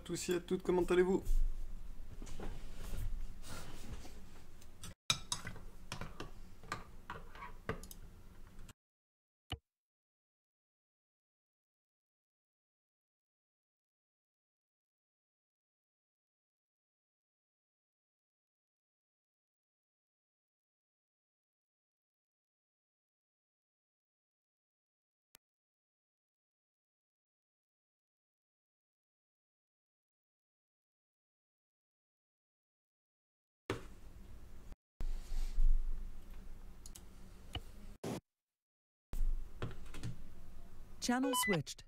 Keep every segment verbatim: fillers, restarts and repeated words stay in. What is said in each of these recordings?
tous et à toutes, comment allez-vous? Channel switched.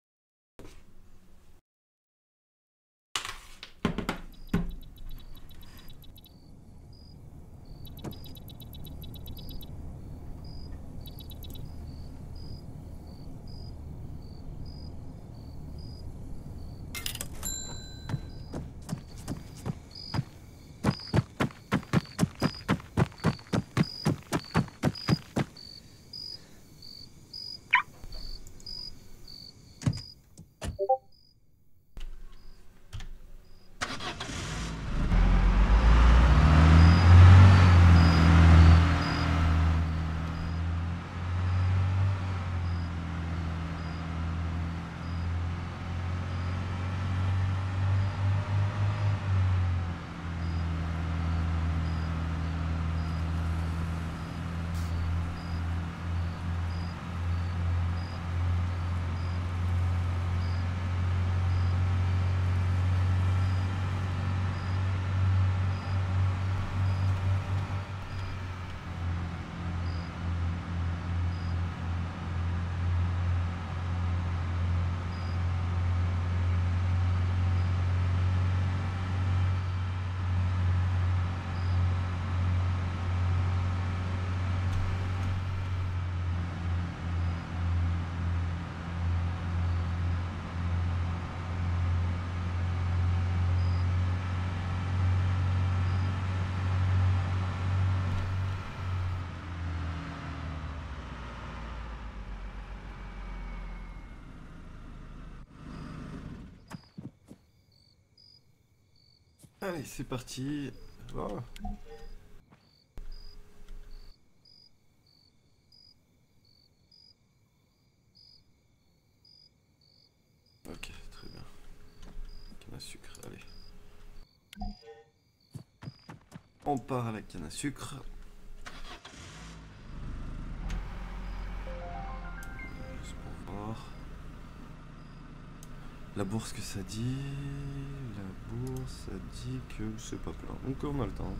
Allez, c'est parti. Oh. Ok, très bien. Canne à sucre, allez. On part à la canne à sucre. Juste pour voir. La bourse que ça dit. La bourse, ça dit que c'est pas plein. Donc on a le temps.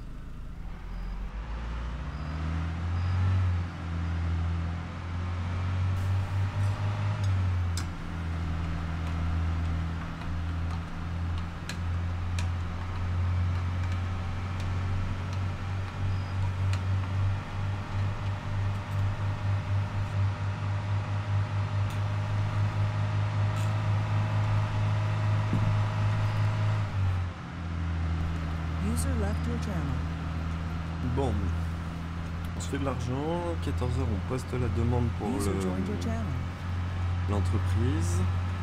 User left your channel. Bon, on se fait de l'argent. quatorze heures, on poste la demande pour User le- joined your channel. l'entreprise.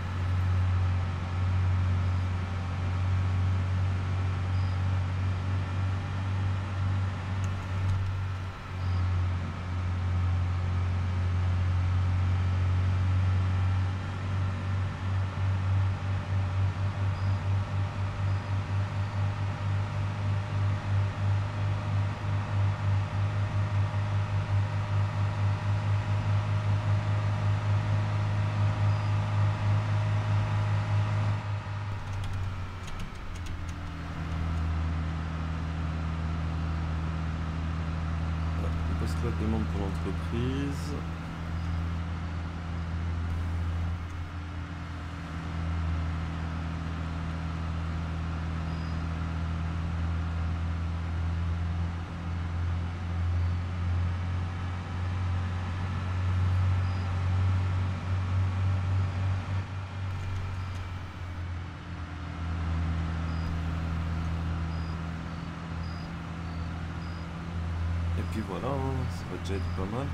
On poste la demande pour l'entreprise. Et puis voilà, hein, ça va déjà être pas mal.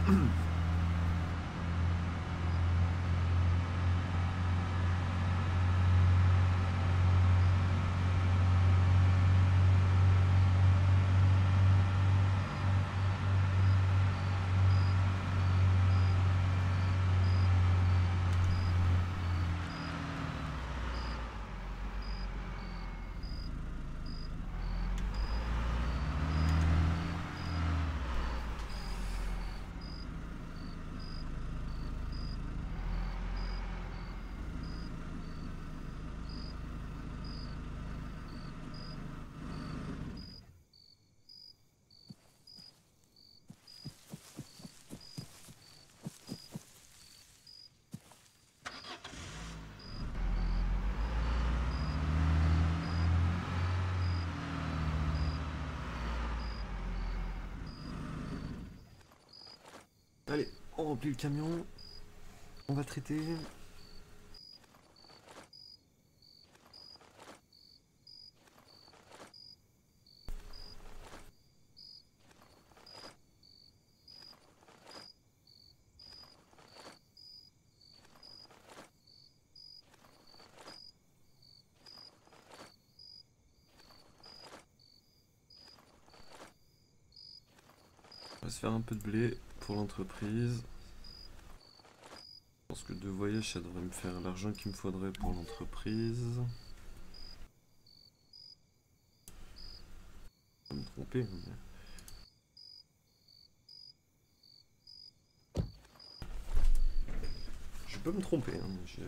Allez, on remplit le camion. On va traiter. On va se faire un peu de blé pour l'entreprise. Je pense que deux voyages, ça devrait me faire l'argent qu'il me faudrait pour l'entreprise. Je vais me tromper. Mais... Je peux me tromper. Hein, mais je...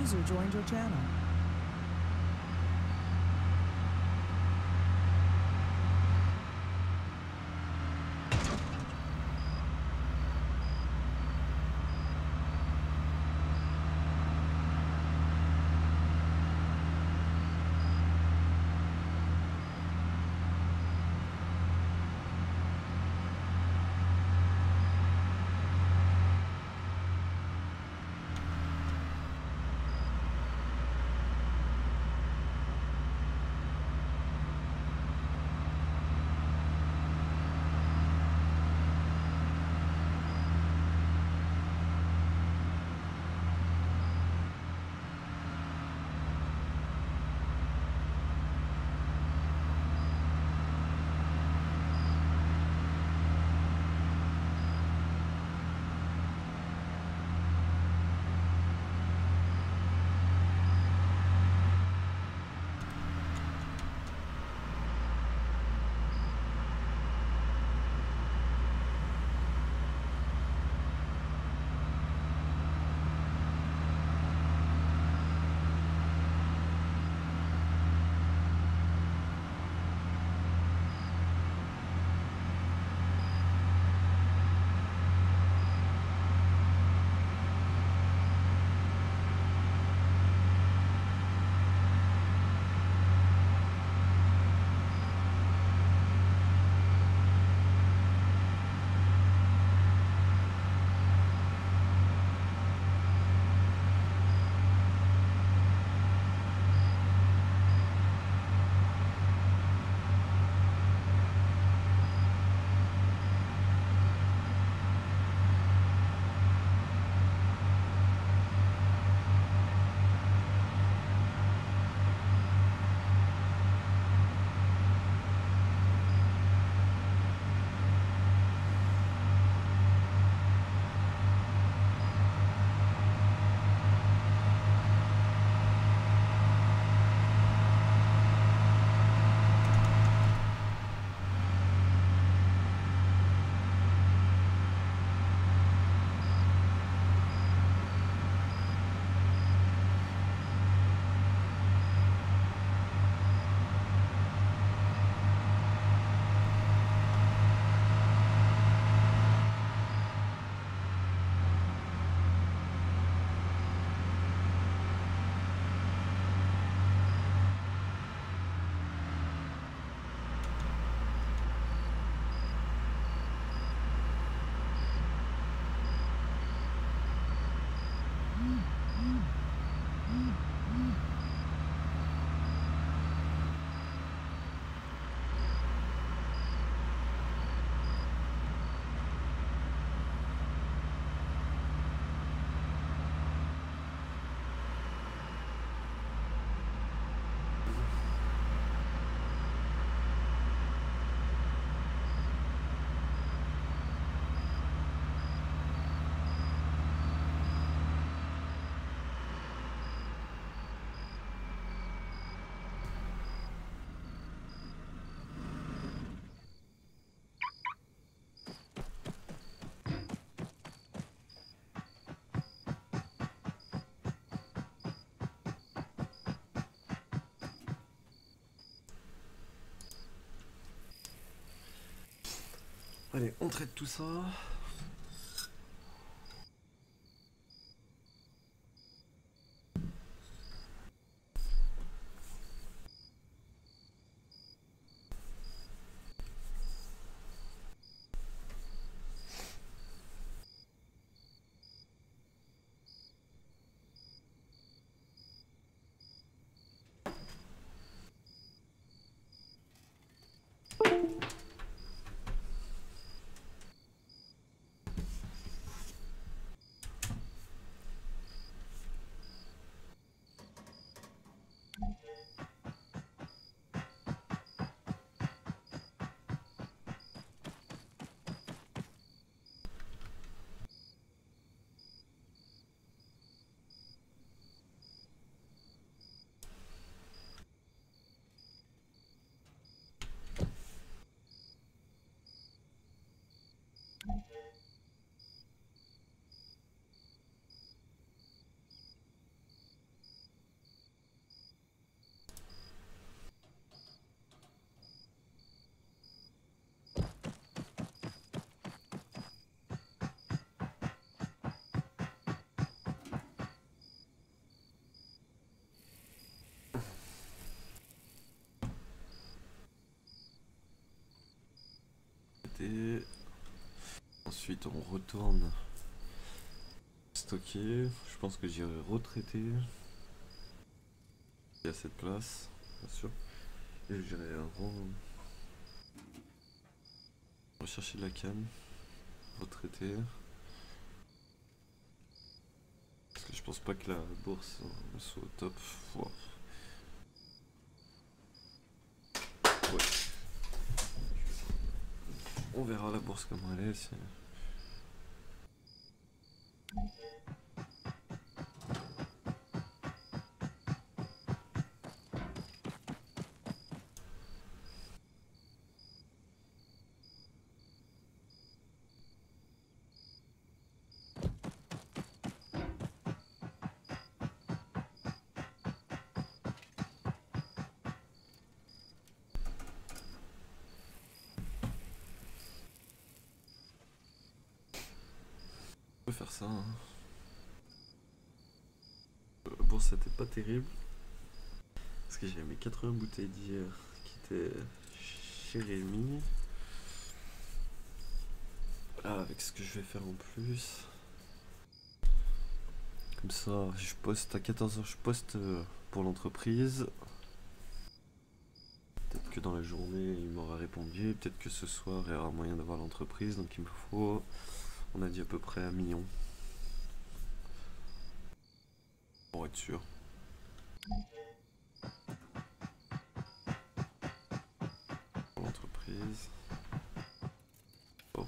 User joined your channel. Allez, on traite tout ça. Ensuite on retourne stocker. Je pense que j'irai retraiter. Il y a cette place, bien sûr. Et j'irai rechercher de la canne, retraiter. Parce que je pense pas que la bourse soit au top. Wow. Ouais. On verra la bourse comment elle est. Si... On peut faire ça. Hein. La bourse c'était pas terrible. Parce que j'avais mes quatre-vingts bouteilles d'hier qui étaient chez Rémi. Là, avec ce que je vais faire en plus. Comme ça, je poste à quatorze heures, je poste pour l'entreprise. Peut-être que dans la journée, il m'aura répondu. Peut-être que ce soir, il y aura moyen d'avoir l'entreprise. Donc il me faut, on a dit à peu près un million. Pour être sûr. Pour l'entreprise. Oh.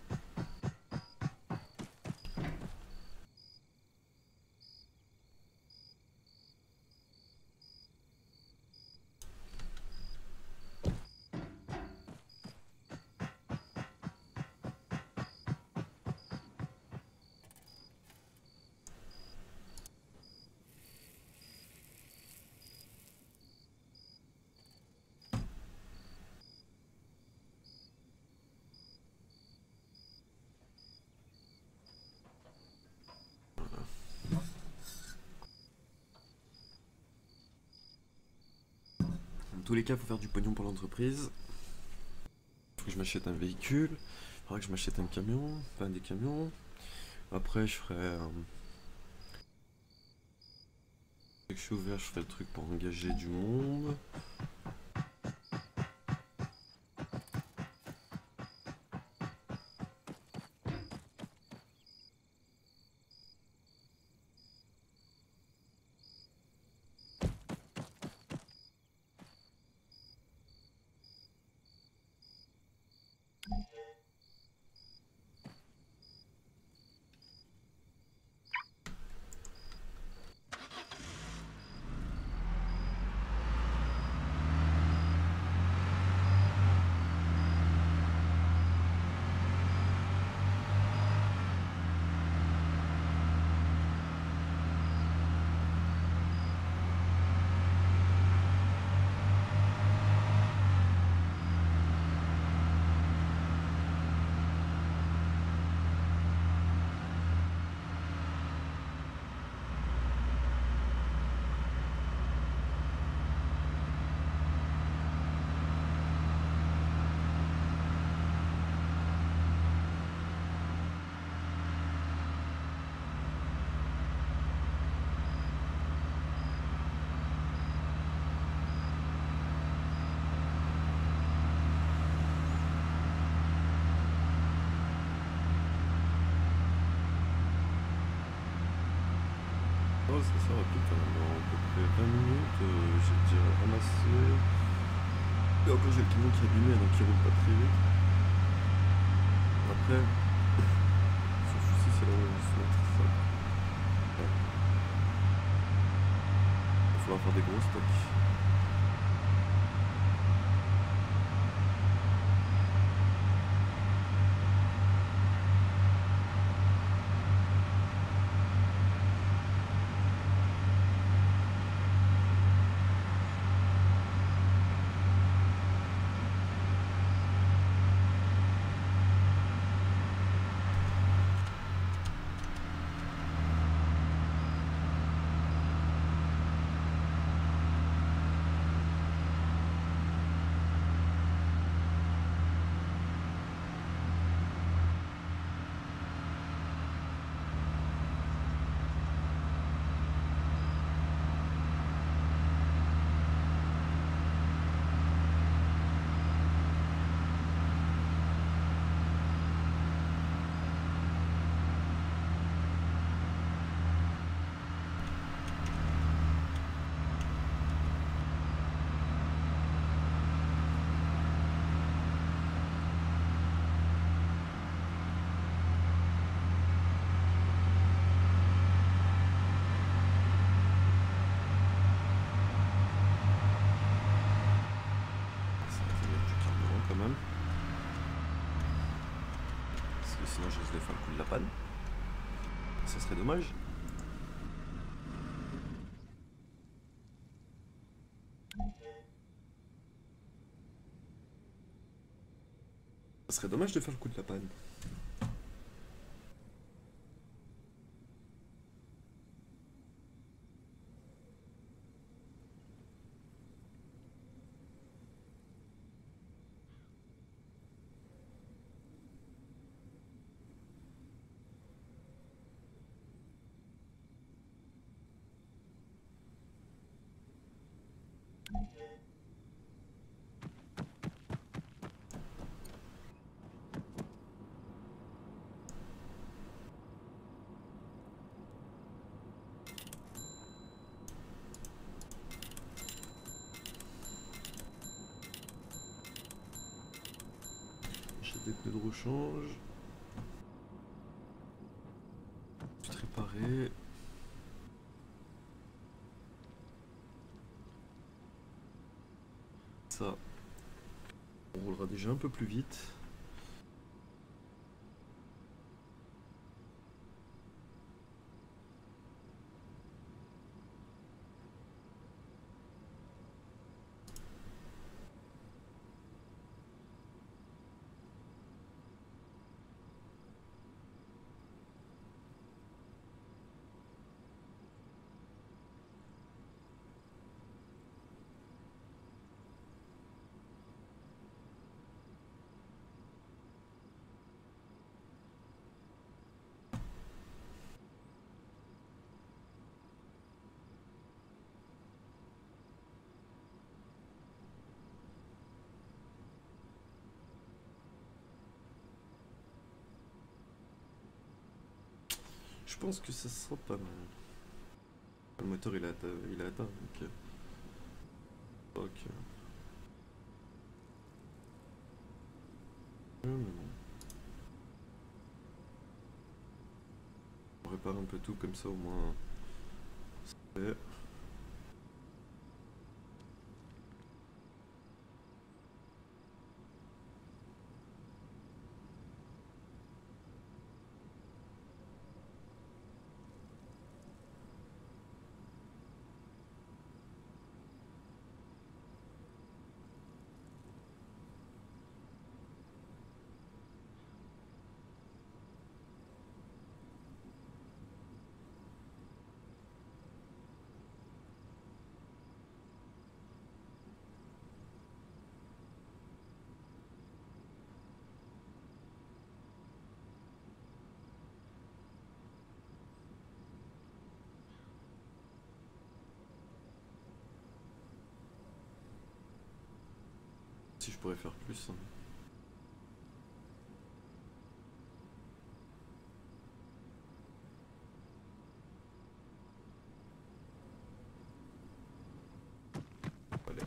Dans tous les cas, il faut faire du pognon pour l'entreprise. Il faut que je m'achète un véhicule. Il faudra que je m'achète un camion, enfin des camions. Après, je ferai. Euh... Dès que je suis ouvert, je ferai le truc pour engager du monde. Oh, ça sert rapide quand même, en à peu près vingt minutes, euh, j'ai déjà ramassé. Et encore j'ai le camion qui est abîmé donc il roule pas très vite. Après, son souci c'est là où on se mettre ça. Ouais. Il va falloir faire des gros stocks. quand même. Parce que sinon je risque de faire le coup de la panne. Ça serait dommage. Ça serait dommage de faire le coup de la panne. Des pneus de rechange. Tout réparer. Ça. On roulera déjà un peu plus vite. Je pense que ça sera pas mal. Le moteur il a atteint, il a atteint donc... Ok. Ouais, mais bon. On répare un peu tout comme ça au moins. C'est fait. Si je pourrais faire plus. Hein. Voilà.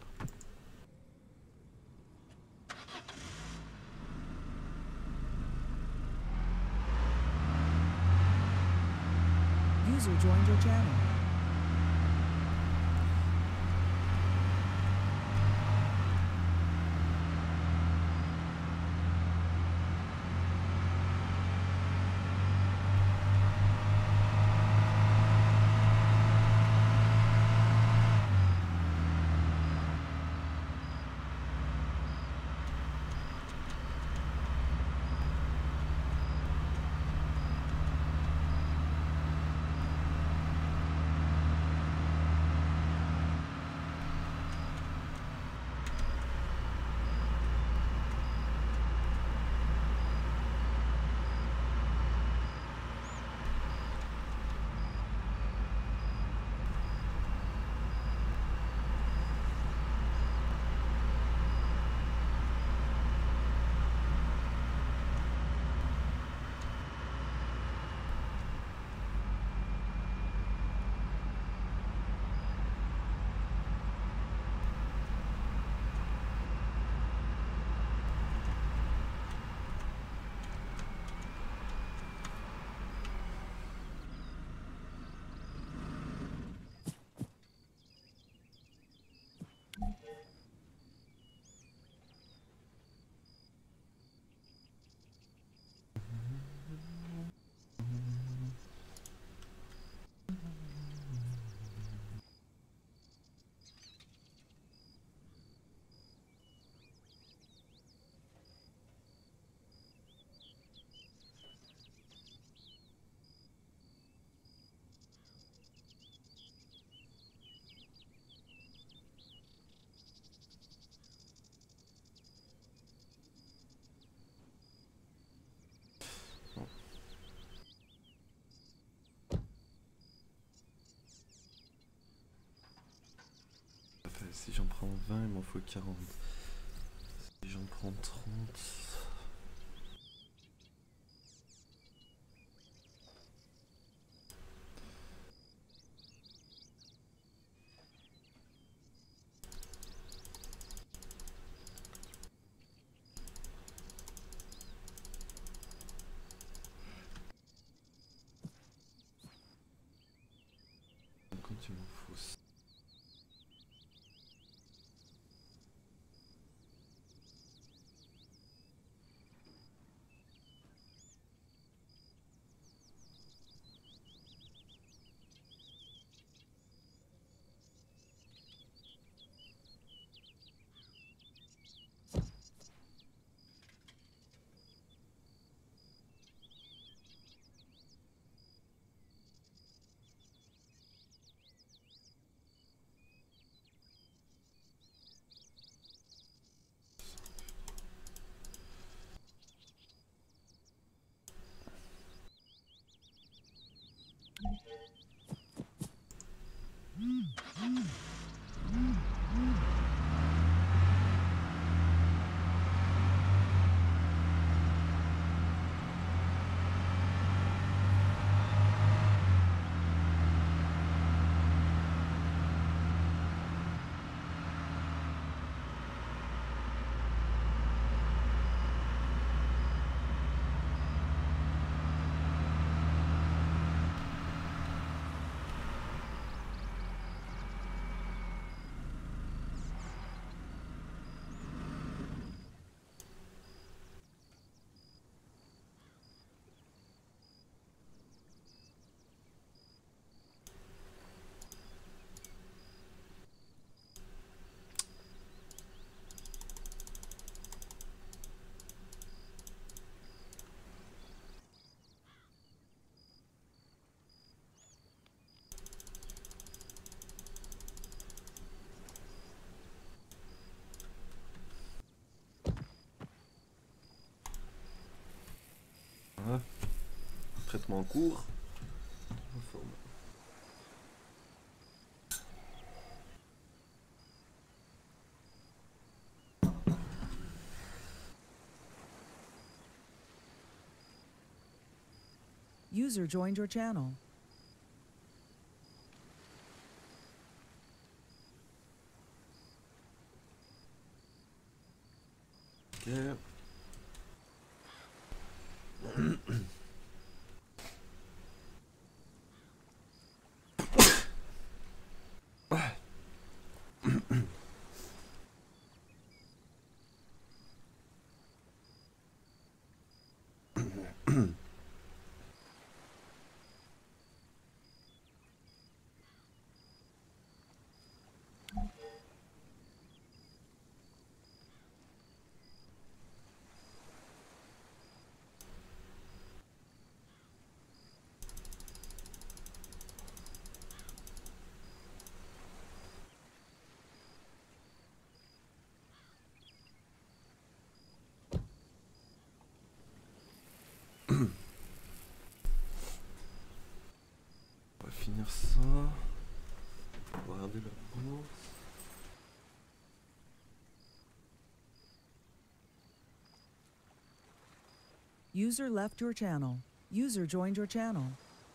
User joined your channel. prends vingt, il m'en faut quarante. Si j'en prends trente... il m'en faut. Voilà. Traitement en cours. User joined your channel. Ok. On va finir ça. On va regarder la bourse. User left your channel. User joined your channel.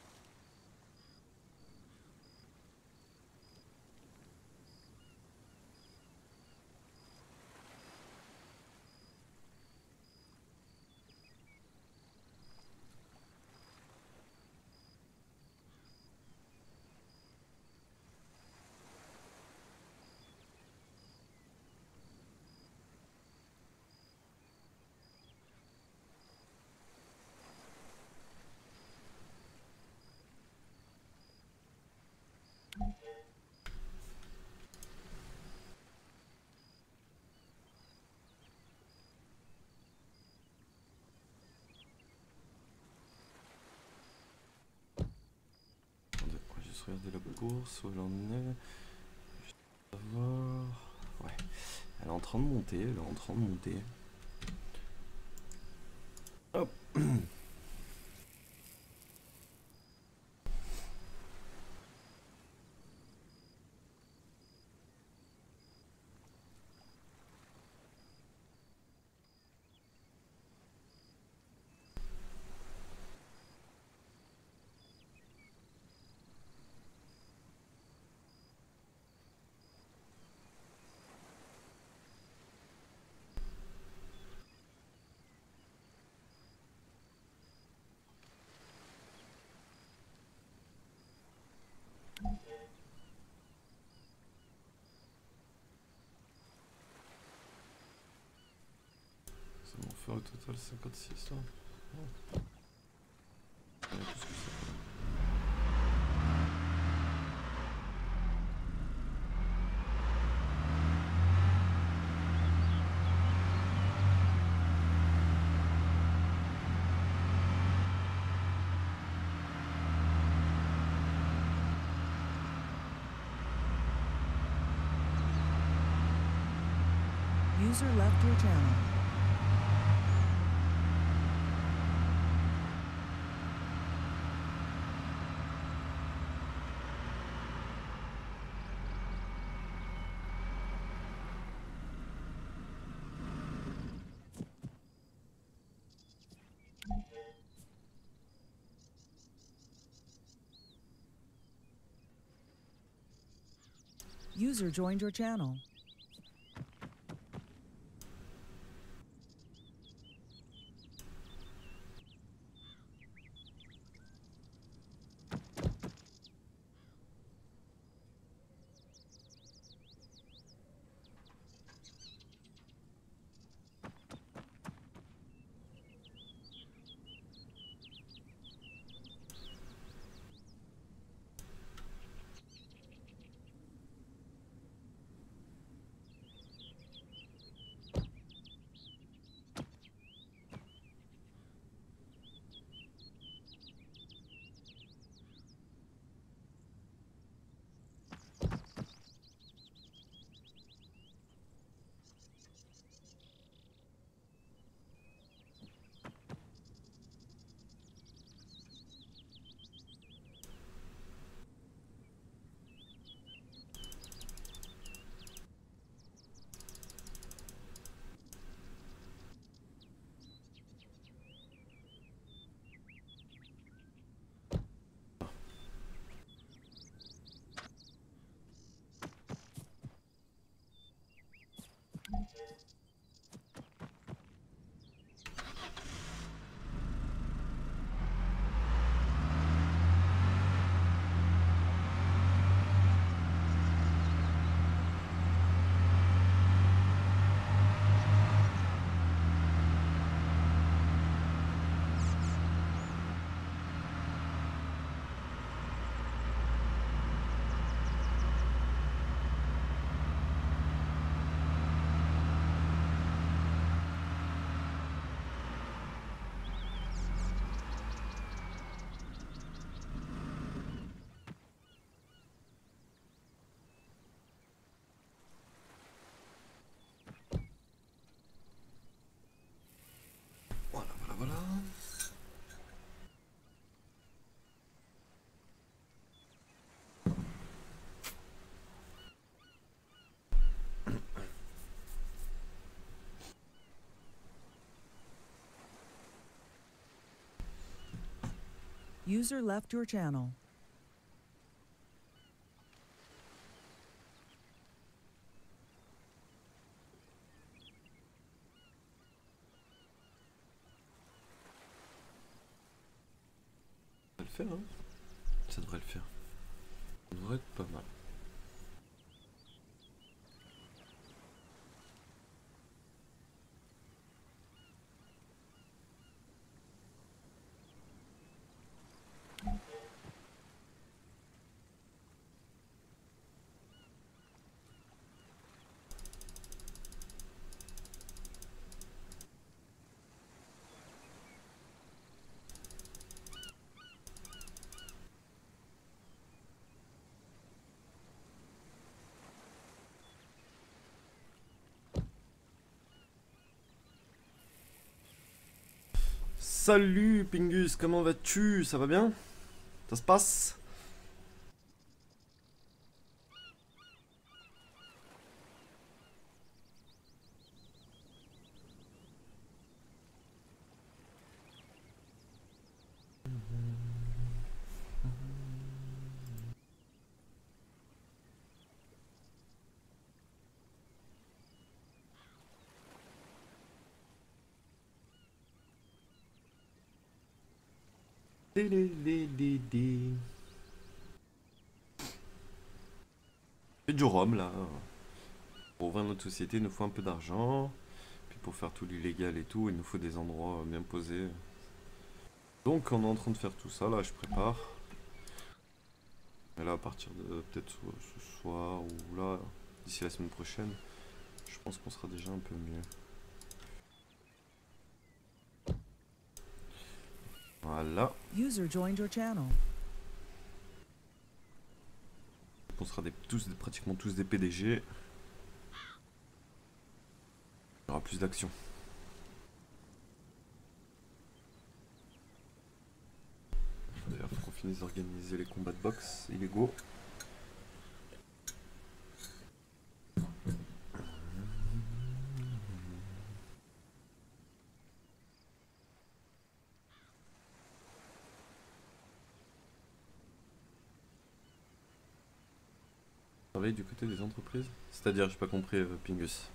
Regarder la bourse, où elle en est. Je vais voir. Ouais. Elle est en train de monter, elle est en train de monter. Hop. Ça va en faire au total cinquante-six là. Ouais. Ouais, plus que ça. User left your channel. User joined your channel. Voilà, voilà, voilà. User left your channel. Ça devrait le faire, hein. Ça devrait le faire. Ça devrait être pas mal. Salut Pingus, comment vas-tu? Ça va bien? Ça se passe? Dé, dé, dé, dé, dé. Fait du rhum là. Pour ouvrir notre société, il nous faut un peu d'argent. Puis pour faire tout l'illégal et tout, il nous faut des endroits bien posés. Donc on est en train de faire tout ça, là je prépare. Et là à partir de peut-être ce soir ou là, d'ici la semaine prochaine, je pense qu'on sera déjà un peu mieux. Voilà. User joined your channel. On sera des, tous, pratiquement tous des P D G. Il y aura plus d'action. D'ailleurs, faut qu'on finisse d'organiser les combats de boxe illégaux. Travailler du côté des entreprises? C'est-à-dire, j'ai pas compris, euh, Pingus.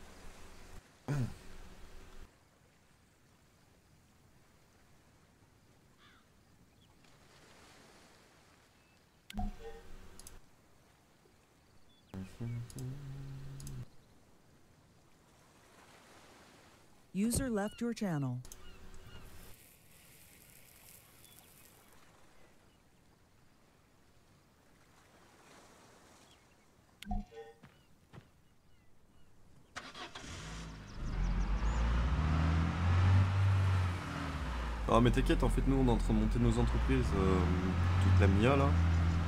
User left your channel. Ah mais t'inquiète, en fait nous on est en train de monter nos entreprises, euh, toute la M I A là.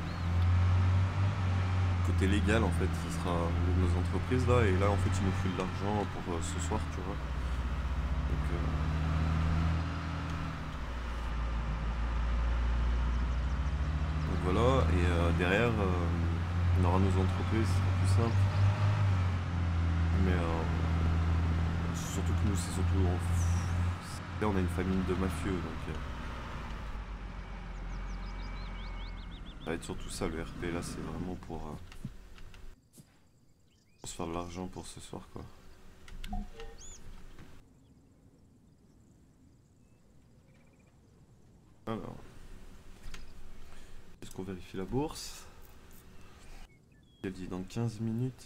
Côté légal en fait, ce sera nos entreprises là, et là en fait il nous faut de l'argent pour euh, ce soir, tu vois. Donc, euh... Donc voilà, et euh, derrière euh, on aura nos entreprises, ce sera plus simple. Mais euh, surtout que nous c'est surtout... On... Là on a une famille de mafieux, donc euh, ça va être surtout ça le R P. Là c'est vraiment pour, euh, pour se faire de l'argent pour ce soir quoi. Alors, est-ce qu'on vérifie la bourse? Elle dit dans quinze minutes.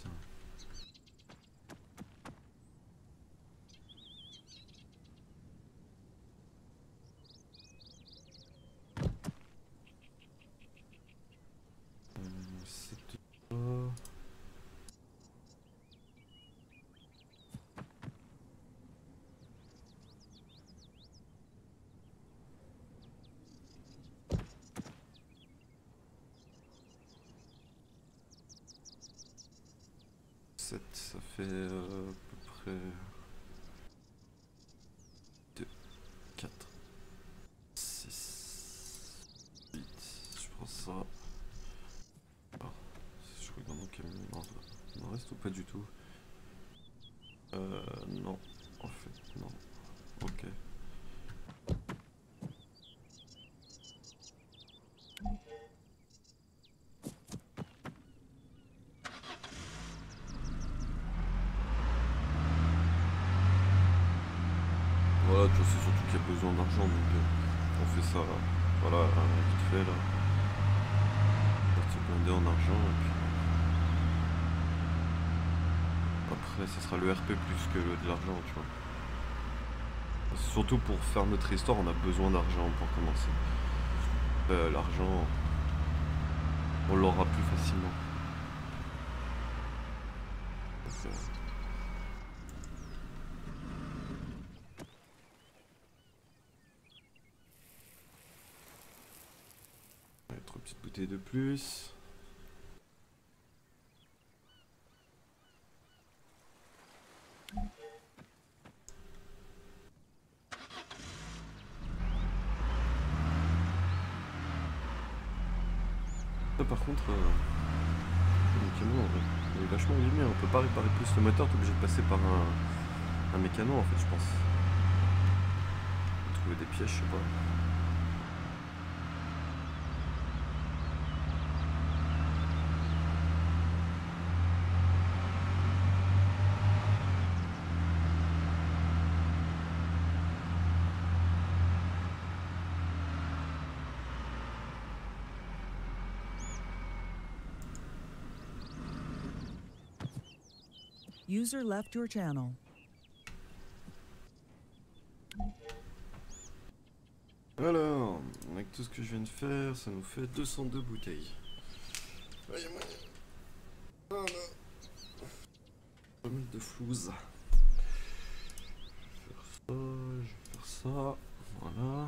Ça fait euh, à peu près deux, quatre, six, huit, je pense ça. Ah, je regarde dans quel moment il en reste ou pas du tout. Euh, non, en fait, non. Ok. Voilà, tu vois, c'est surtout qu'il y a besoin d'argent, donc euh, on fait ça, là. Voilà, euh, vite fait, là. Partie blindée en argent, et puis... Après, ce sera le R P plus que le, de l'argent, tu vois. Surtout pour faire notre histoire, on a besoin d'argent pour commencer. Euh, l'argent, on l'aura plus facilement. Donc, euh... trois petites bouteilles de plus. Là, par contre, euh, le mécano il est vachement allumé, on peut pas réparer plus le moteur, t'es obligé de passer par un, un mécano en fait, je pense. Trouver des pièges, je sais pas. User left your channel. tout ce que je viens de faire, ça nous fait deux cent deux bouteilles. Voyez moi. Voilà. Pas mal de flouze. Je vais faire ça, je vais faire ça. Voilà.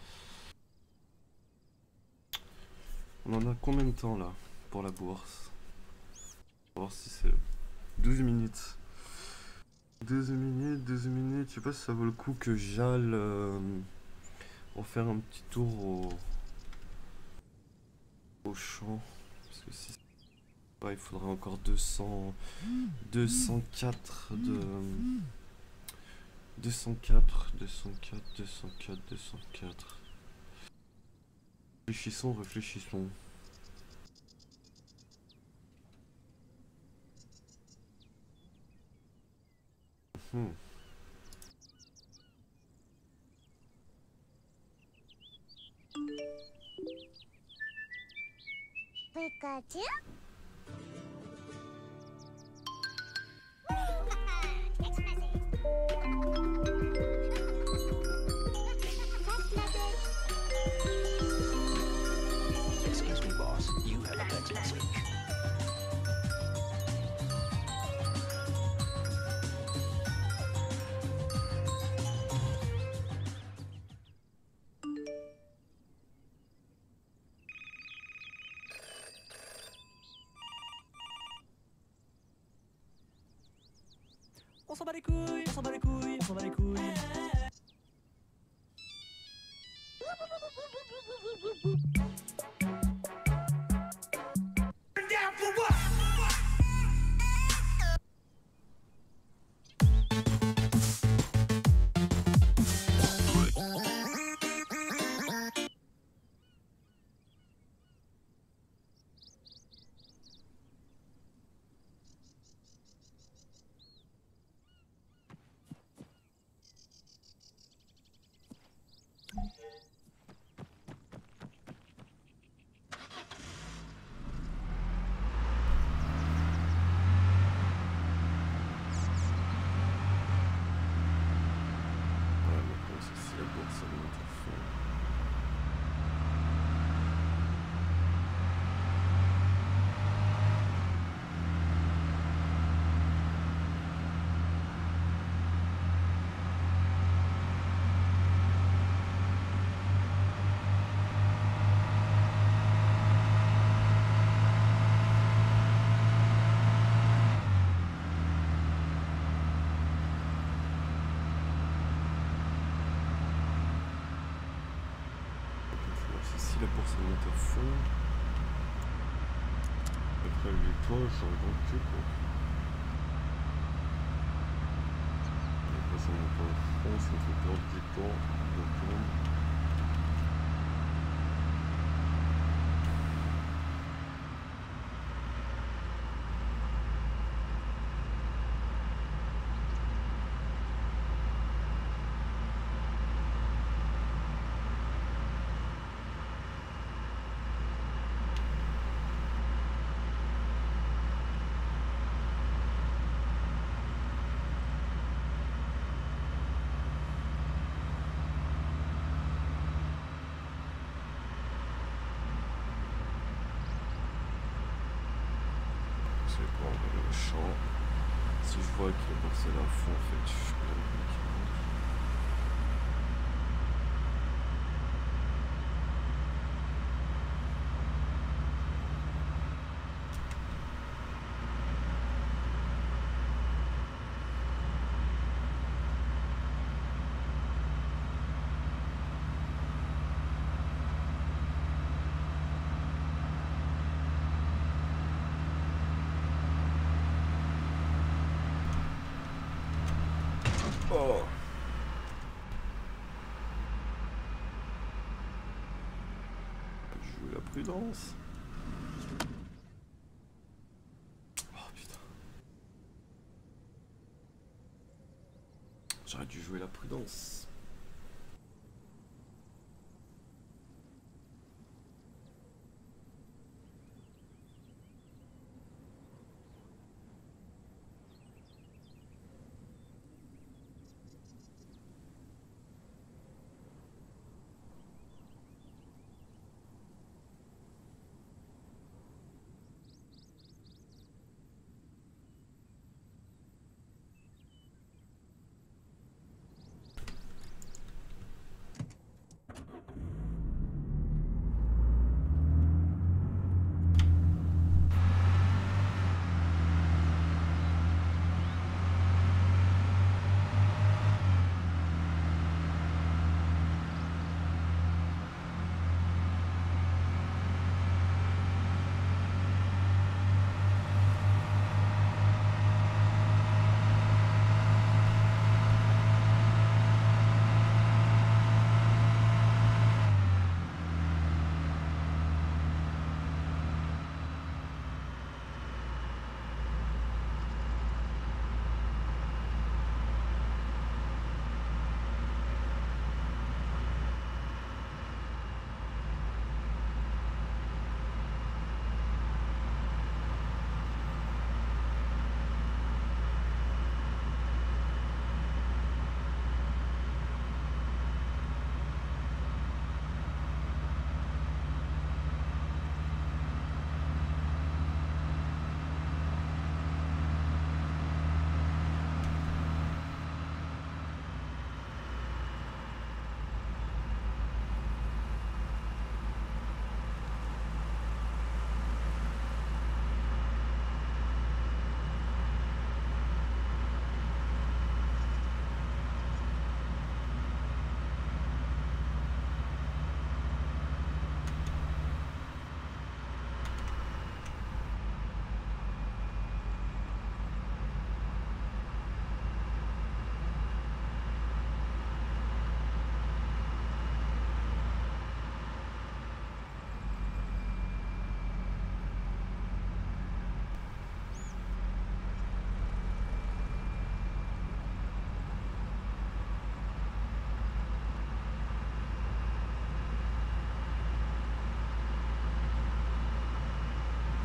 On en a combien de temps là pour la bourse? On va voir si c'est douze minutes. douze minutes, douze minutes. Je sais pas si ça vaut le coup que j'aille euh, pour faire un petit tour au, au champ. Parce que si ouais, il faudrait encore deux cents, deux cent quatre de deux cent quatre, deux cent quatre, deux cent quatre, deux cent quatre. Réfléchissons, réfléchissons. Hmm. Pikachu? Excuse me, boss. You have a pencil leak. On s'en bat les couilles, on s'en bat les couilles, on s'en bat les couilles. La bourse elle monte à fond. Après les toits, ça regarde que quoi. Et après ça monte à fond, ça me fait perdre du temps. De tourner. Je vais pas enlever le champ. Si je vois que la bourse est là à fond, en fait, je peux la mettre. Oh. Je joue la prudence. Oh putain. J'aurais dû jouer la prudence.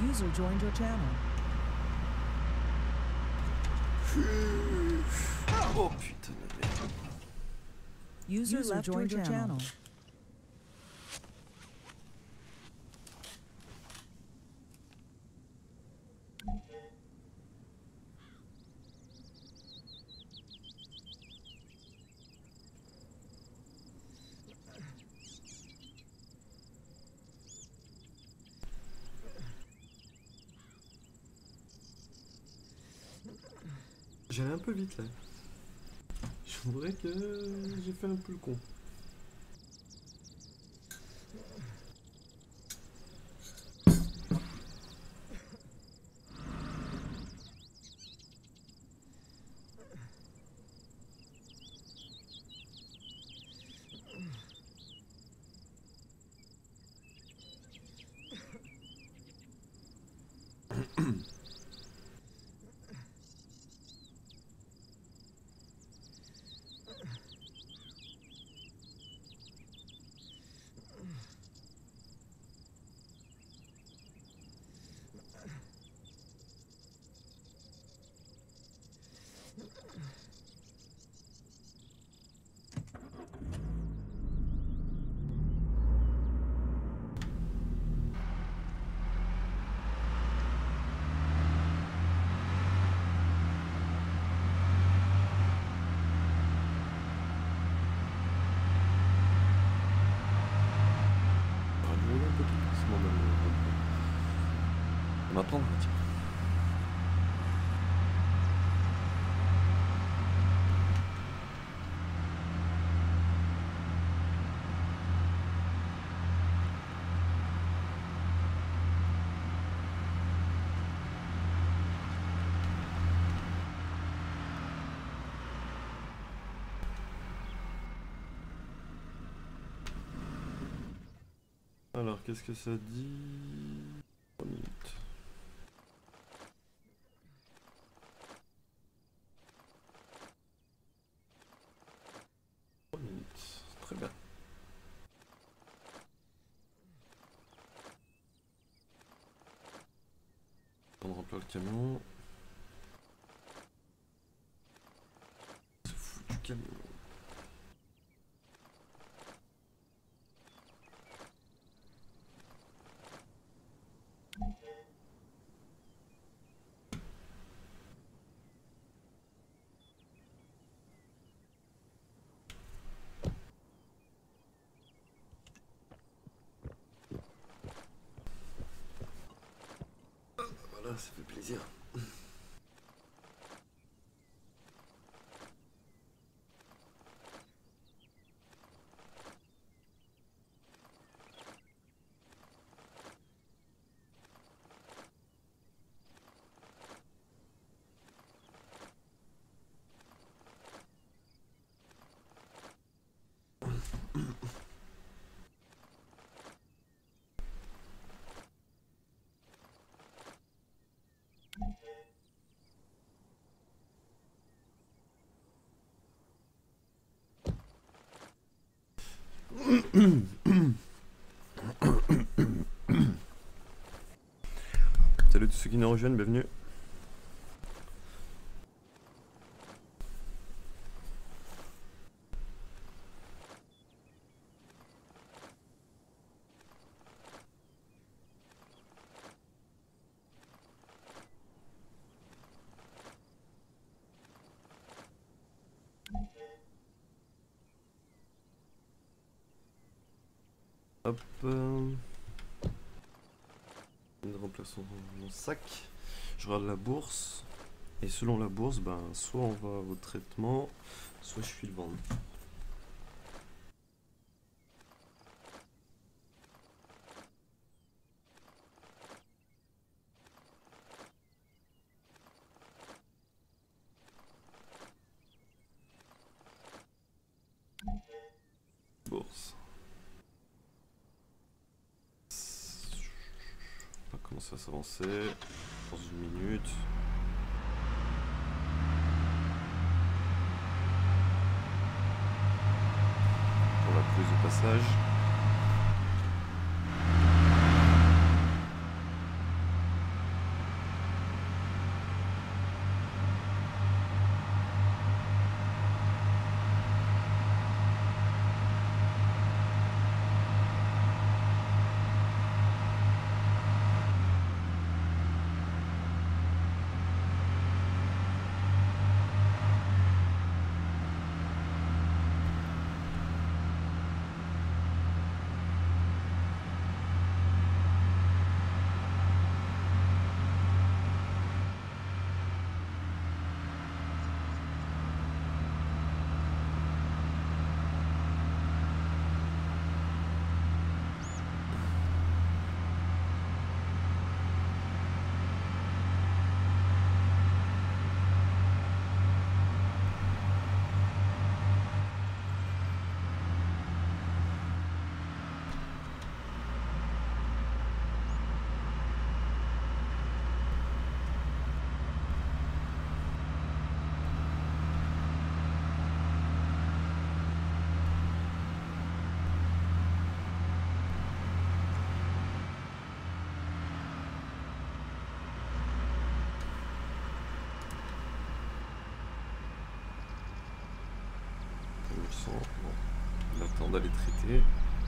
User joined your channel. Oh putain de merde. User, User left joined your channel. channel. J'allais un peu vite là. Je voudrais que j'ai fait un peu le con. Maintenant, tiens. Alors, qu'est-ce que ça dit? trois minutes. trois minutes, très bien. On remplit le camion. Se fout du camion. Voilà, ça fait plaisir. Salut tous ceux qui nous rejoignent, bienvenue. Hop, euh... remplaçons mon sac. Je regarde la bourse. Et selon la bourse, ben, soit on va au traitement, soit je suis le vendre. Bourse. On va commencer à s'avancer dans une minute. Pour la prise de passage. ils sont... Bon. Il attend d'aller traiter.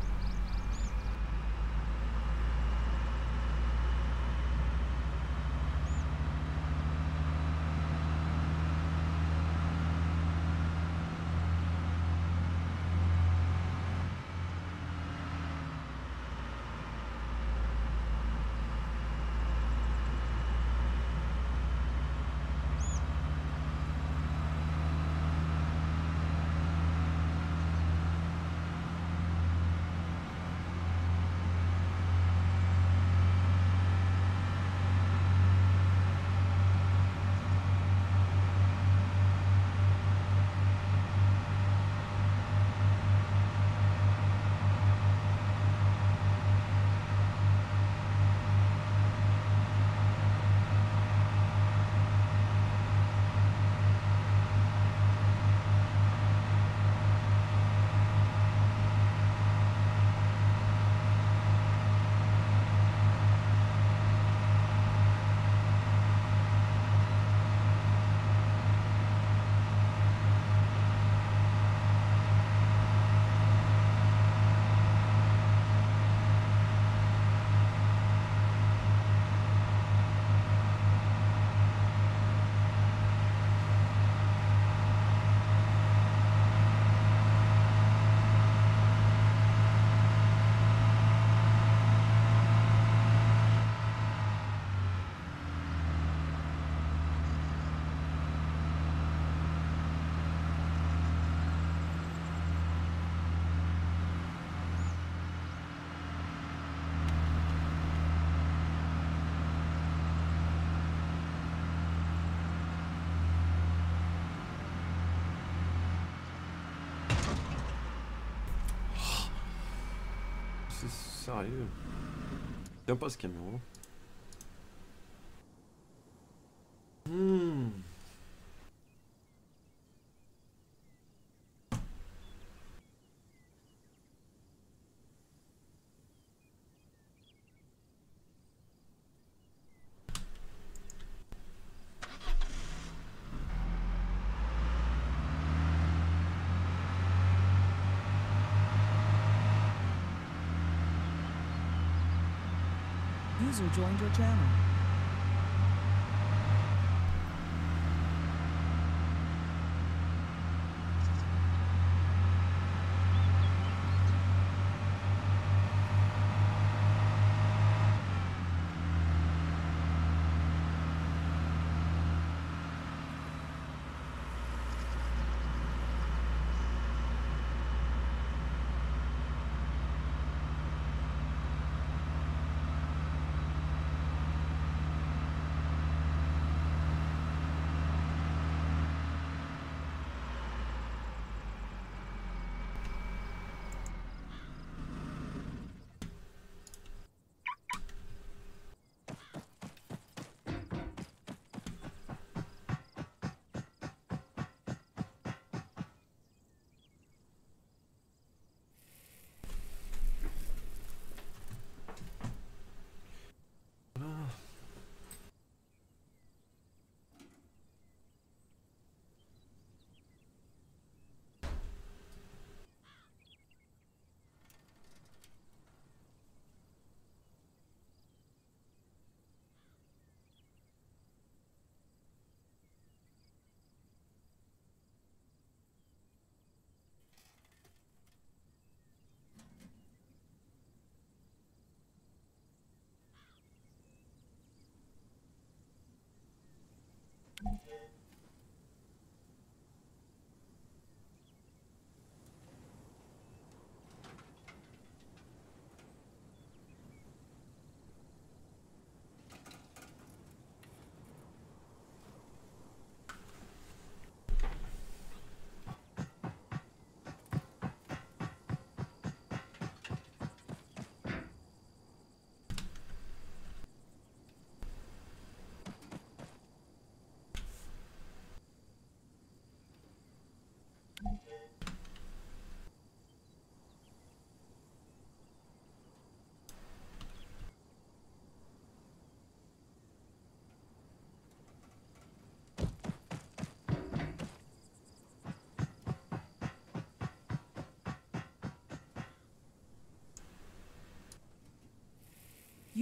C'est sérieux. Tiens pas ce camion. Hmm. User joined your channel.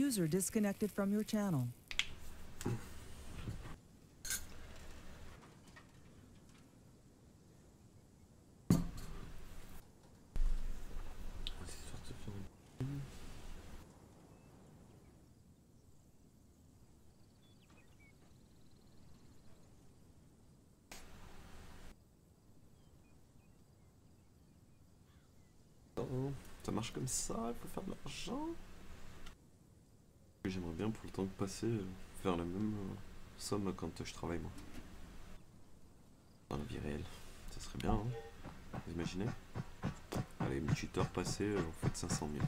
User disconnected from your channel. Ça marche comme ça, il faut faire de l'argent. J'aimerais bien pour le temps passé faire la même euh, somme quand je travaille moi. Dans la vie réelle. Ça serait bien, hein. Vous imaginez? Allez, une petite heure passée, euh, vous faites cinq cent mille.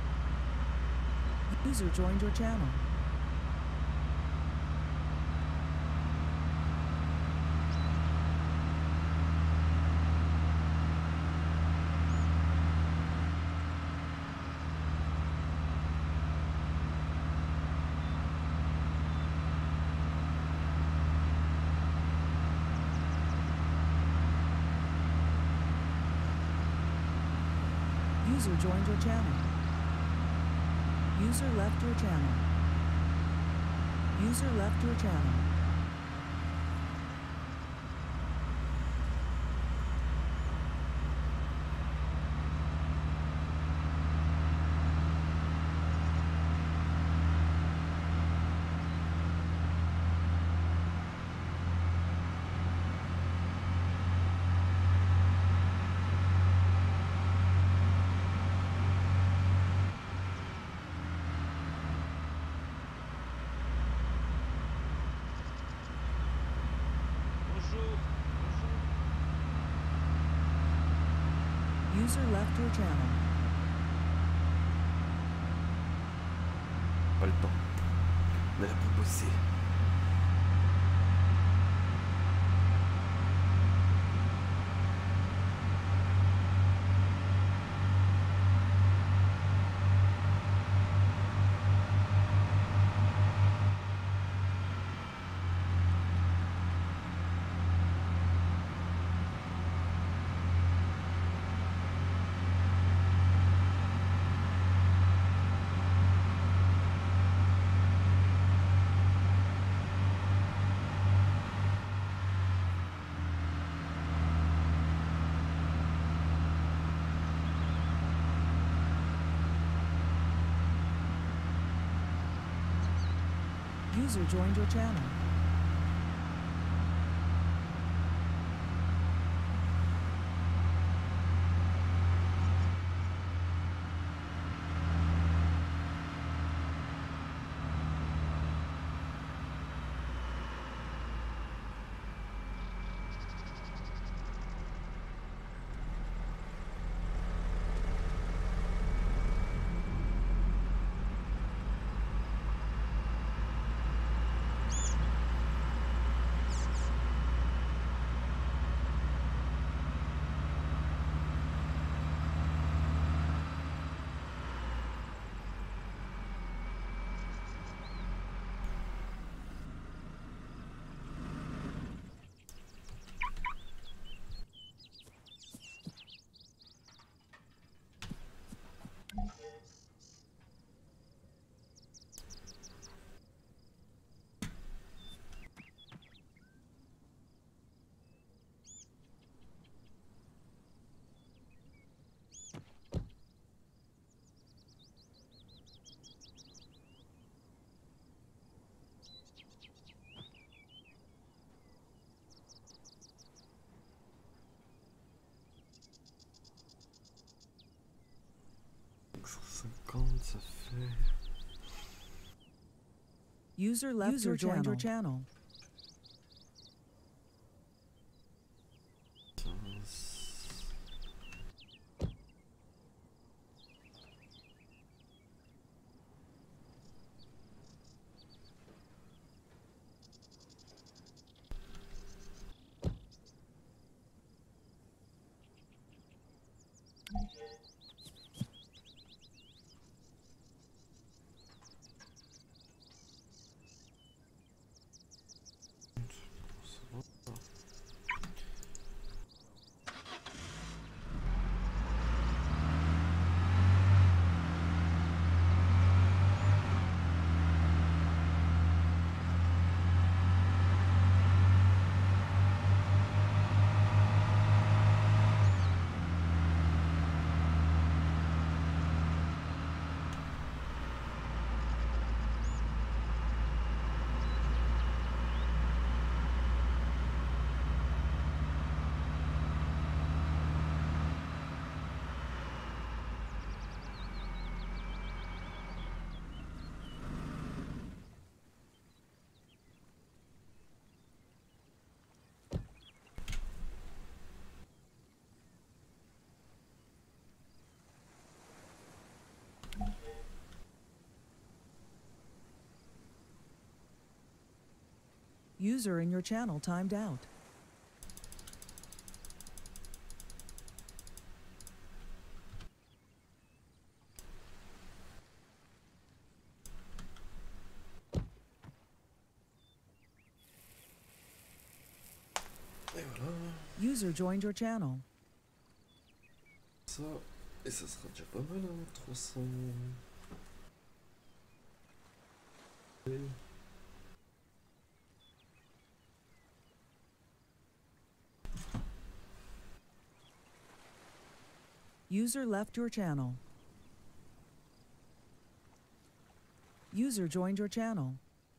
User joined your channel. User joined your channel. User left your channel. User left your channel. User left your channel. Pas le temps. On est là pour bosser. User joined your channel. cinquante, ça fait... User left User your joined channel. your channel. User in your channel timed out. Et voilà. User joined your channel. Ça, Et ça sera déjà pas mal, hein, trois cents. User left your channel. User joined your channel.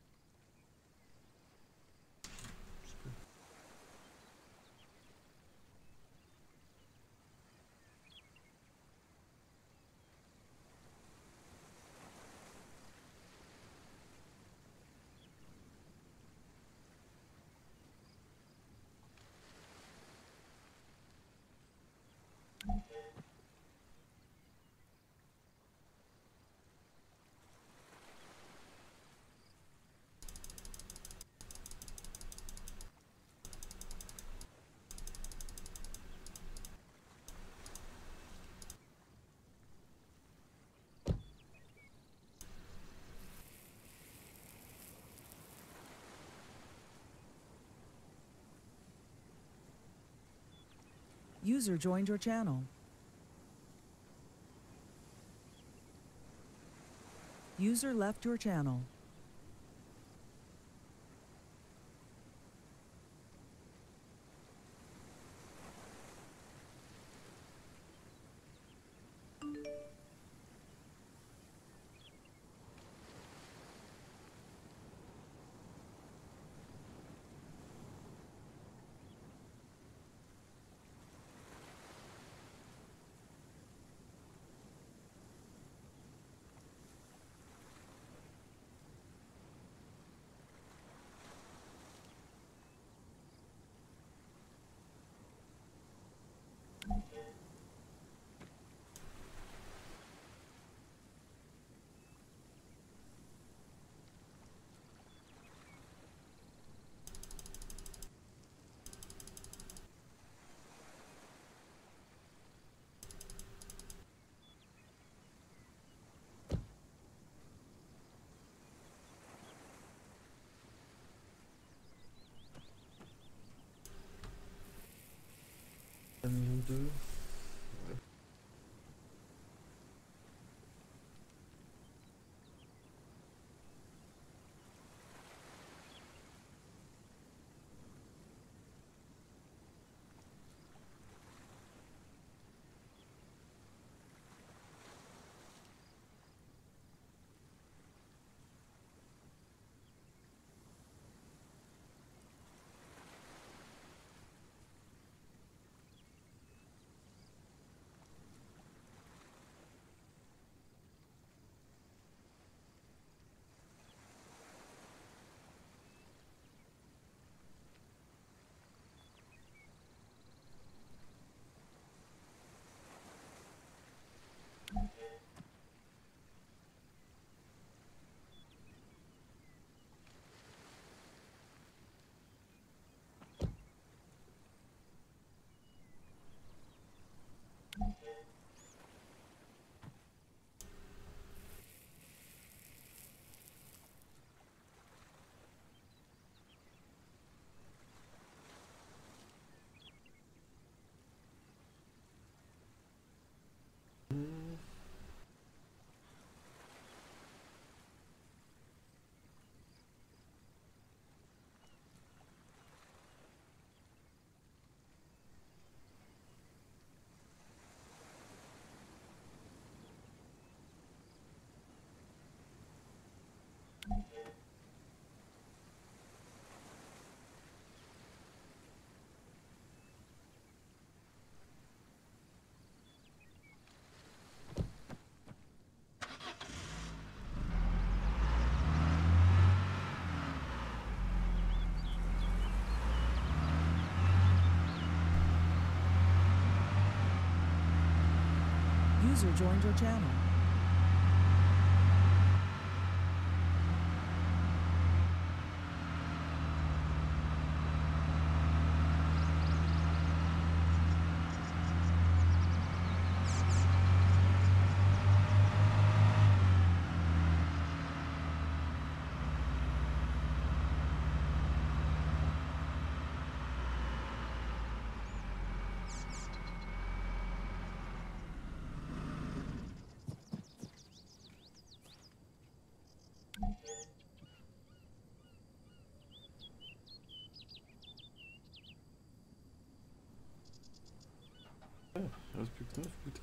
User joined your channel. User left your channel. un million deux. User joined your channel.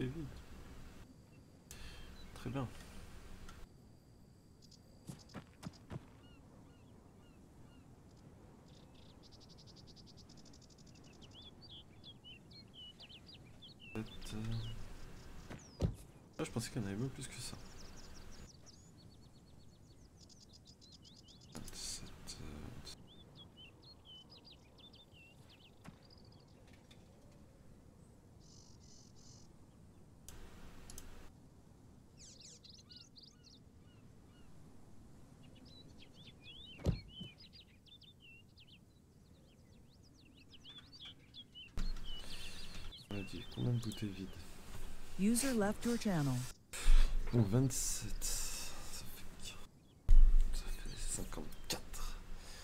très vite. Très bien. Peut-être, euh, ah, je pensais qu'il y en avait même plus que ça. vingt-sept, euh, On a dit combien de bouteilles vides? User left your channel. Donc vingt-sept, ça fait, ça fait cinquante-quatre.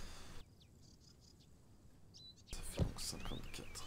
Ça fait donc cinquante-quatre.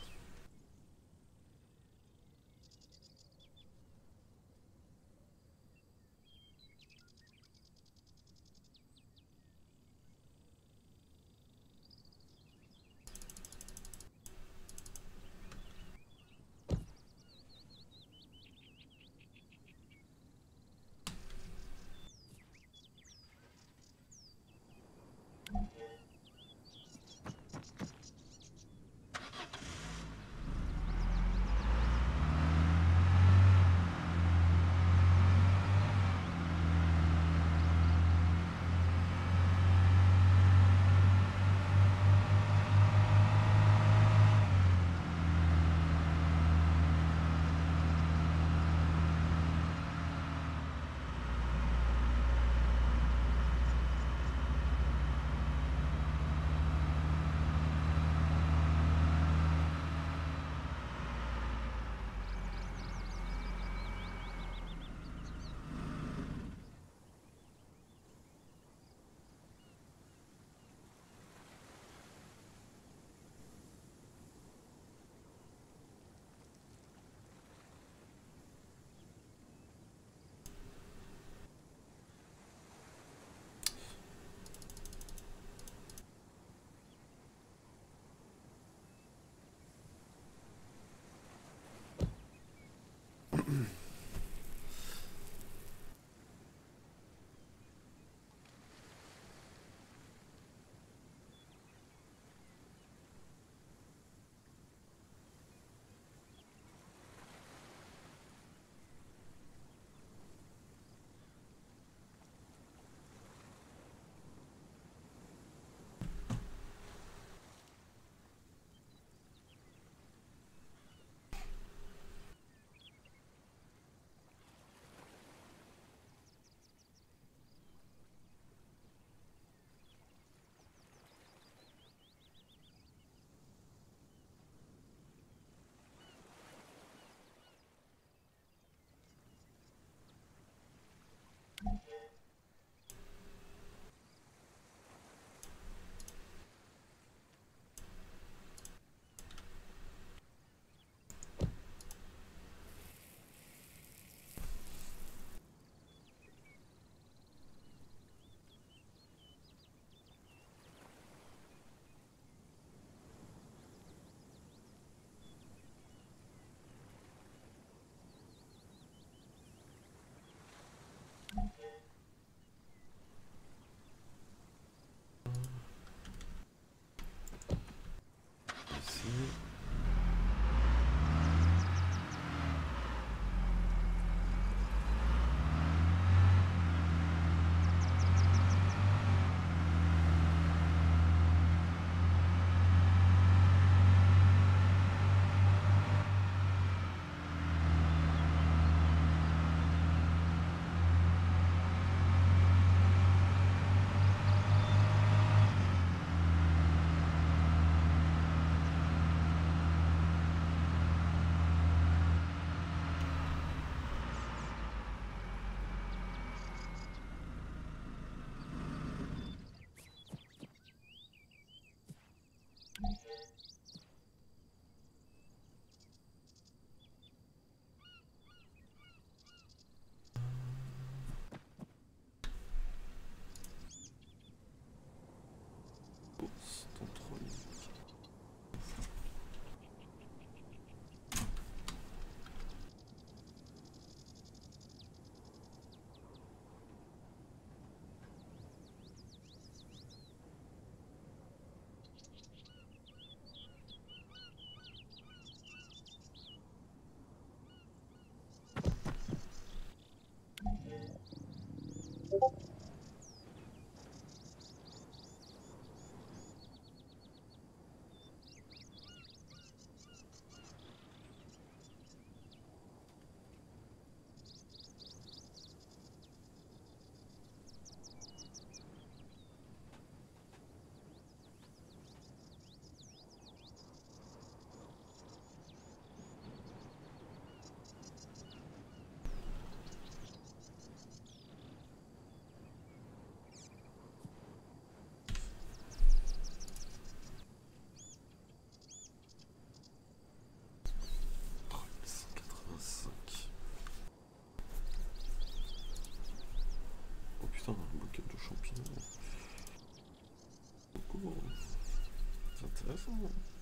putain, un bouquet de champignons. Beaucoup. C'est intéressant.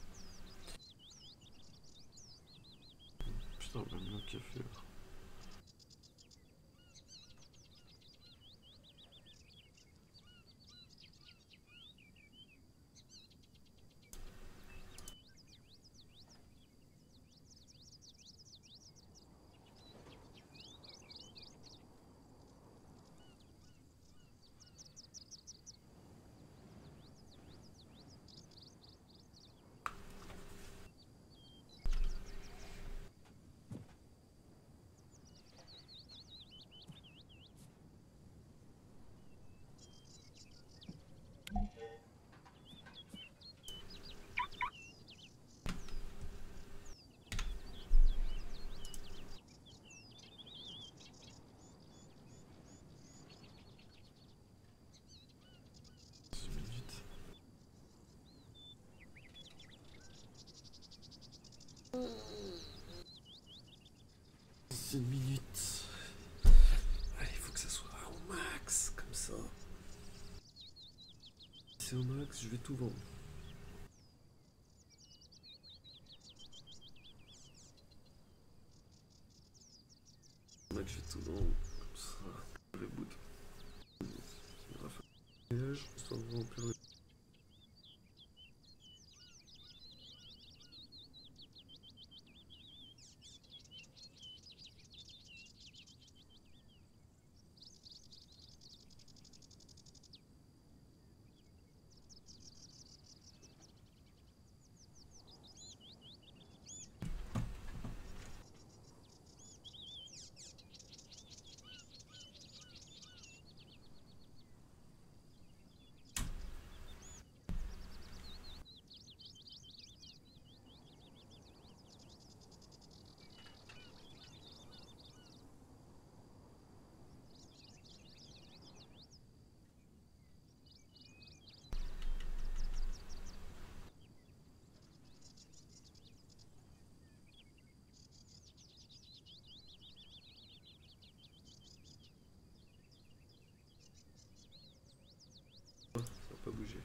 Putain, même le café là. Une minute. Ah, il faut que ça soit au max, comme ça. C'est au max, je vais tout vendre. Au max, je vais tout vendre, comme ça. Les bouts. On va faire un voyage, histoire de remplir le... Ça va pas bouger.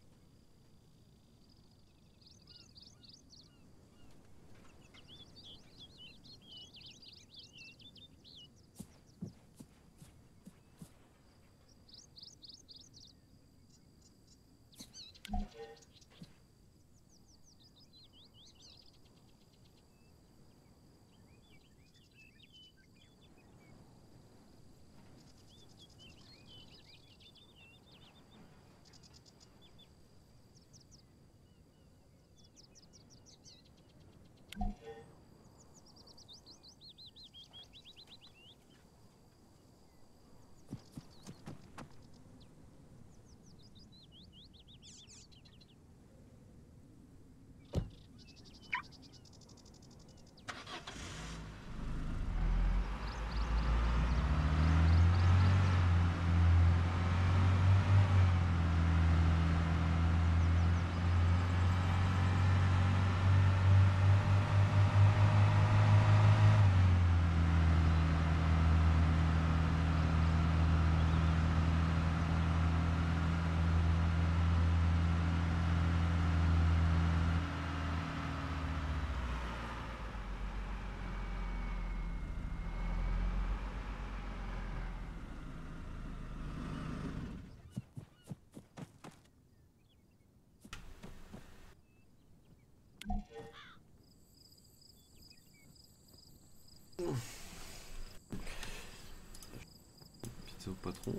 Pizza au patron.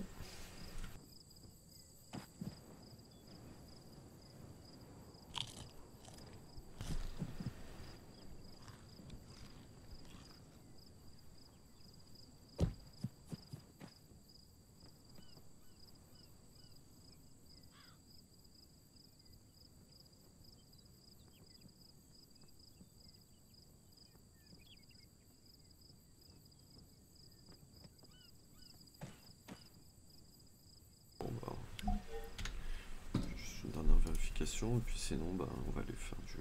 Et puis sinon bah, on va aller faire du...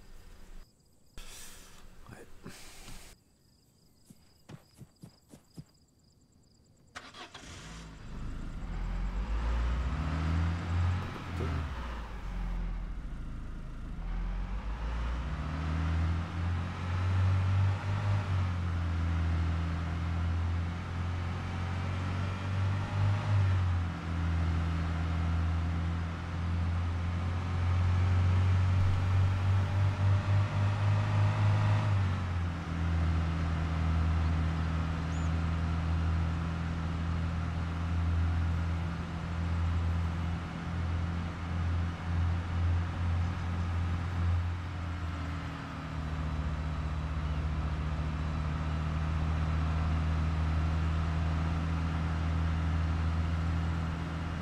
Ouais.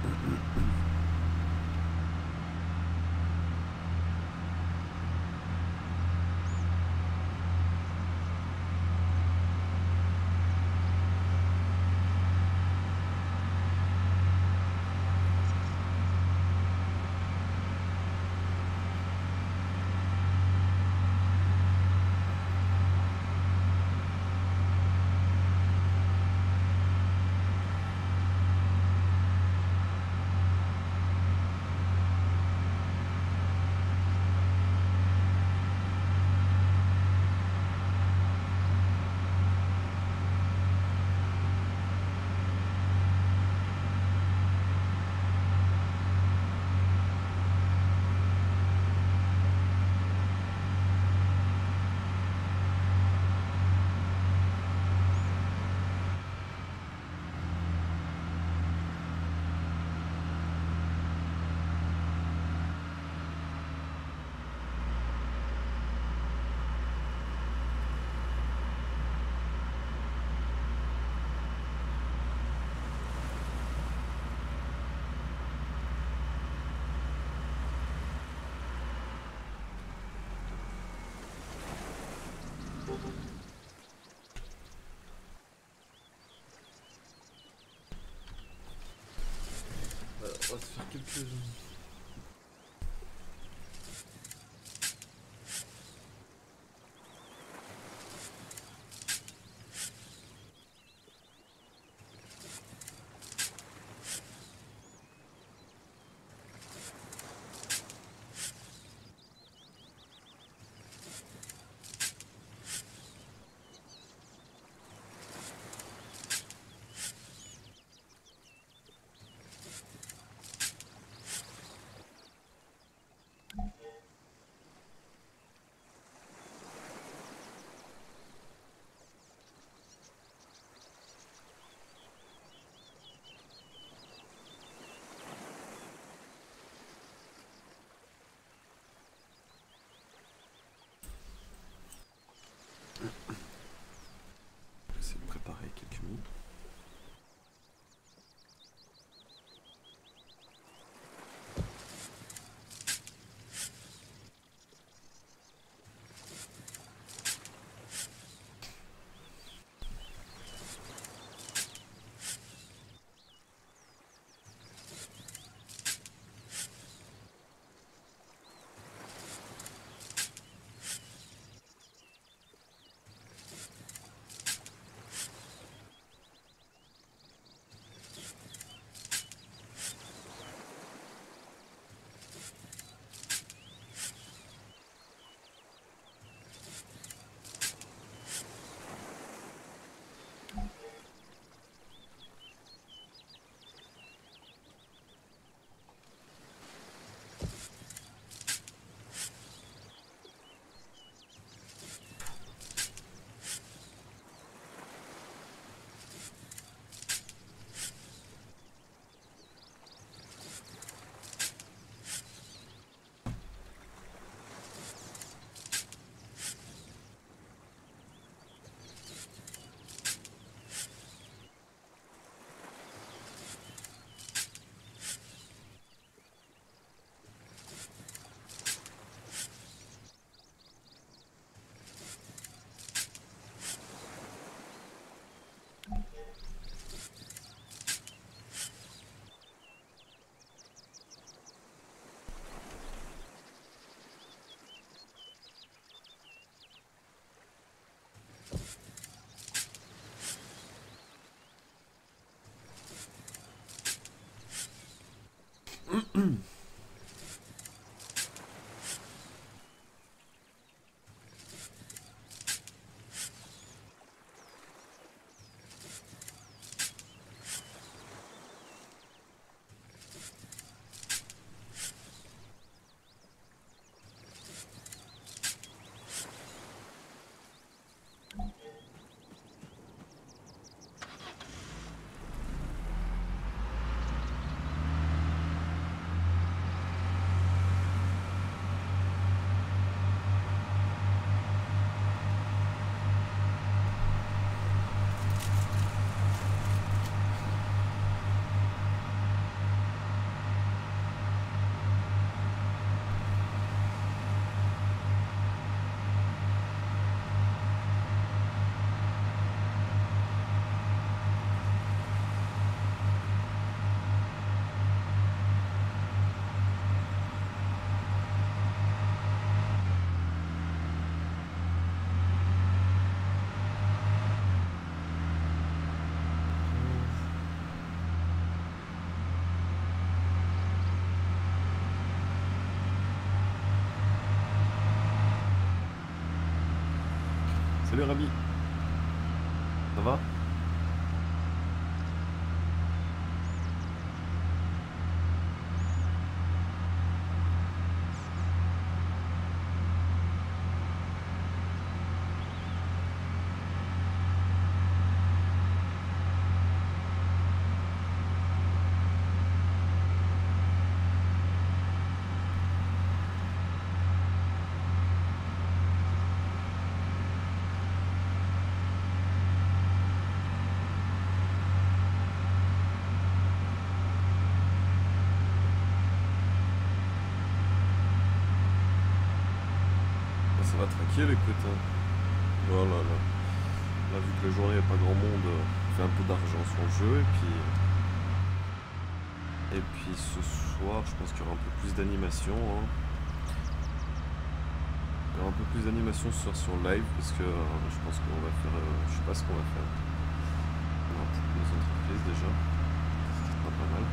Euh, on va se faire quelques... Essayer de préparer quelques minutes. Salut Rabi. Ça va? Ça va tranquille, écoute. Hein. Oh là là. Là, vu que la journée, il n'y a pas grand monde, euh, on fait un peu d'argent sur le jeu. Et puis, et puis ce soir, je pense qu'il y aura un peu plus d'animation. Hein. Il y aura un peu plus d'animation ce soir sur live parce que euh, je pense qu'on va faire. Euh, je sais pas ce qu'on va faire. On va pour nos entreprises déjà. Ce sera pas mal.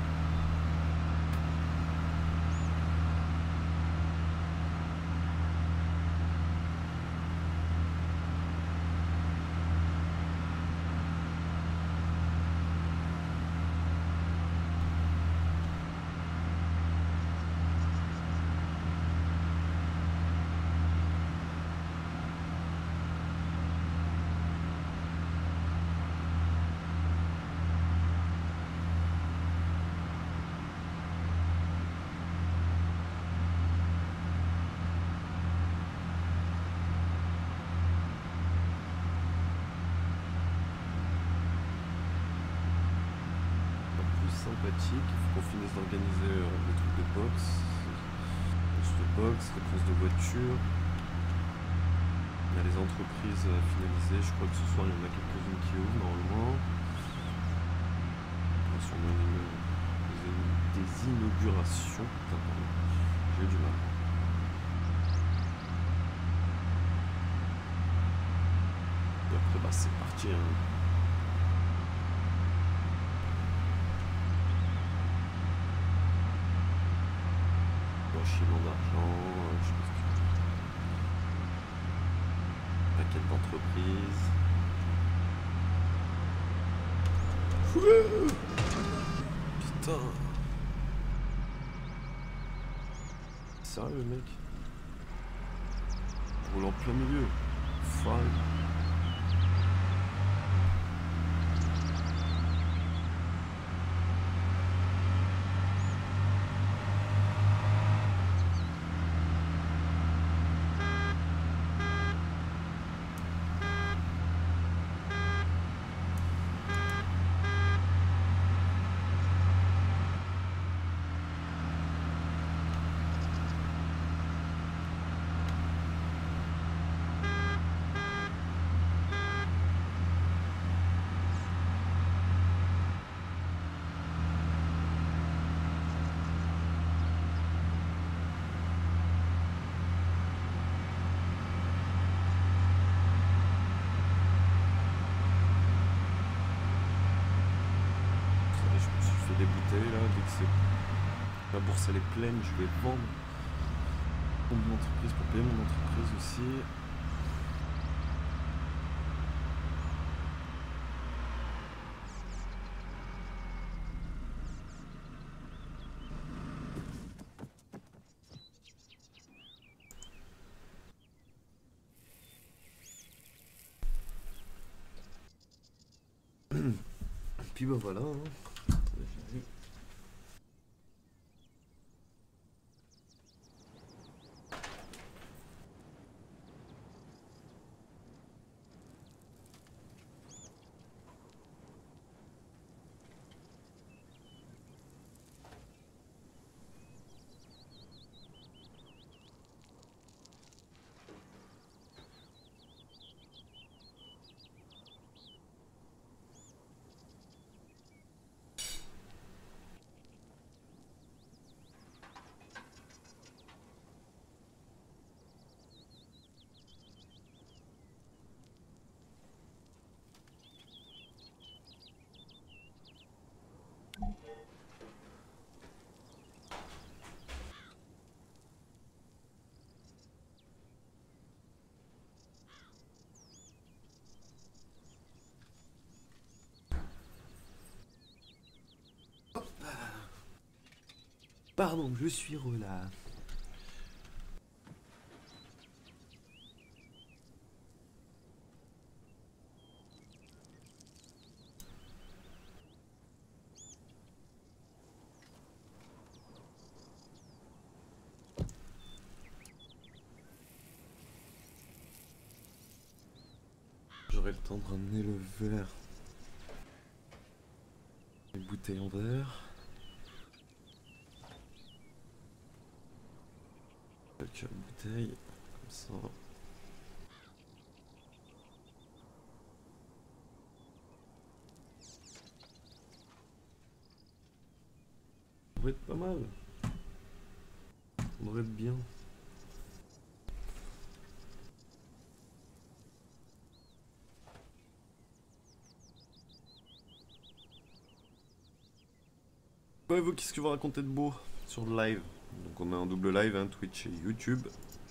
Sympathique, il faut qu'on finisse d'organiser euh, le truc de boxe, course de boxe, les courses de voiture. Il y a les entreprises à finaliser, je crois que ce soir il y en a quelques-unes qui ouvrent normalement. Il y a sûrement une, des, des inaugurations. Putain, pardon, j'ai eu du mal. Et après bah c'est parti hein. Blanchiment d'argent, euh, je pense que paquet d'entreprises. Ouais. Putain. Sérieux mec. On roule en plein milieu. Foiré. Des bouteilles là, dès que c'est la bourse elle est pleine, je vais vendre pour mon entreprise, pour payer mon entreprise aussi. Puis bah voilà. Hein. Pardon, je suis re là. J'aurai le temps de ramener le verre. Les bouteilles en verre. Quelques bouteilles, comme ça. Ça devrait être pas mal. Ça devrait être bien. Ouais, vous, qu'est-ce que vous racontez de beau sur le live? Donc on est en double live, hein, Twitch et YouTube.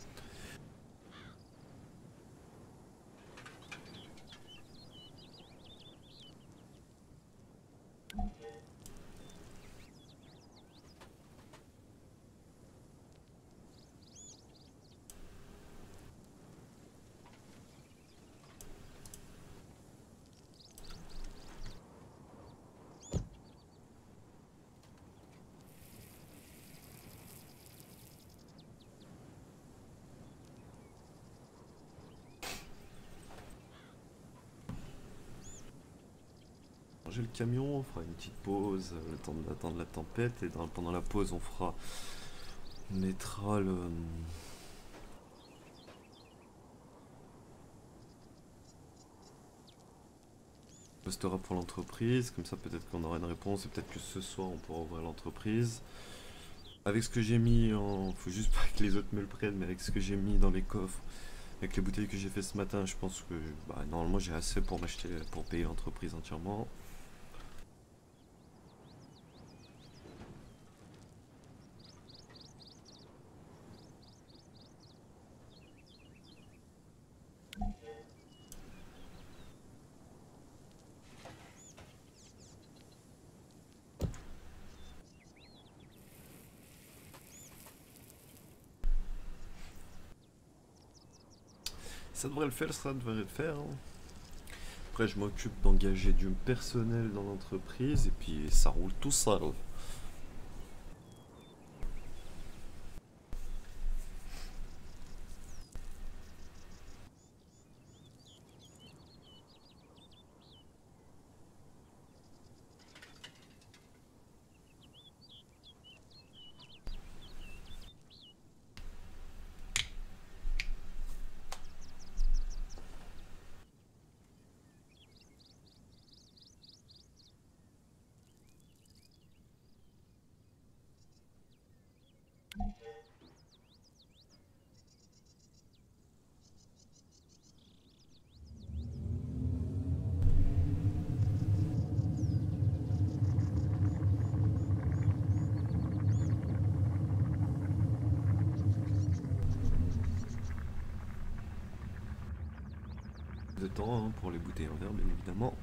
J'ai le camion, on fera une petite pause, euh, le temps d'attendre la tempête, et dans- pendant la pause on fera... On mettra le... On postera pour l'entreprise, comme ça peut-être qu'on aura une réponse, et peut-être que ce soir on pourra ouvrir l'entreprise. Avec ce que j'ai mis en... Faut juste pas que les autres me le prennent, mais avec ce que j'ai mis dans les coffres, avec les bouteilles que j'ai fait ce matin, je pense que... Bah, normalement j'ai assez pour m'acheter, pour payer l'entreprise entièrement. Ça devrait le faire, ça devrait le faire. Hein. Après, je m'occupe d'engager du personnel dans l'entreprise et puis ça roule tout seul. De temps hein, pour les bouteilles en verre, bien évidemment.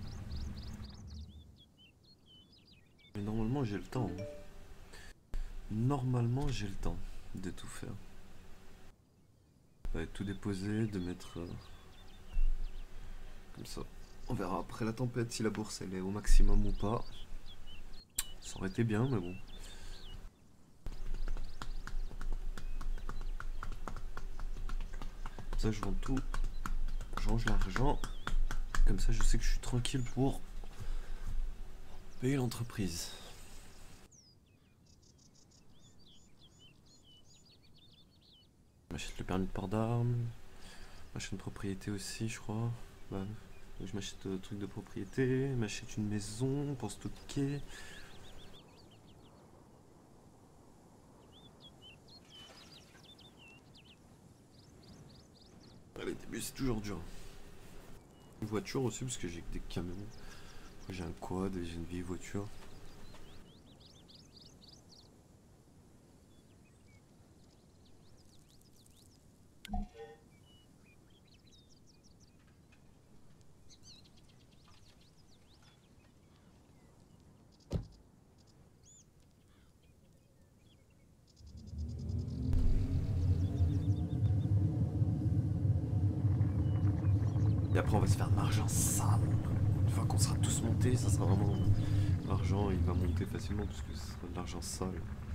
Mais normalement, j'ai le temps. Hein. Normalement, j'ai le temps de tout faire. Ouais, tout déposer, de mettre... Euh, comme ça. On verra après la tempête si la bourse elle est au maximum ou pas. Ça aurait été bien, mais bon. Ça, je vends tout. Je range l'argent. Comme ça, je sais que je suis tranquille pour payer l'entreprise. Je m'achète le permis de port d'armes. Je m'achète une propriété aussi, je crois. Bah, je m'achète un truc de propriété. Je m'achète une maison pour stocker. Les débuts, c'est toujours dur. Une voiture aussi, parce que j'ai que des camions. J'ai un quad et j'ai une vieille voiture. après, on va se faire de l'argent sale. Une fois qu'on sera tous montés, ça sera vraiment. L'argent, il va monter facilement parce que ce sera de l'argent sale.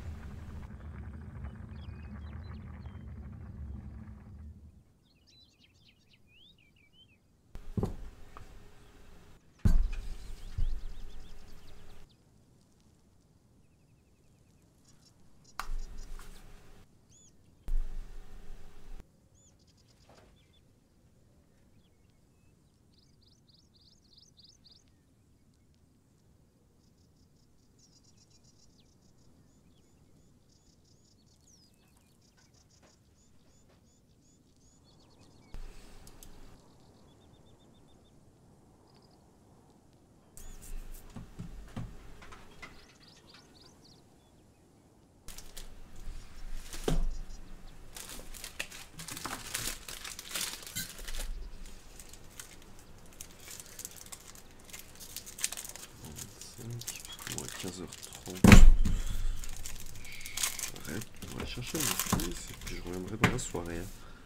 quinze heures trente. J'arrête, on va chercher mon fils et puis je reviendrai dans la soirée.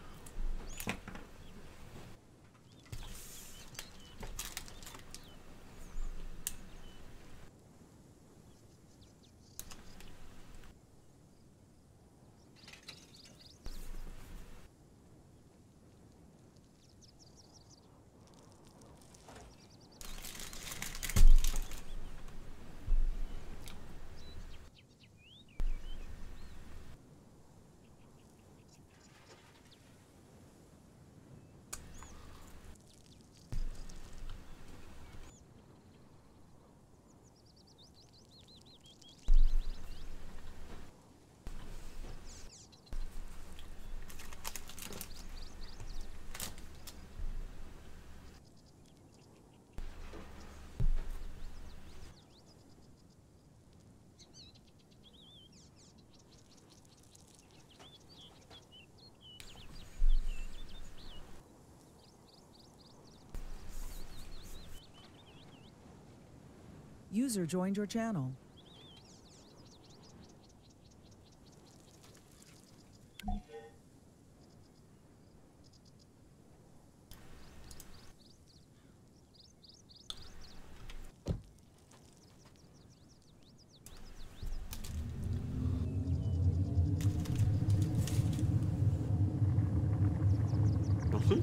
User joined your channel. Merci.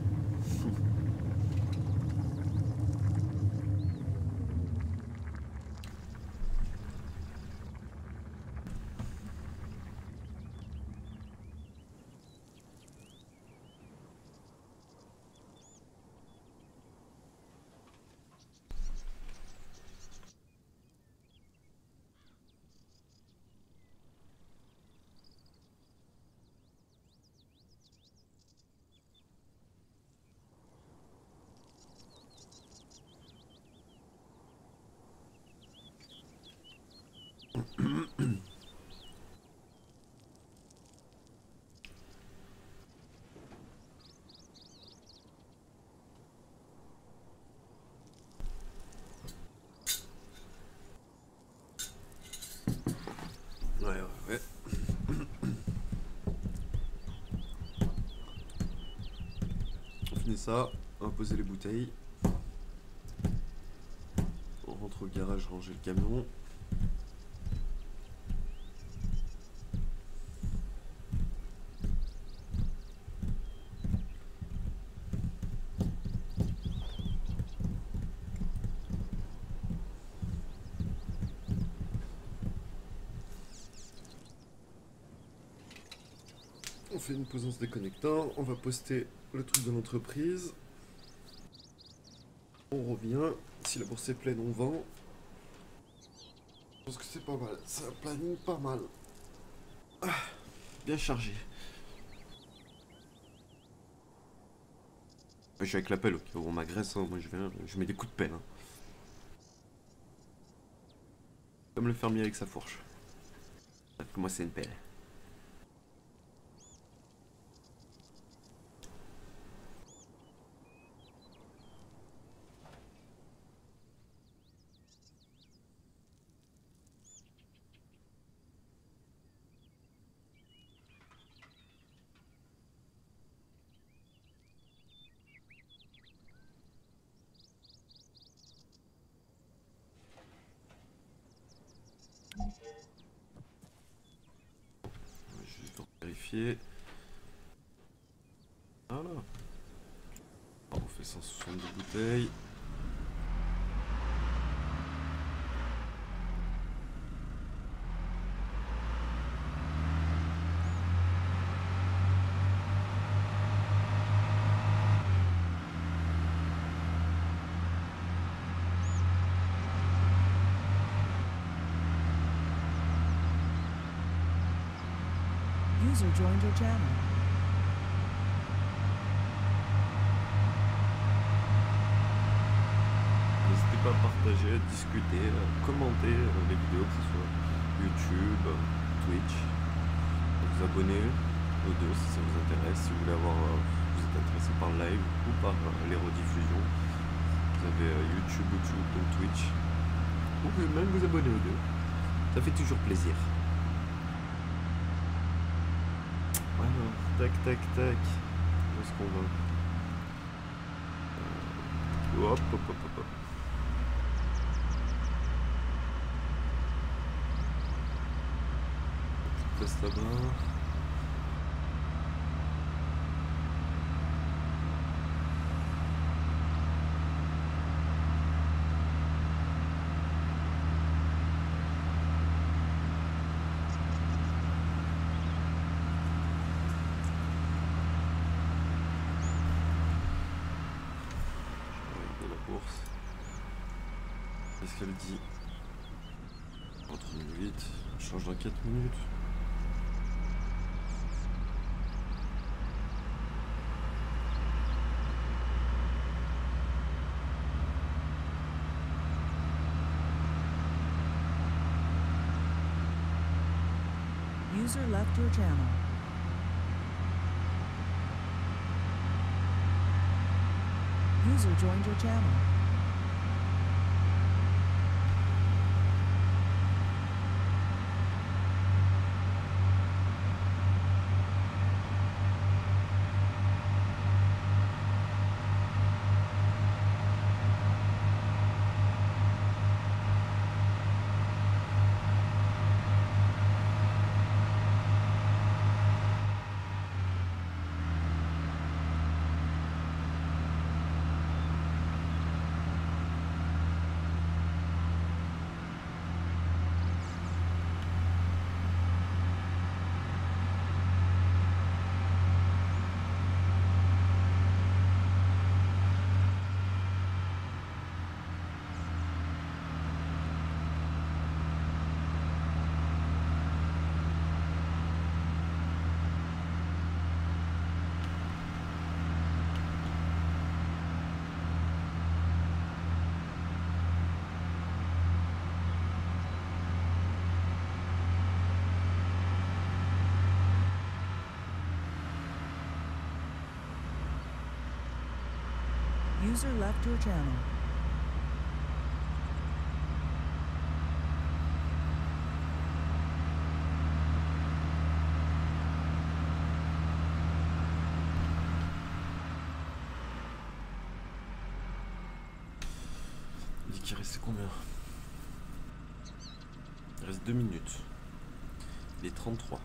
Ouais, ouais, ouais. On finit ça, on va poser les bouteilles. On rentre au garage ranger le camion. On fait une pause en se déconnectant, on va poster le truc de l'entreprise. On revient, si la bourse est pleine on vend. Je pense que c'est pas mal, c'est un planning pas mal. Ah, bien chargé. Je suis avec la pelle, ok, on m'agresse, hein. Moi je viens, je mets des coups de pelle. Hein. Comme le fermier avec sa fourche. Sauf que moi c'est une pelle. vérifier. Voilà. Alors, on fait cent soixante-deux bouteilles. User joined your channel. N'hésitez pas à partager, à discuter, à commenter euh, les vidéos, que ce soit YouTube, Twitch. Vous abonner aux deux si ça vous intéresse. Si vous voulez avoir, euh, vous êtes intéressé par le live ou par euh, les rediffusions, vous avez euh, YouTube ou ou Twitch. Vous pouvez même vous abonner aux deux. Ça fait toujours plaisir. Alors, tac, tac, tac. Où est-ce qu'on va? euh... Hop, hop, hop, hop, hop. Petite place là-bas. Qu'est-ce qu'elle dit? trente-huit, on change dans quatre minutes. User left your channel. User joined your channel. User left your channel. Il dit qu'il reste combien? Il reste deux minutes. Il est trente-trois.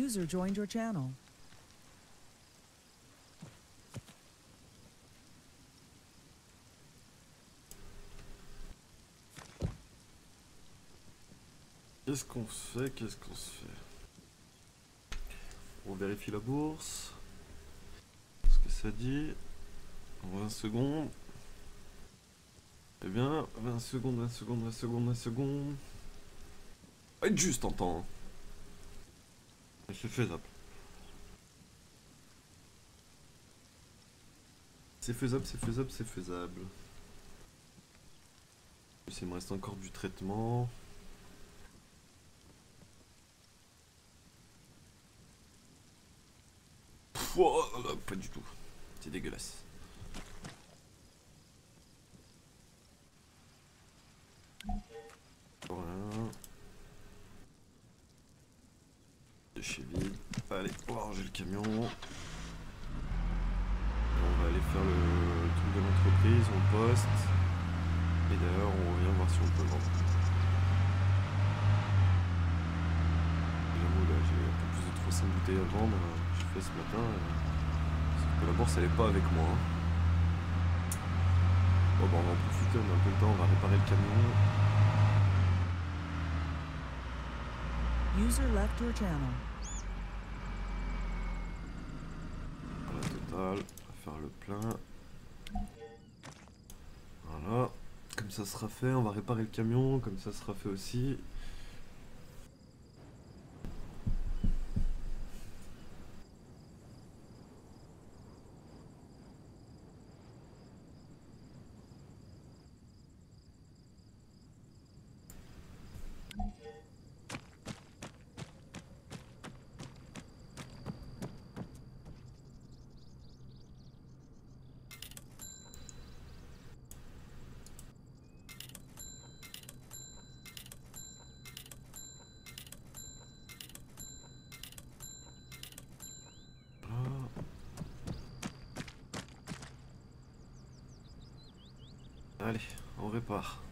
User joined your channel. Qu'est-ce qu'on se fait? Qu'est-ce qu'on se fait? On vérifie la bourse. Ce que ça dit. En vingt secondes. Eh bien, vingt secondes, vingt secondes, vingt secondes, vingt secondes. On va être juste en temps. Hein. C'est faisable. C'est faisable, c'est faisable, c'est faisable. Il me reste encore du traitement. Pff, oh, là, pas du tout. C'est dégueulasse. Voilà. Déchets vides. Allez, on va ranger le camion. Et on va aller faire le truc de l'entreprise, on poste. Et d'ailleurs, on revient voir si on peut vendre. J'avoue, là, j'ai un peu plus de trois cents bouteilles à vendre. J'ai fait ce matin. Sauf que la bourse, elle est pas avec moi. Hein. Bon, bah, on va en profiter, on a un peu le temps, on va réparer le camion. User left your channel. Voilà, total, on va faire le plein. Voilà, comme ça sera fait, on va réparer le camion, comme ça sera fait aussi. Allez, on répare.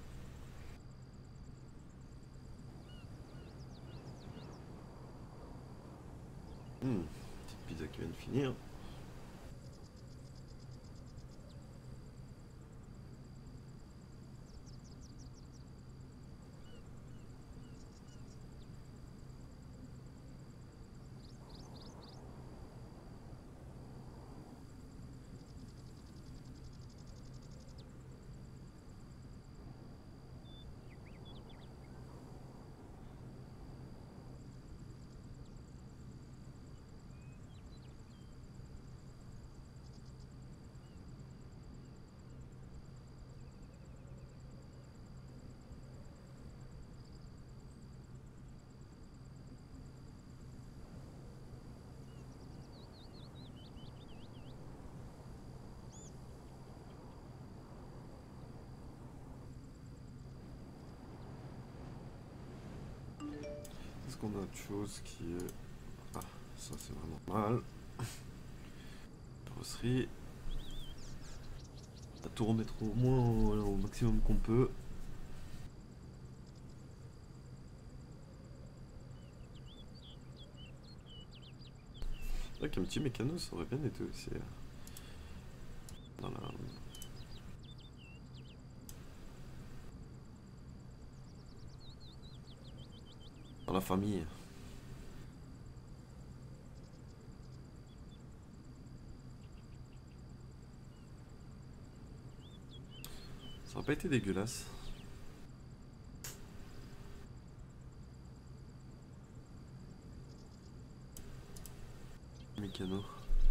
Hmm, petite pizza qui vient de finir. Est-ce qu'on a autre chose qui est... Ah, ça c'est vraiment mal. Carrosserie. On va tout remettre au moins au, au maximum qu'on peut. C'est vrai qu'un petit mécano ça aurait bien été aussi. Dans la... Dans la famille. Ça n'a pas été dégueulasse. Mécano.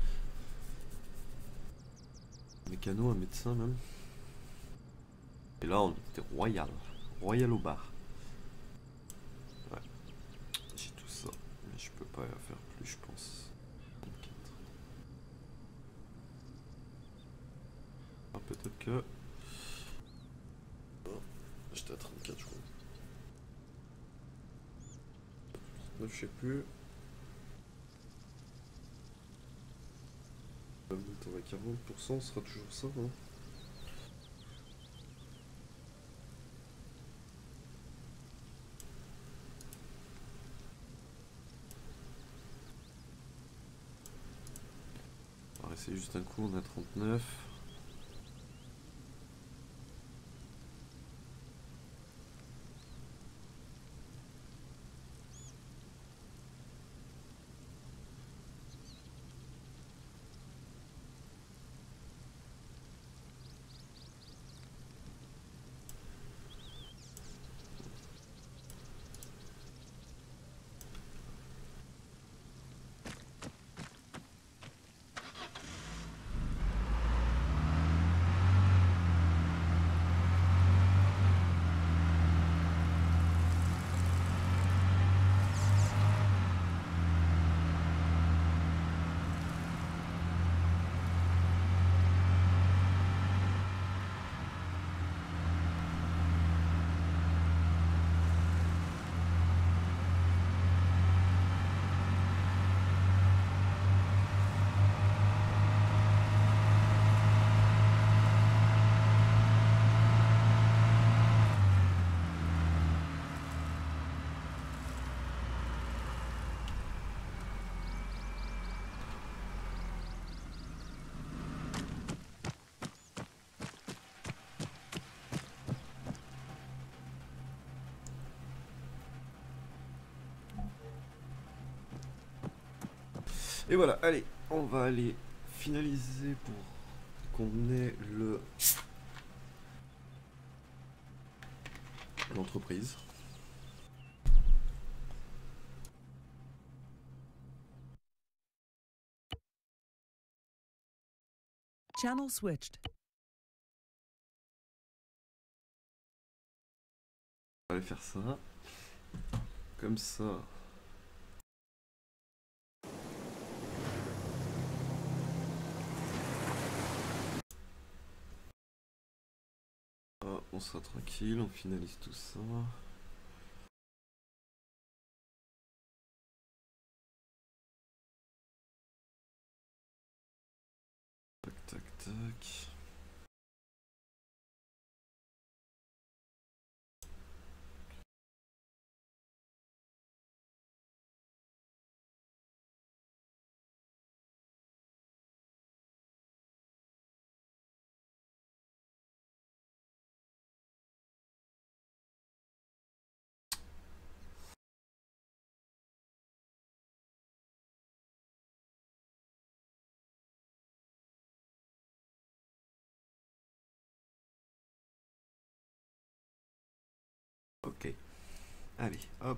Mécano, un médecin même. Et là on était royal. Royal au bar. Ouais. J'ai tout ça. Mais je peux pas faire plus je pense. vingt-quatre. Ah, peut-être que... Oh, j'étais à trente-quatre je crois. trente-neuf je sais plus. On va quarante pour cent, ce sera toujours ça, hein. passer juste un coup, on a trente-neuf. Et voilà, allez, on va aller finaliser pour qu'on ait le l'entreprise. Channel switched. On va aller faire ça. Comme ça. Ah, on sera tranquille, on finalise tout ça. Tac, tac, tac. Ok. Allez, hop.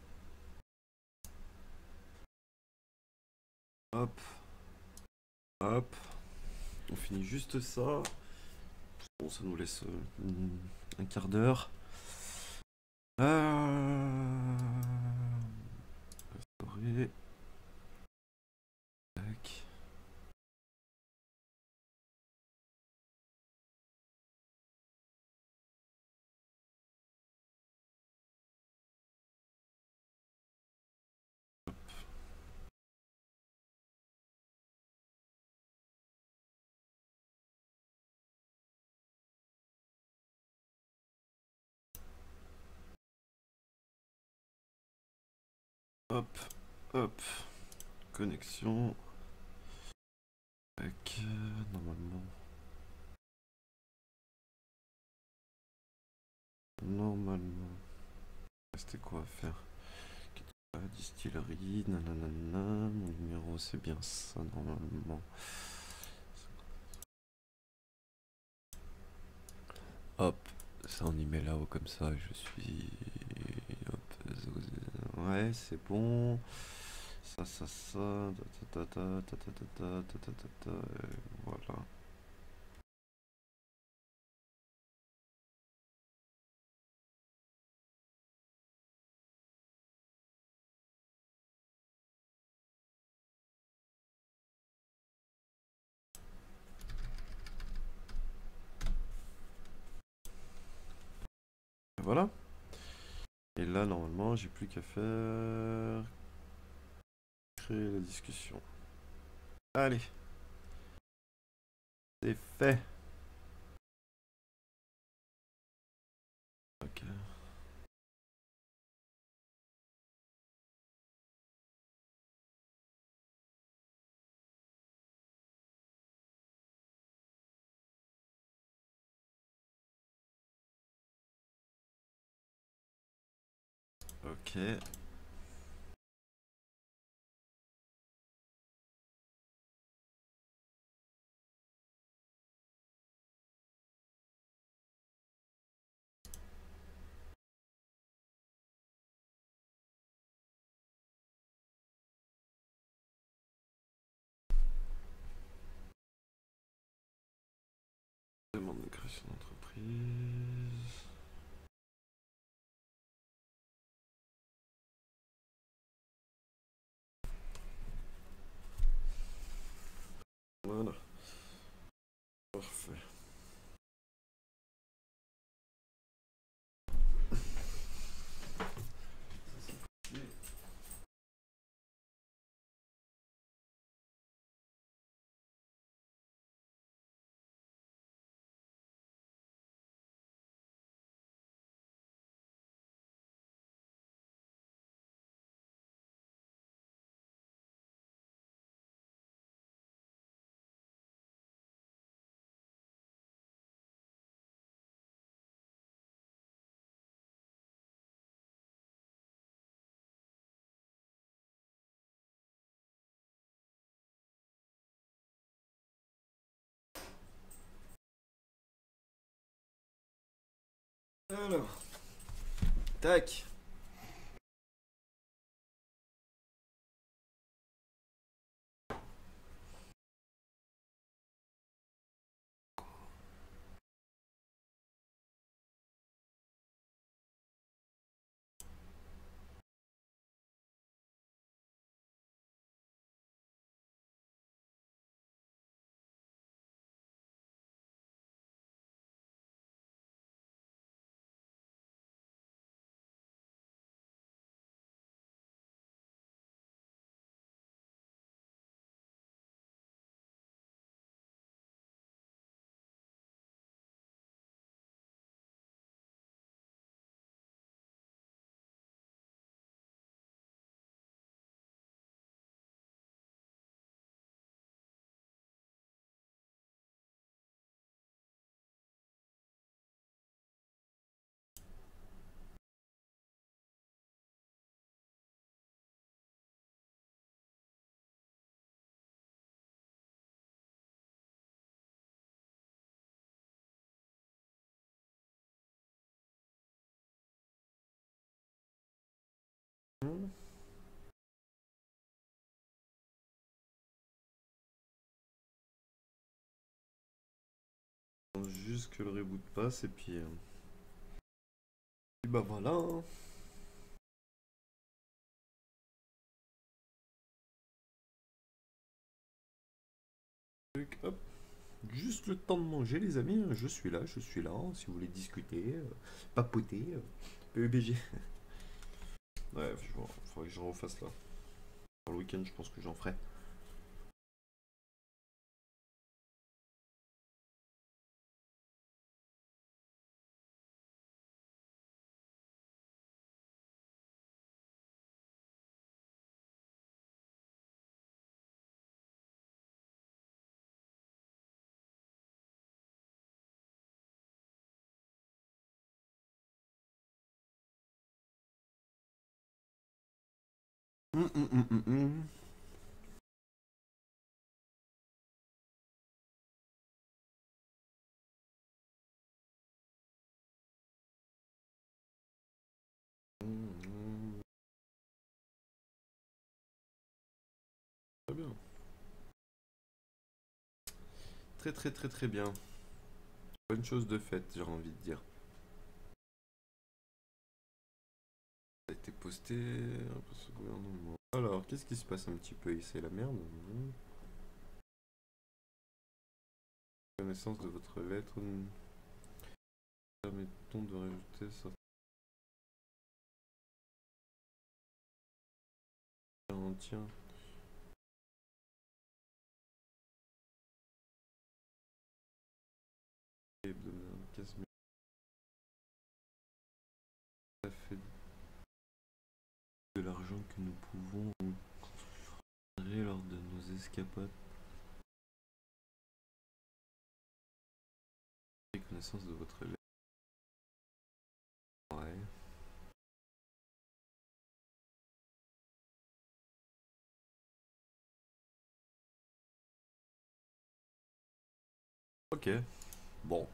Hop. Hop. On finit juste ça. Bon, ça nous laisse euh, un quart d'heure. Euh... Restaurer. Tac. Hop, hop, connexion. Tac, normalement. Normalement. C'était quoi à faire? Distillerie, nanana. Mon numéro c'est bien ça normalement. Hop, ça on y met là-haut comme ça. Je suis. Hop, ouais, c'est bon. Ça, ça, ça. Ta, ta, ta, ta, ta, ta, ta, ta, ta, ta, voilà. Voilà. Et là, normalement, j'ai plus qu'à faire. Créer la discussion. Allez. C'est fait. Ok. Ok. Demande de création d'entreprise. Voilà. Parfait. Alors, tac. Juste que le reboot passe et puis... Euh... Et bah voilà hein. Hop. Juste le temps de manger les amis, je suis là, je suis là, si vous voulez discuter, euh, papoter, euh, P U B G. Ouais, il faudrait que j'en refasse là. Pour le week-end je pense que j'en ferai. Hum, hum, hum, hum, hum. Très bien. Très très très très bien. Bonne chose de faite, j'ai envie de dire. Ça a été posté par ce gouvernement. Alors, qu'est-ce qui se passe un petit peu ici? C'est la merde. Connaissance de votre lettre. Permettons de rajouter ça. Tiens. Ça fait de l'argent que nous pouvons retirer lors de nos escapades. Connaissance de votre lettre. Ouais. Ok. Bon.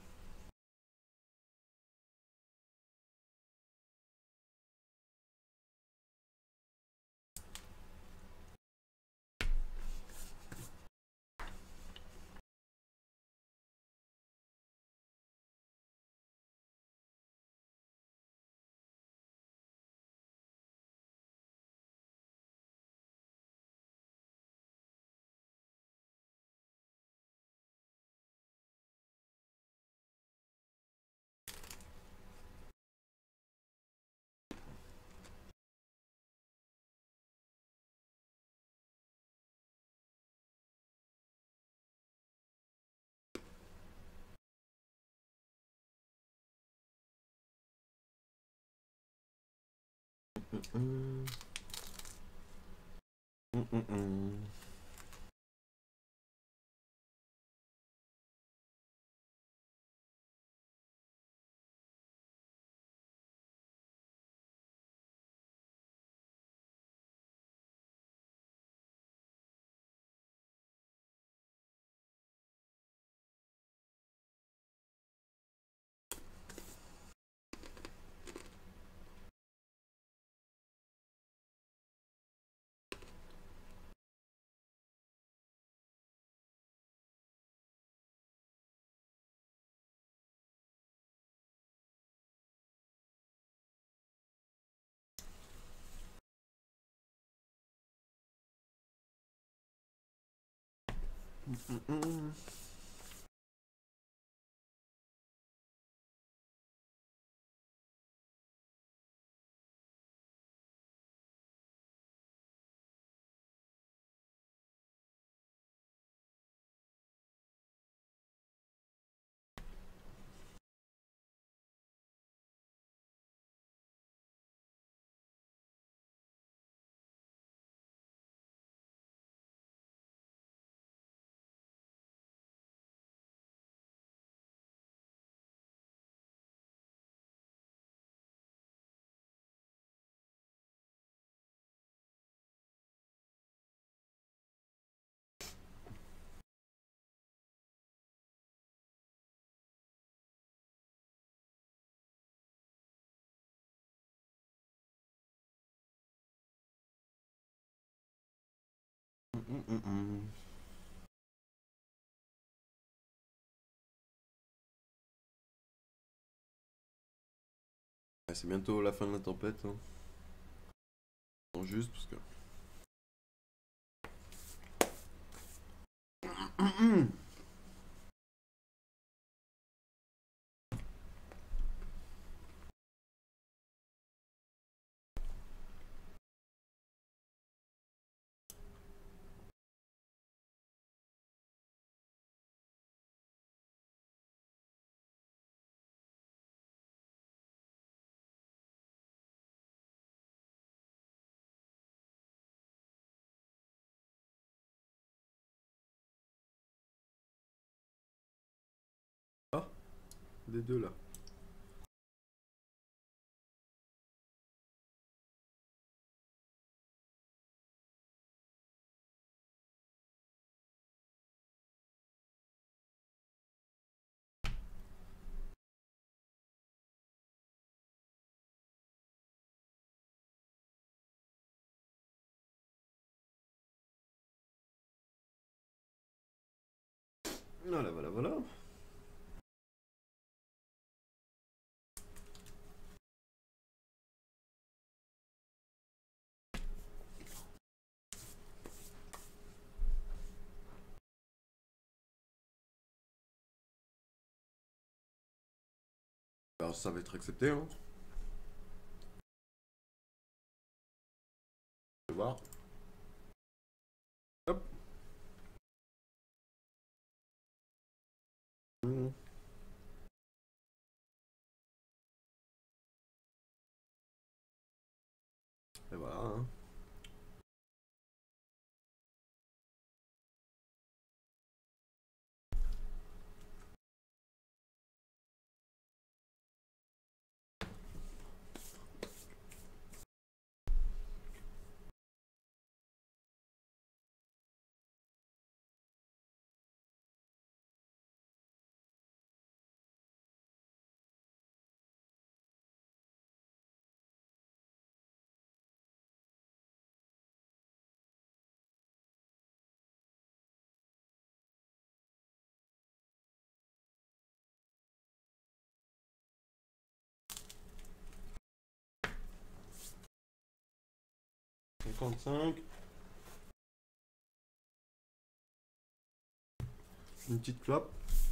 Hum, hum, hum, hum. Hum, hum, hum. Hum, hum, hum. Ouais, c'est bientôt la fin de la tempête. Hein. Attends juste parce que. Hum, hum. Ah, les deux là. Voilà, voilà, voilà. Alors ça va être accepté, hein. Je vais voir. Hop. Hum. Et voilà, hein. cinquante-cinq. Une petite clope.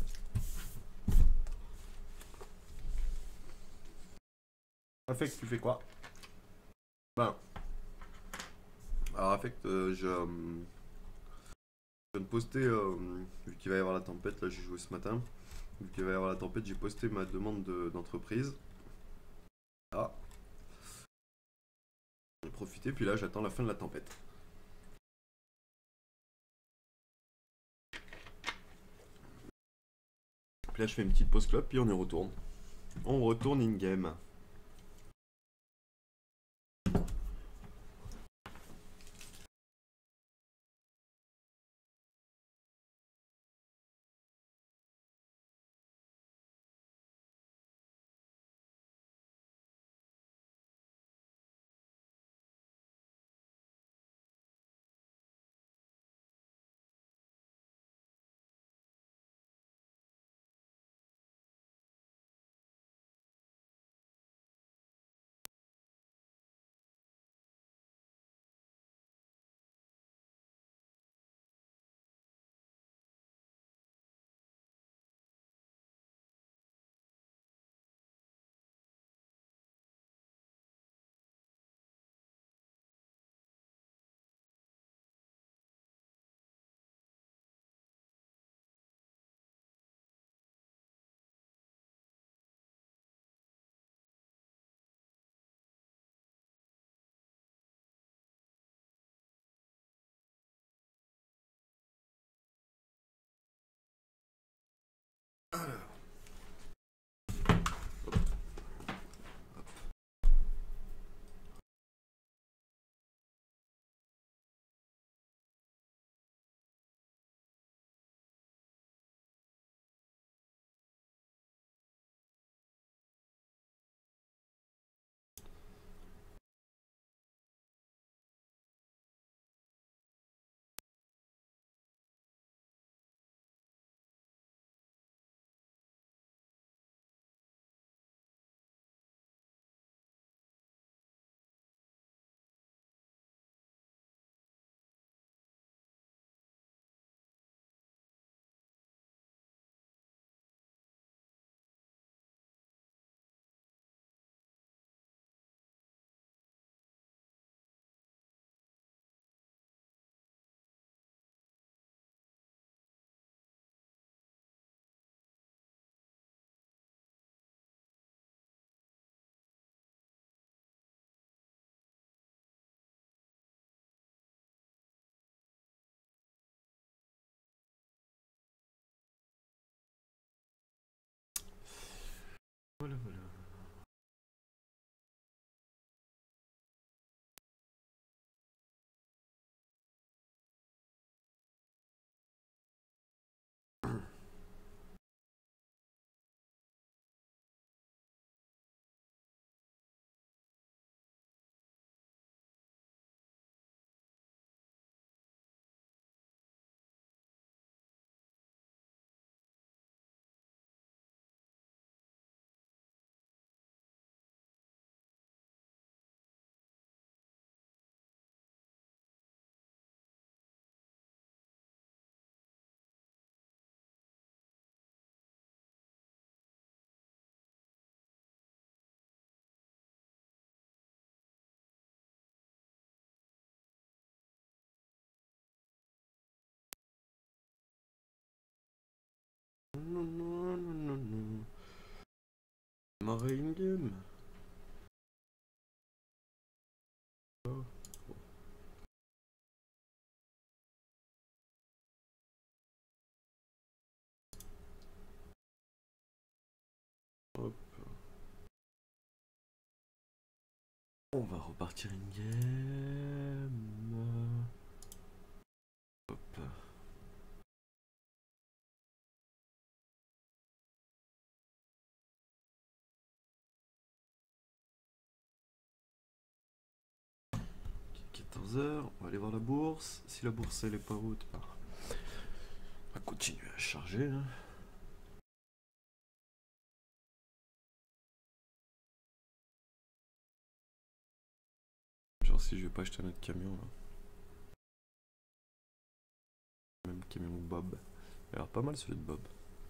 Affect, tu fais quoi? Ben. Alors, Affect, euh, je. euh, je viens de poster, euh, vu qu'il va y avoir la tempête, là j'ai joué ce matin. Vu qu'il va y avoir la tempête, j'ai posté ma demande de- d'entreprise. Ah. J'ai profité, puis là j'attends la fin de la tempête. Puis là je fais une petite pause club, puis on y retourne. On retourne in-game. Voilà, voilà. Non, non, non, non, non. Démarrer in-game. Oh. Hop. On va repartir in-game. Hop. quatorze heures, on va aller voir la bourse. Si la bourse elle est pas haute, bah, on va continuer à charger. Hein. Genre si je vais pas acheter un autre camion là. Même camion Bob. Alors pas mal celui de Bob.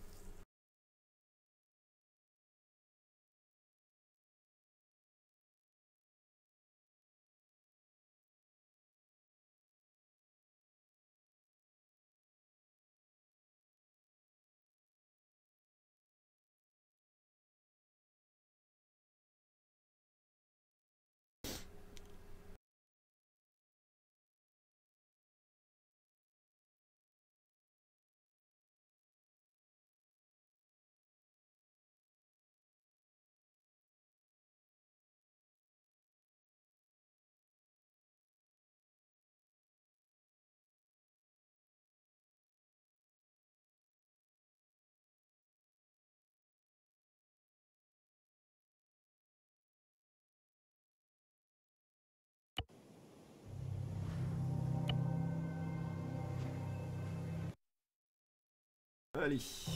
Allez.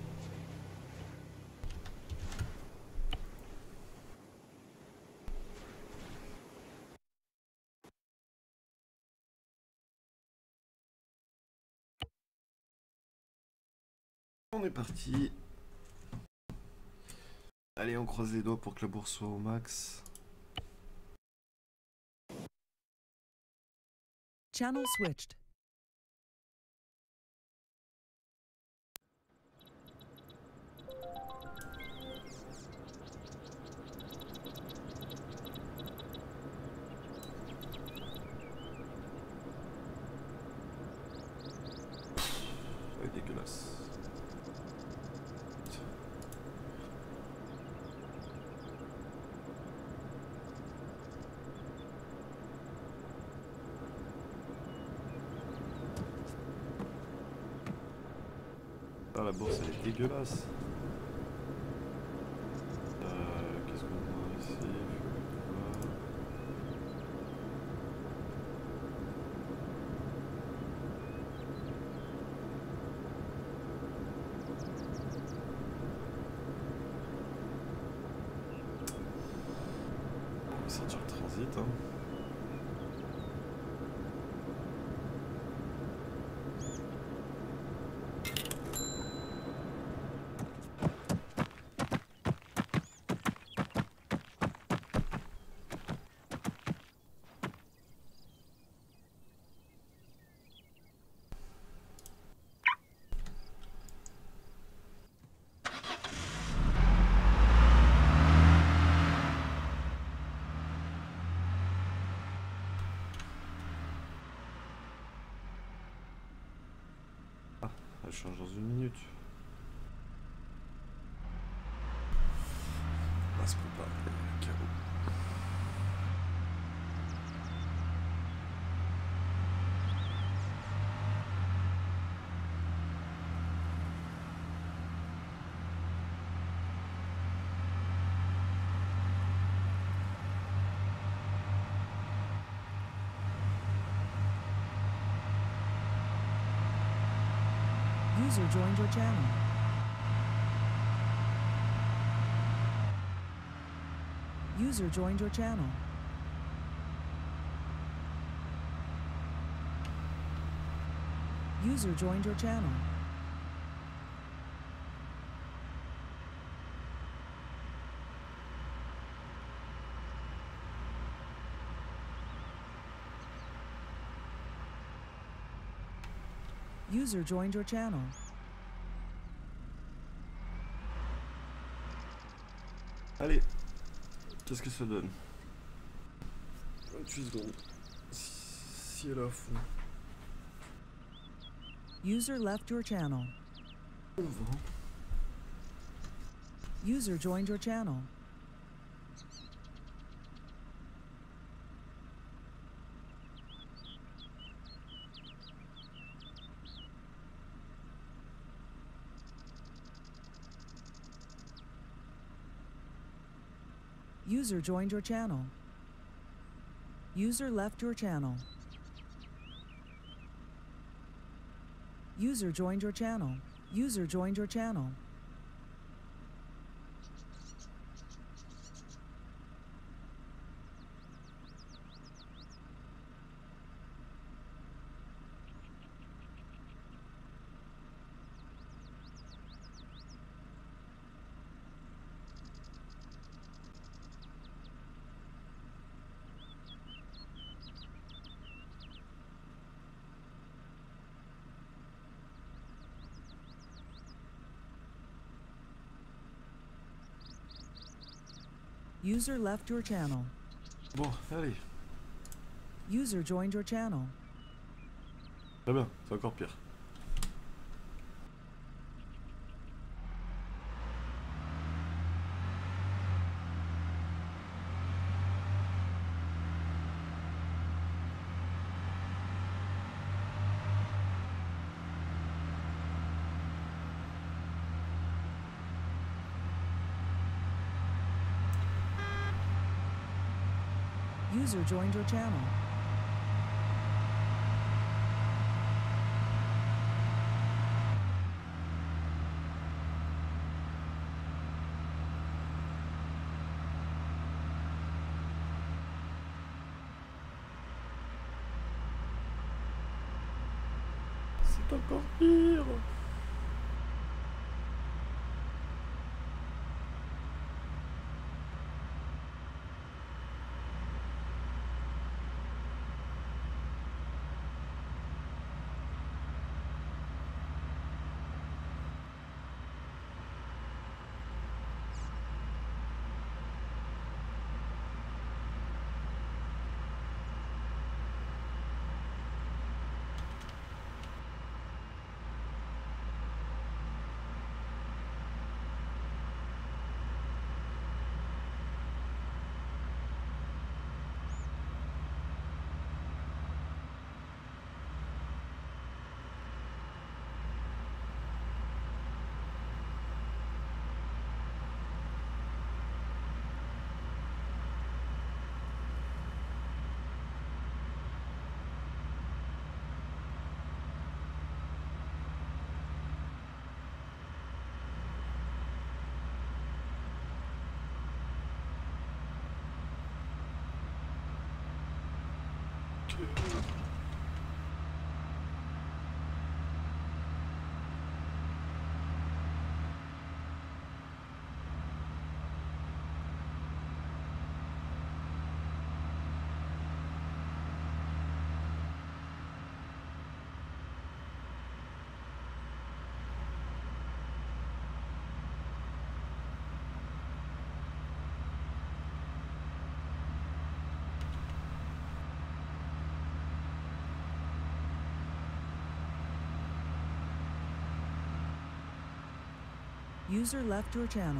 On est parti. Allez, on croise les doigts pour que la bourse soit au max. Channel switched. Ouais, dégueulasse. Ah, la bourse elle est dégueulasse. Euh, Qu'est-ce qu'on voit ici? Voilà. On va sortir le transit. Hein. Elle change dans une minute. On va se préparer au chaos. User joined your channel. User joined your channel. User joined your channel. User joined your channel. Allez, qu'est-ce que ça donne? vingt-huit secondes. Si elle est à fond. User left your channel. On va. User joined your channel. User joined your channel. User left your channel. User joined your channel. User joined your channel. User left your channel. Bon, allez. User joined your channel. Très bien, c'est encore pire. User joined your channel. C'est encore pire. User left your channel.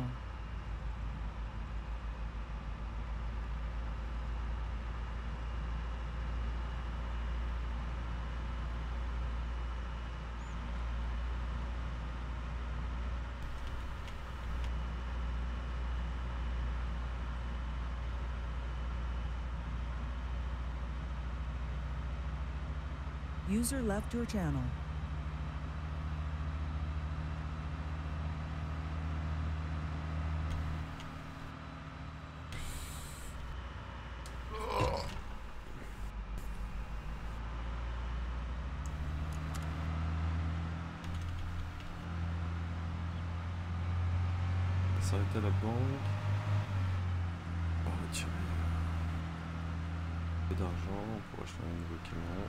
User left your channel. S'arrêter à la banque. On va retirer un peu d'argent pour acheter un nouveau camion.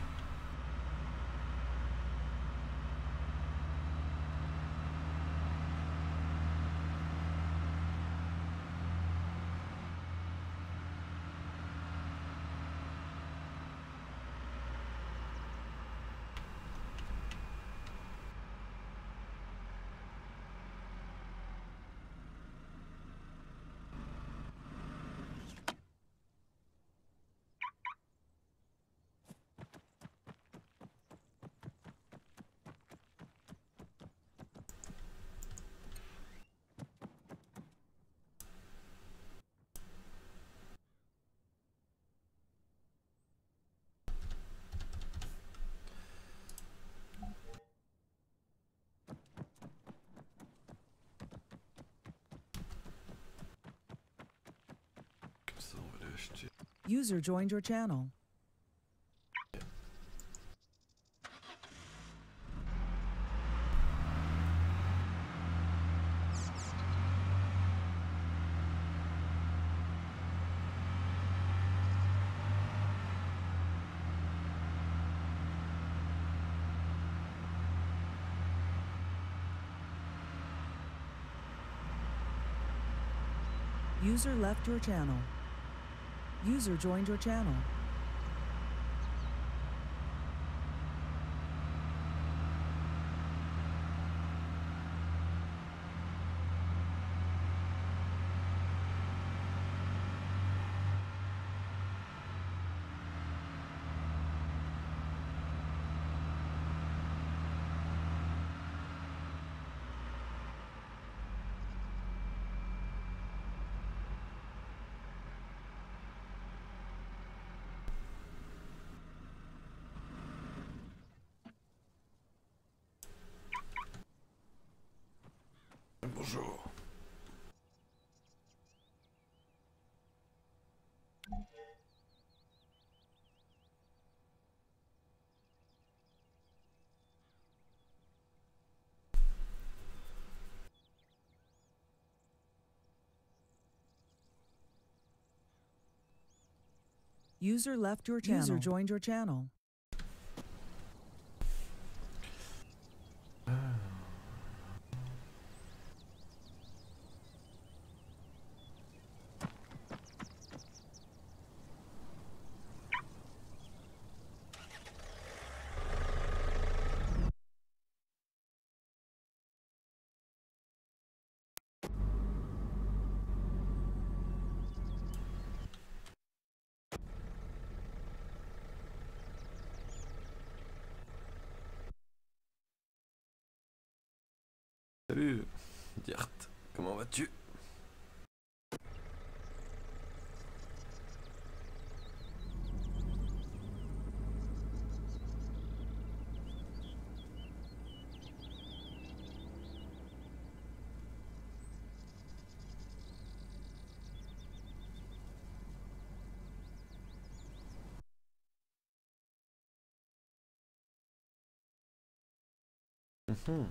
User joined your channel. User left your channel. User joined your channel. Bonjour. User left your channel. User joined your channel. Salut, Dirt, comment vas-tu? Mhm.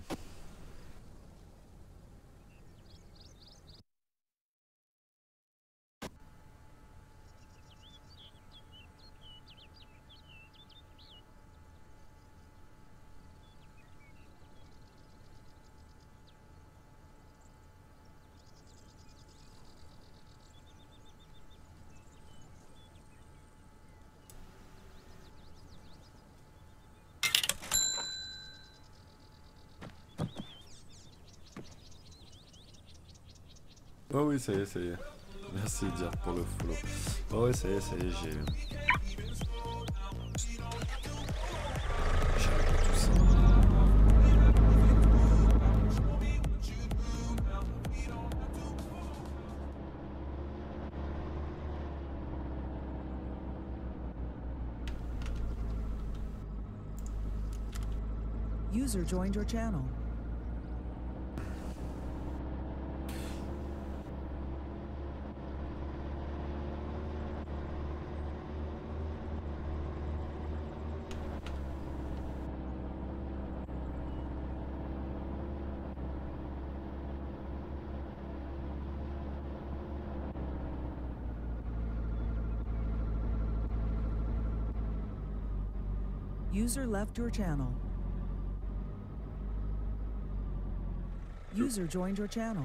Oh oui, ça y est, ça y est. Merci Dirt pour le follow. Oh ouais, ça y est, ça y est, j'ai... J'ai réglé tout ça. User joined your channel. User left your channel. User joined your channel.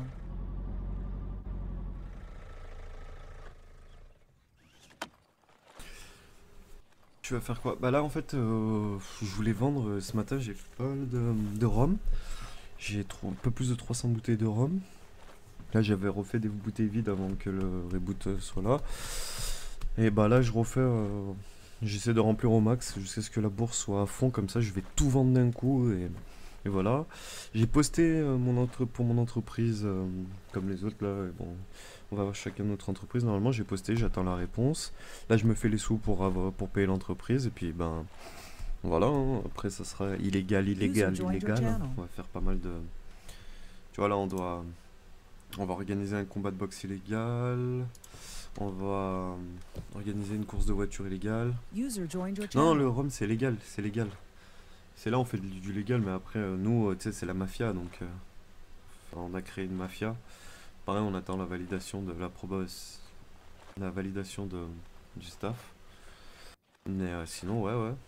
Tu vas faire quoi? Bah là en fait euh, je voulais vendre euh, ce matin, j'ai fait pas mal de, de rhum. J'ai un peu plus de trois cents bouteilles de rhum. Là j'avais refait des bouteilles vides avant que le reboot euh, soit là. Et bah là je refais, euh, j'essaie de remplir au max jusqu'à ce que la bourse soit à fond, comme ça je vais tout vendre d'un coup et, et voilà. J'ai posté euh, mon entre pour mon entreprise euh, comme les autres là, et bon, on va avoir chacun notre entreprise. Normalement j'ai posté, j'attends la réponse. Là je me fais les sous pour, avoir, pour payer l'entreprise et puis ben voilà, hein. Après ça sera illégal, illégal, illégal. On va faire pas mal de... Tu vois là on doit... On va organiser un combat de boxe illégal. On va organiser une course de voiture illégale. Non, le rhum c'est légal, c'est légal. C'est là on fait du, du légal, mais après euh, nous, tu sais, c'est la mafia, donc euh, enfin, on a créé une mafia. Pareil, on attend la validation de la probos, la validation de, du staff. Mais euh, sinon, ouais, ouais.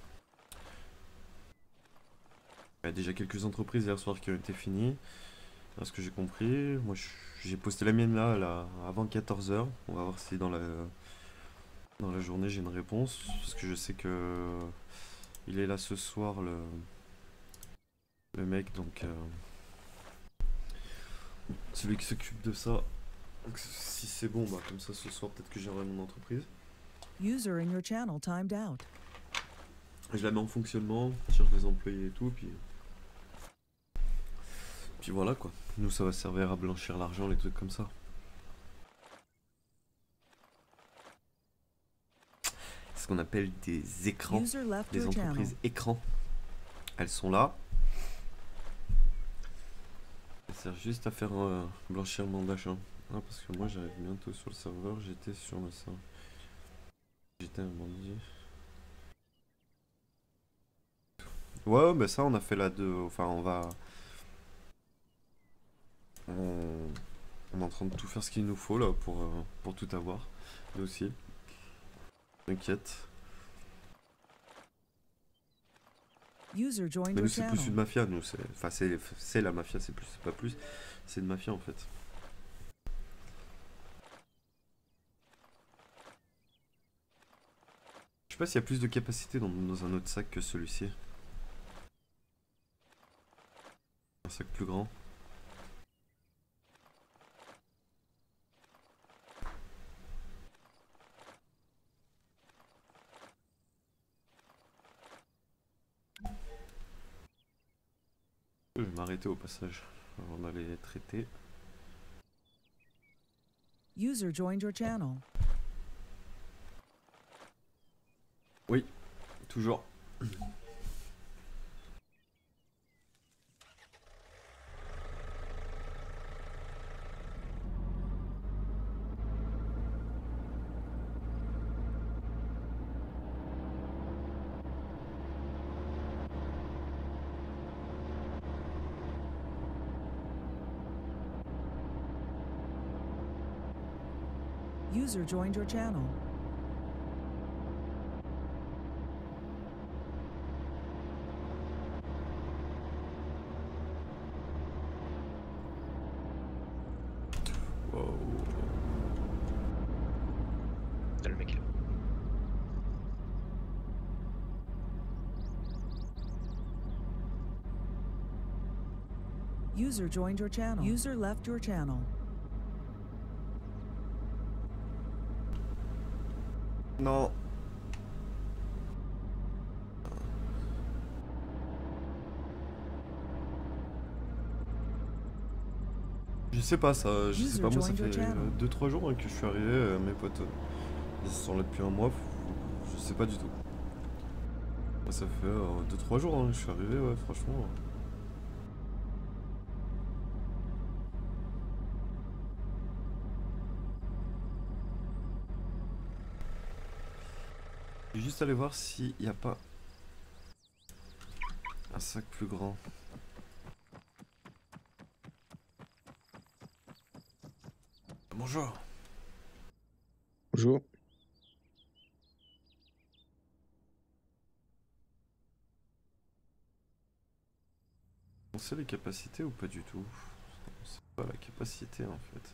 Il y a déjà quelques entreprises hier soir qui ont été finies. À ce que j'ai compris, moi je- j'ai posté la mienne là, là avant quatorze heures. On va voir si dans la, dans la journée j'ai une réponse. Parce que je sais que il est là ce soir, le, le mec, donc euh, celui qui s'occupe de ça. Donc, si c'est bon, bah comme ça ce soir peut-être que j'aurai mon entreprise. User in your channel timed out. Je la mets en fonctionnement, je cherche des employés et tout, puis puis voilà quoi. Nous ça va servir à blanchir l'argent, les trucs comme ça. C'est ce qu'on appelle des écrans, User left des your channel. entreprises écrans. Elles sont là. Elles servent juste à faire un blanchiment d'achat. Ah, parce que moi j'arrive bientôt sur le serveur, j'étais sur le serveur. J'étais un bandit. Ouais, bah ça on a fait la deux. Enfin, on va. On... on est en train de tout faire ce qu'il nous faut là pour, euh, pour tout avoir. Nous aussi. T'inquiète. User joined Mais your nous c'est plus une channel. mafia, nous c'est. Enfin c'est c'est la mafia, c'est plus, c'est pas plus. C'est une mafia en fait. Je sais pas s'il y a plus de capacité dans, dans un autre sac que celui-ci. Un sac plus grand. Je vais m'arrêter au passage avant d'aller les traiter. User joined your channel. Oui, toujours. User joined your channel. Wow. Là, le mec est là. User joined your channel. User left your channel. Non. Je sais pas ça, je sais pas, moi ça fait deux trois jours hein, que je suis arrivé, euh, mes potes euh, ils sont là depuis un mois, je sais pas du tout. Moi ça fait deux trois jours hein, que je suis arrivé, ouais franchement. Je vais juste aller voir s'il n'y a pas un sac plus grand. Bonjour. Bonjour. On sait les capacités ou pas du tout? On sait pas la capacité en fait.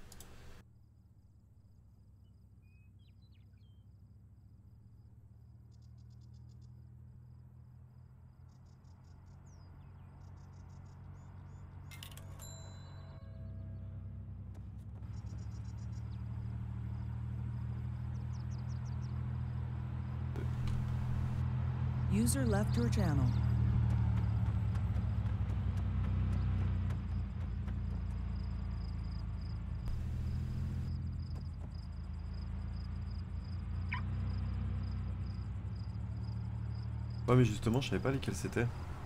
User left your channel. Ouais mais justement je savais pas lesquels c'était.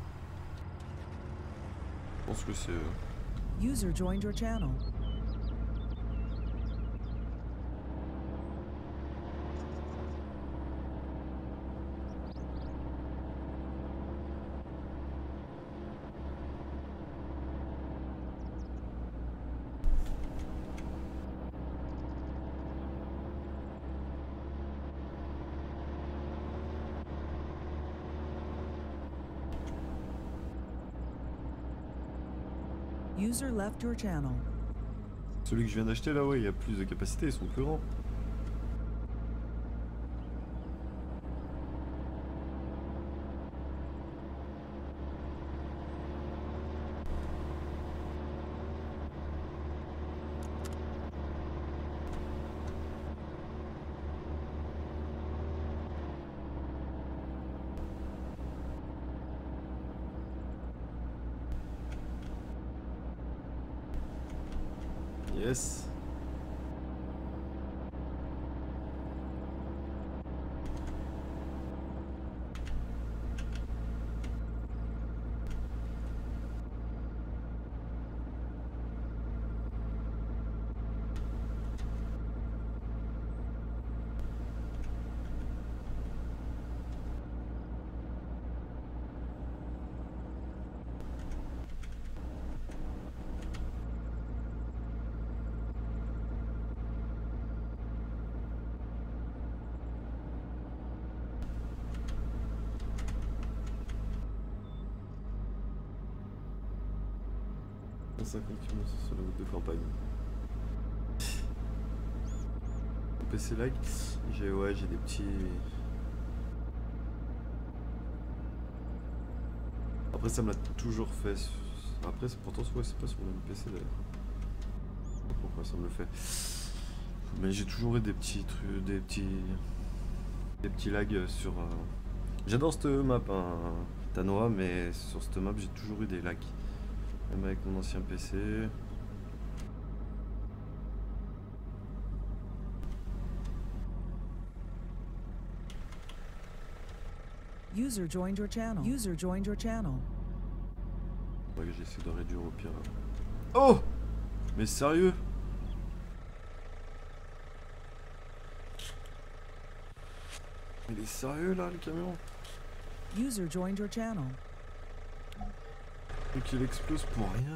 Je pense que c'est... User joined your channel. User left your channel. Celui que je viens d'acheter là, ouais, il y a plus de capacité, ils sont plus grands. Yes. cinquante kilomètres sur la route de campagne. Mon P C lag. J'ai ouais j'ai des petits. Après ça me l'a toujours fait. Après c'est pourtant ouais, c'est pas sur le même P C d'ailleurs. Pourquoi ça me le fait. Mais j'ai toujours eu des petits trucs, des petits. Des petits lags sur. Euh... J'adore cette map hein, Tanoa, mais sur cette map j'ai toujours eu des lags. Même avec mon ancien P C. User joined your channel. User joined your channel. Ouais, j'essaie de réduire au pire. Oh! Mais sérieux? Il est sérieux là le camion? User joined your channel. Et qu'il explose pour rien.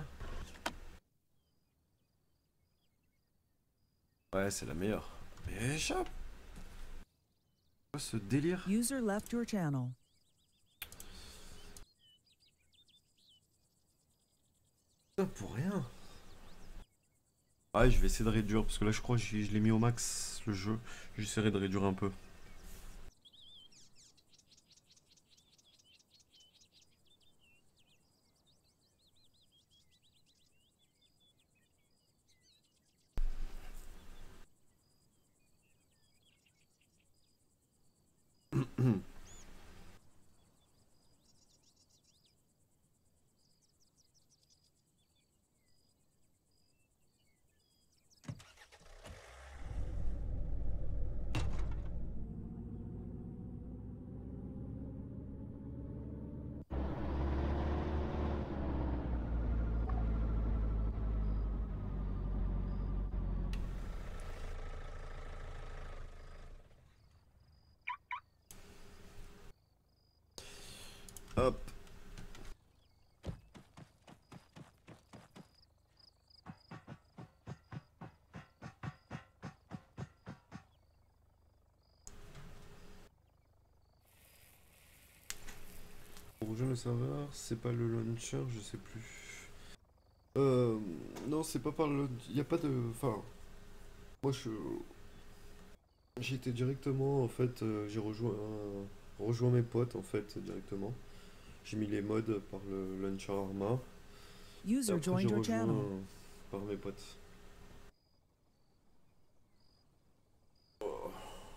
Ouais, c'est la meilleure. Mais échappe. Quoi ce délire? User left your channel. Ça pour rien. Ouais, je vais essayer de réduire parce que là je crois que je, je l'ai mis au max le jeu. J'essaierai de réduire un peu. Hop. Pour rejoindre le serveur, c'est pas le launcher, je sais plus. Euh, non, c'est pas par le... Il n'y a pas de... Enfin... Moi, je... J'ai été directement, en fait, euh, j'ai rejoint, euh, rejoint mes potes, en fait, directement. J'ai mis les mods par le launcher Arma. Et User après, j'ai joined your rejoint channel. euh, par mes potes. Oh.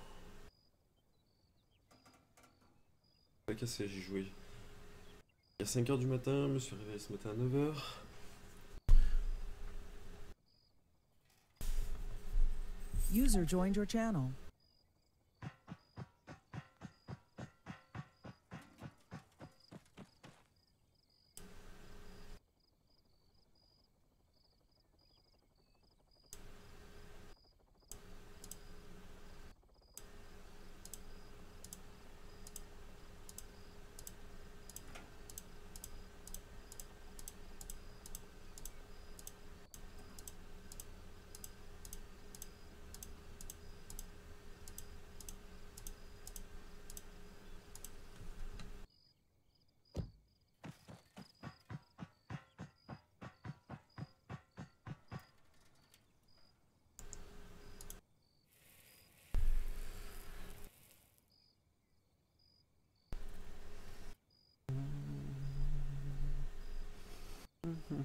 Pas cassé, j'ai joué. Il y a cinq heures du matin, je me suis réveillé ce matin à neuf heures. User joined your channel.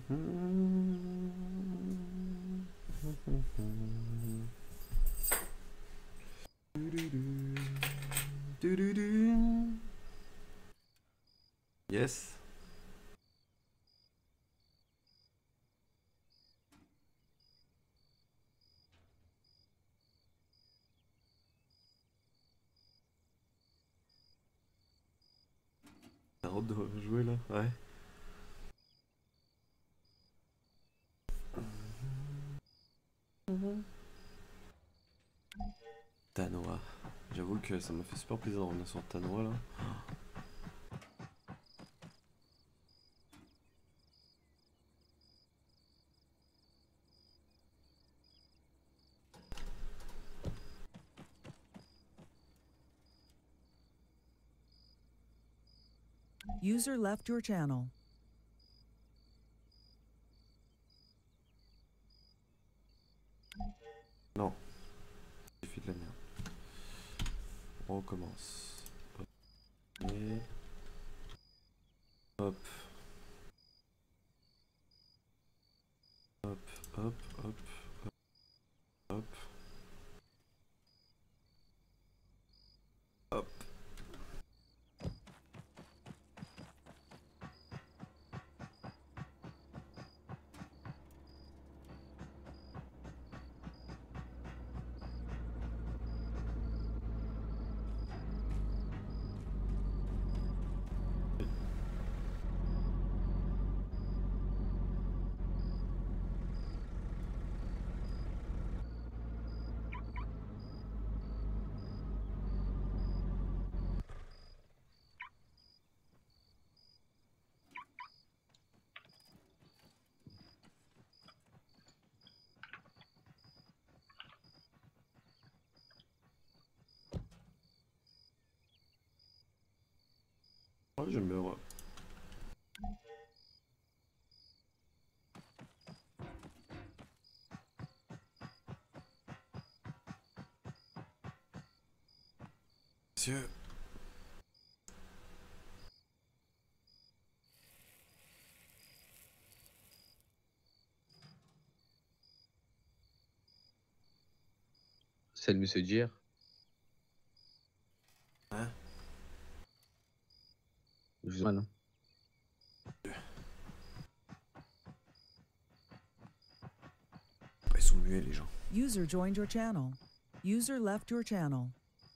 Yes. T'as hâte de jouer là? Ouais. Tanoa. J'avoue que ça m'a fait super plaisir de revenir sur Tanoa là. User left your channel. Non. J'ai fait de la merde. On recommence. Hop. Et... Hop. Hop, hop, hop, hop. Hop. Ouais, j'aime bien, ouais. Monsieur. C'est le monsieur Gir. Hein? Je vous non. Ils sont muets les gens. User joined your channel. User left your channel.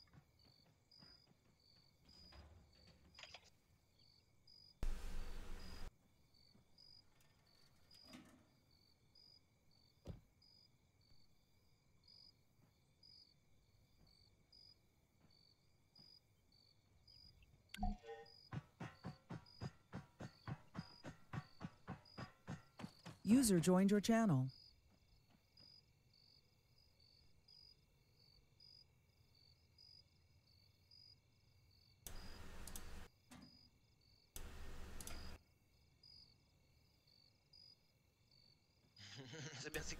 User joined your channel. C'est bien, c'est...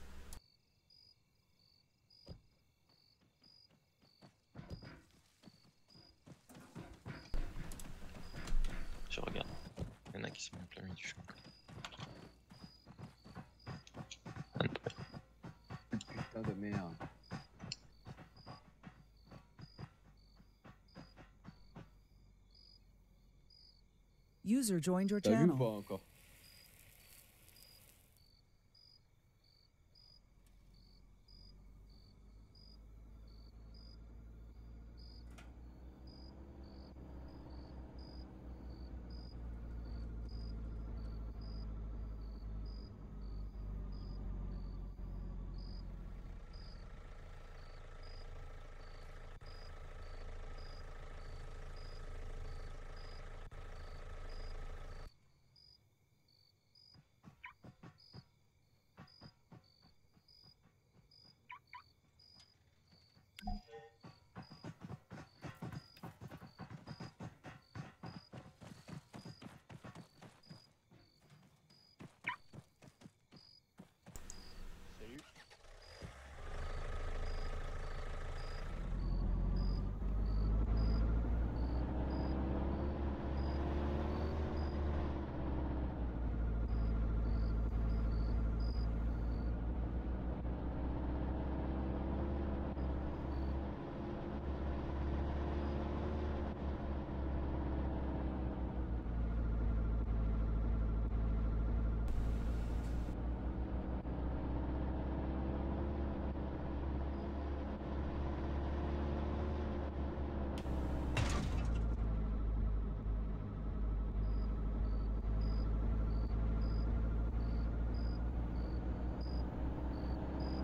Je regarde. Il y en a qui se mettent en plein milieu du champ. Putain de merde. User joined your T'as vu ou channel. pas encore?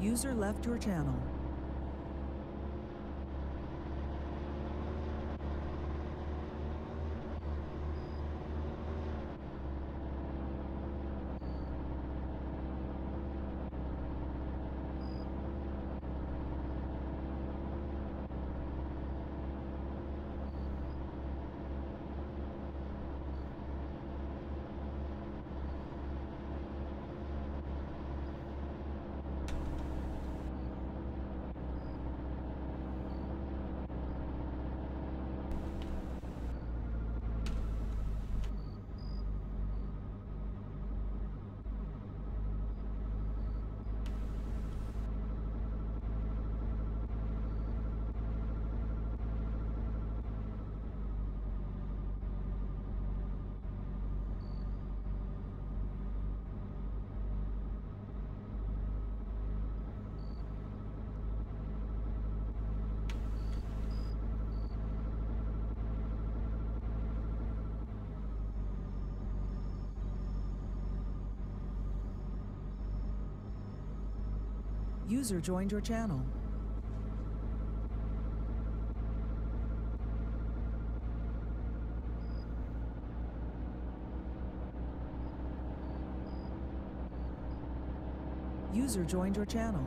User left your channel. User joined your channel. User joined your channel.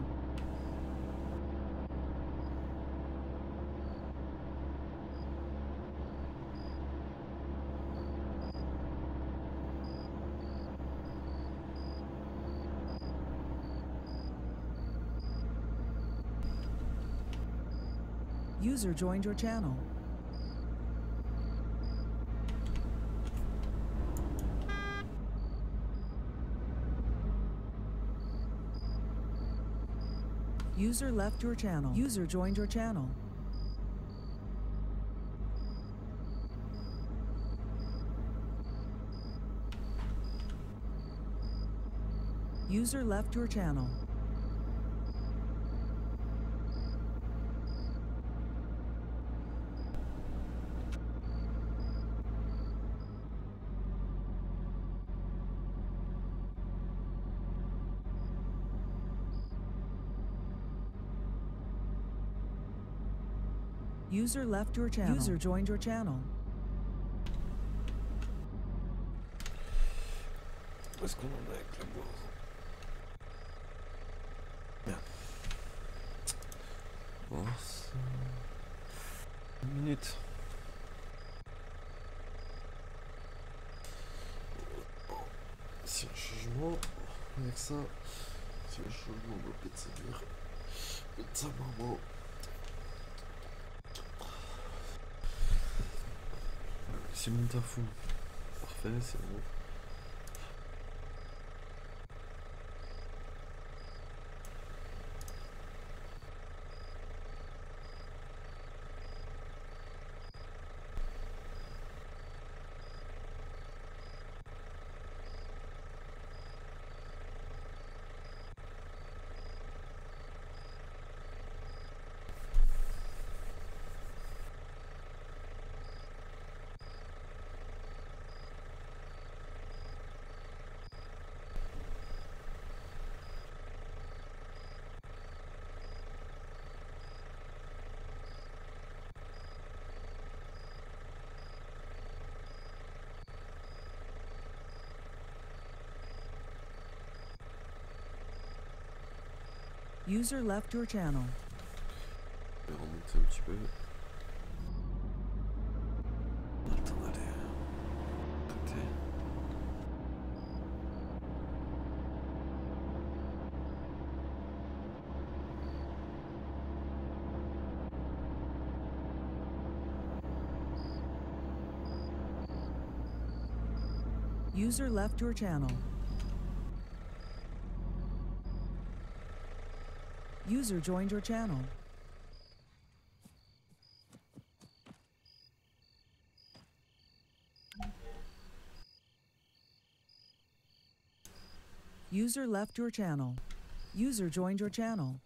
User joined your channel. User left your channel. User joined your channel. User left your channel. User left your channel. User joined your channel. Où est-ce qu'on en est avec la bourse? Bien. Bon, c'est... Une minute. Si un changement avec ça, si un changement doit peut-être séduire, peut-être ça maman. C'est mon à fond. Parfait, c'est bon. User left your channel. Je vais remonter un petit peu. On a le temps d'aller côté. User left your channel. User joined your channel. User left your channel. User joined your channel.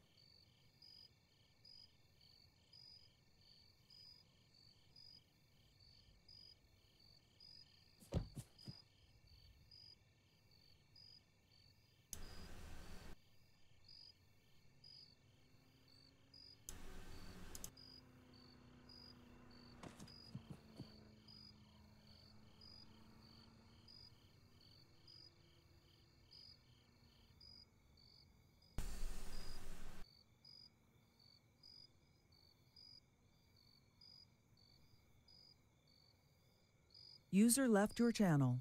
User left your channel.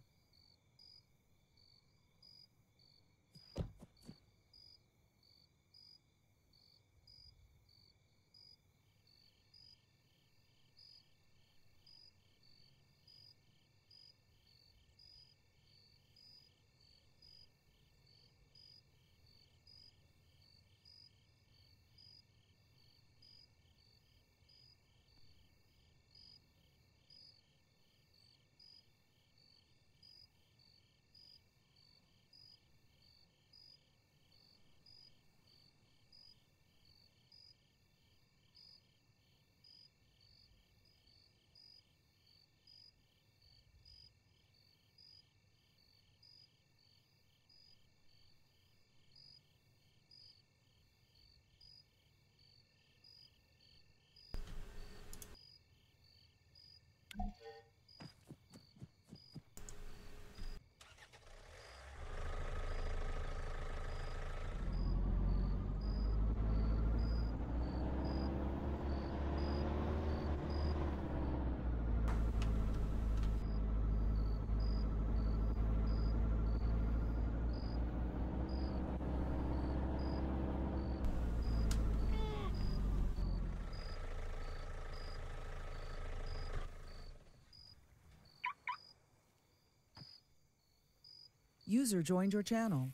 User joined your channel.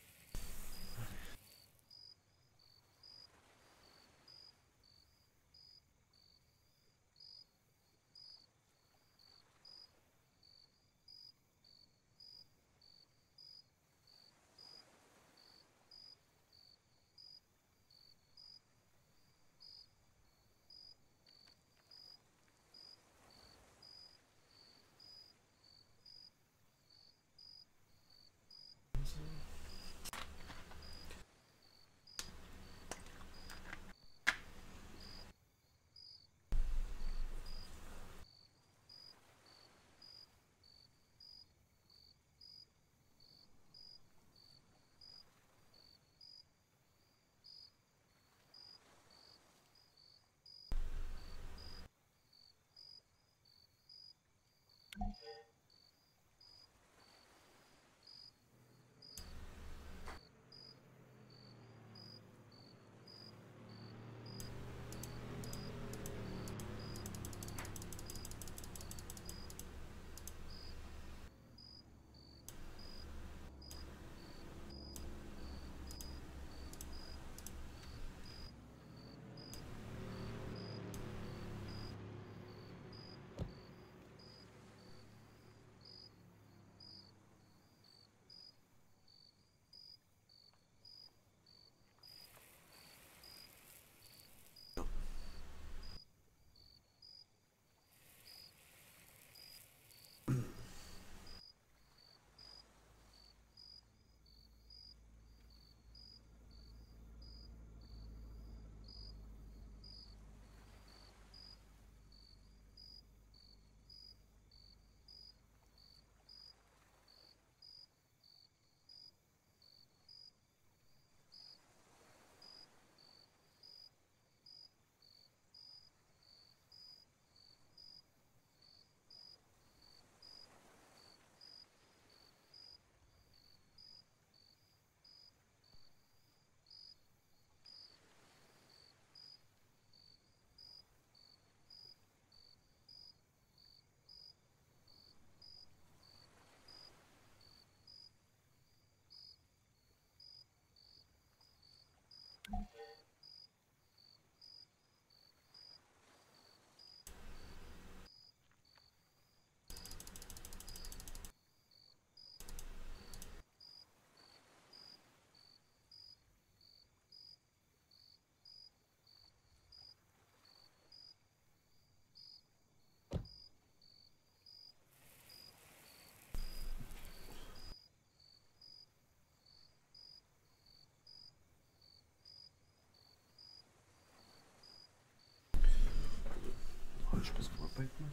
Je pense qu'on va pas être mal.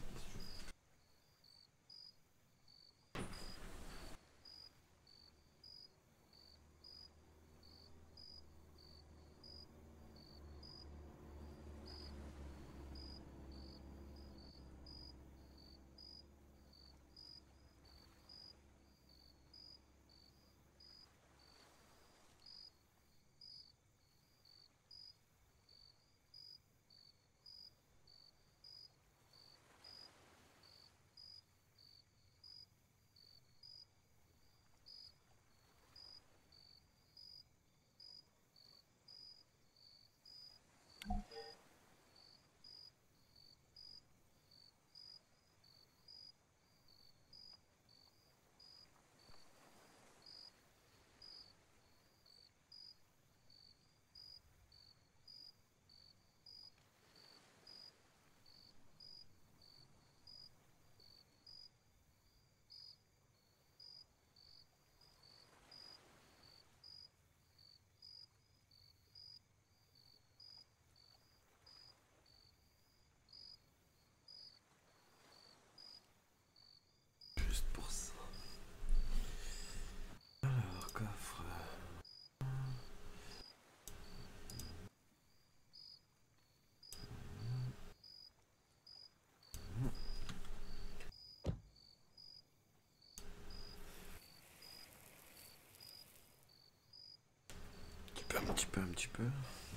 petit peu, un petit peu.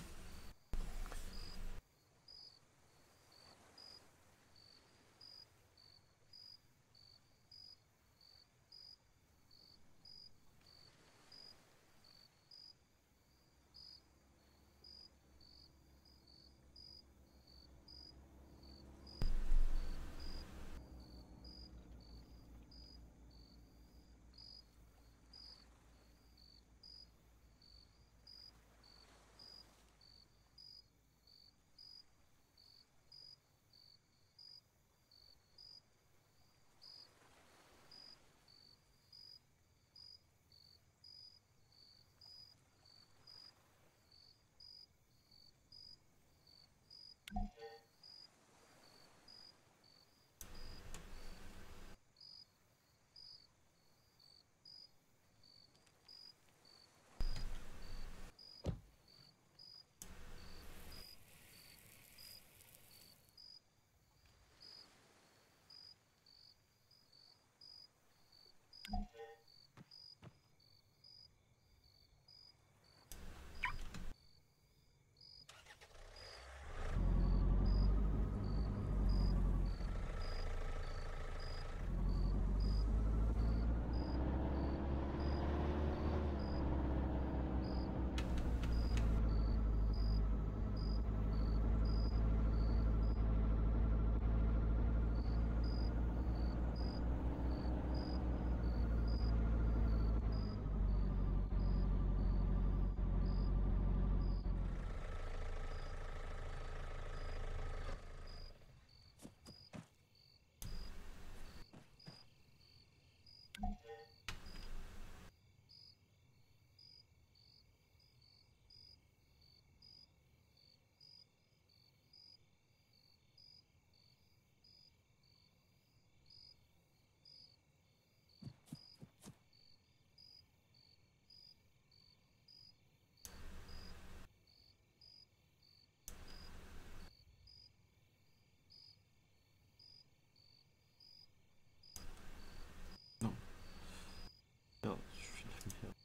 Merde, je fais de la merde.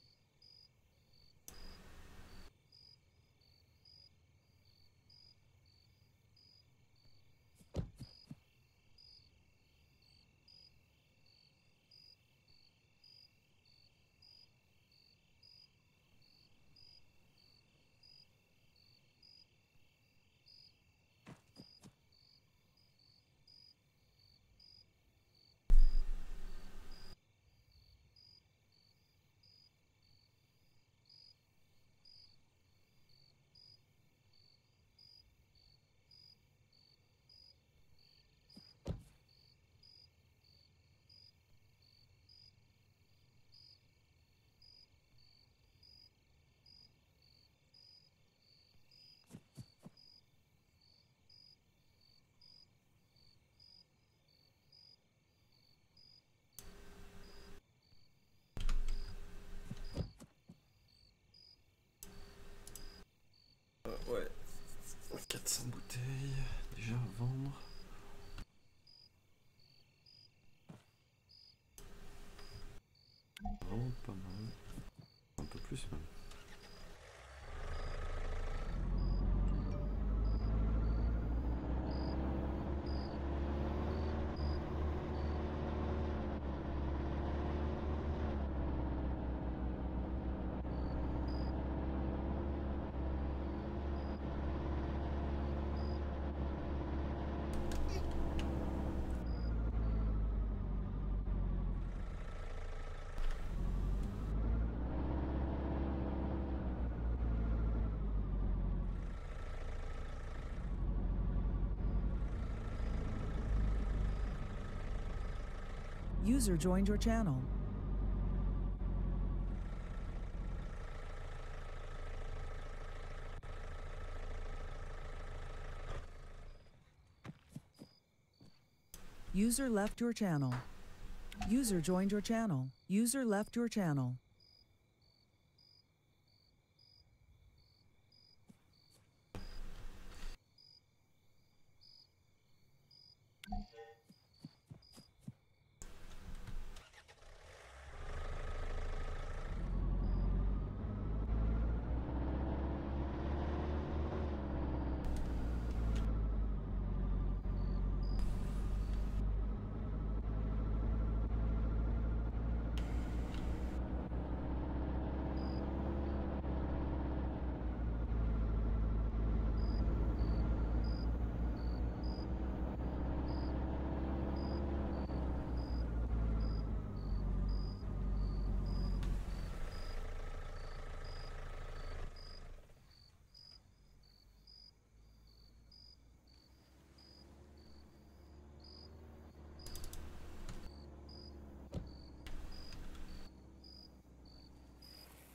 Euh, ouais, quatre cents bouteilles déjà à vendre. Vraiment pas mal. Un peu plus même. User joined your channel. User left your channel. User joined your channel. User left your channel.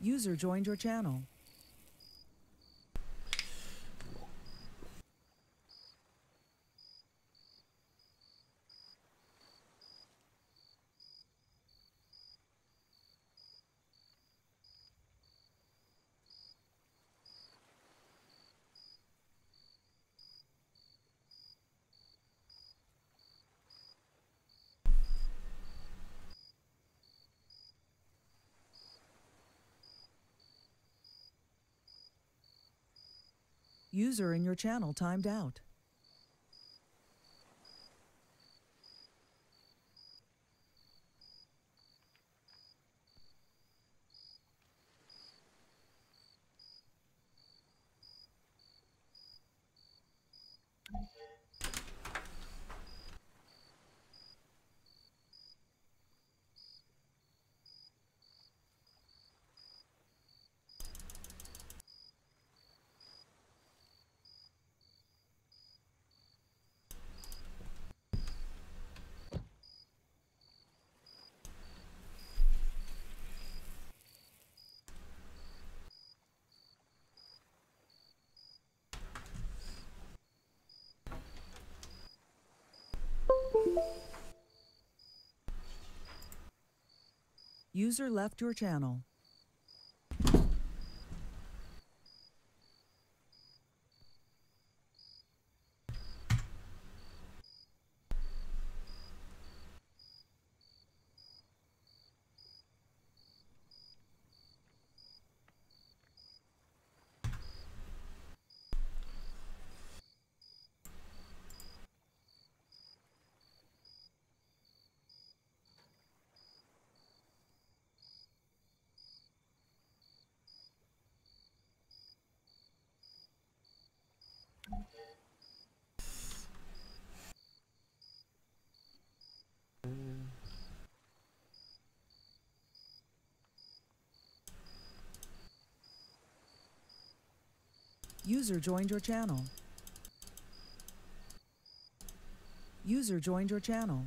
User joined your channel. User in your channel timed out. User left your channel. User joined your channel. User joined your channel.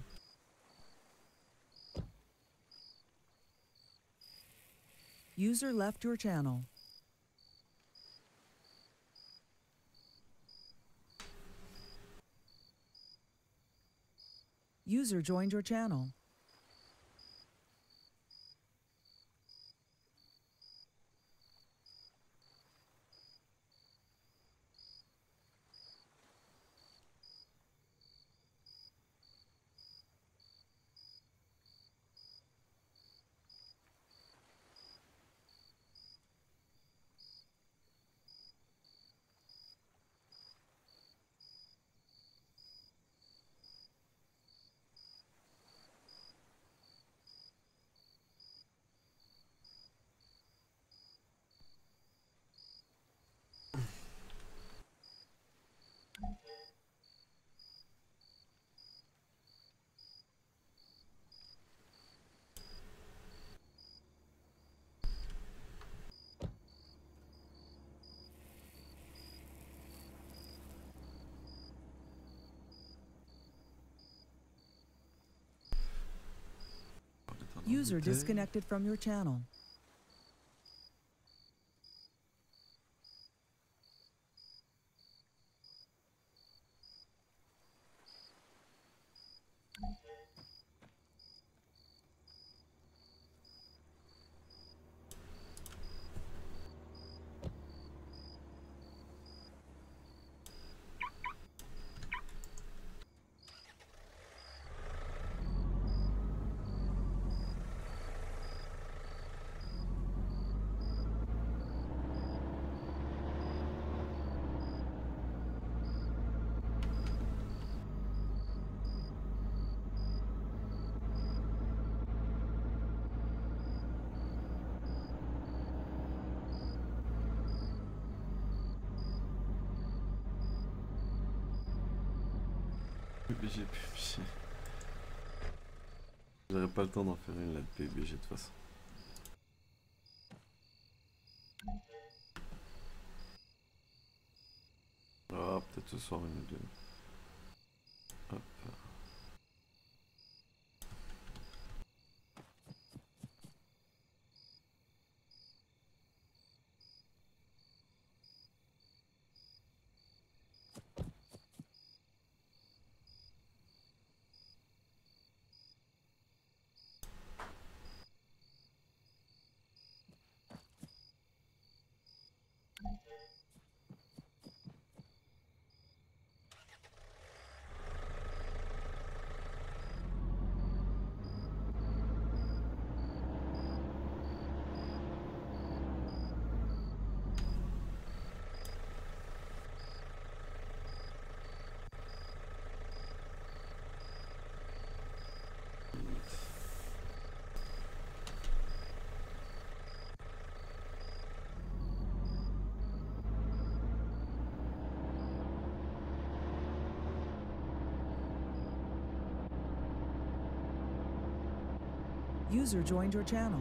User left your channel. User joined your channel. User disconnected from your channel. P B G, P B G. J'aurais pas le temps d'en faire une là de P B G de toute façon. Ah, peut-être ce soir une ou deux. Hop. User joined your channel.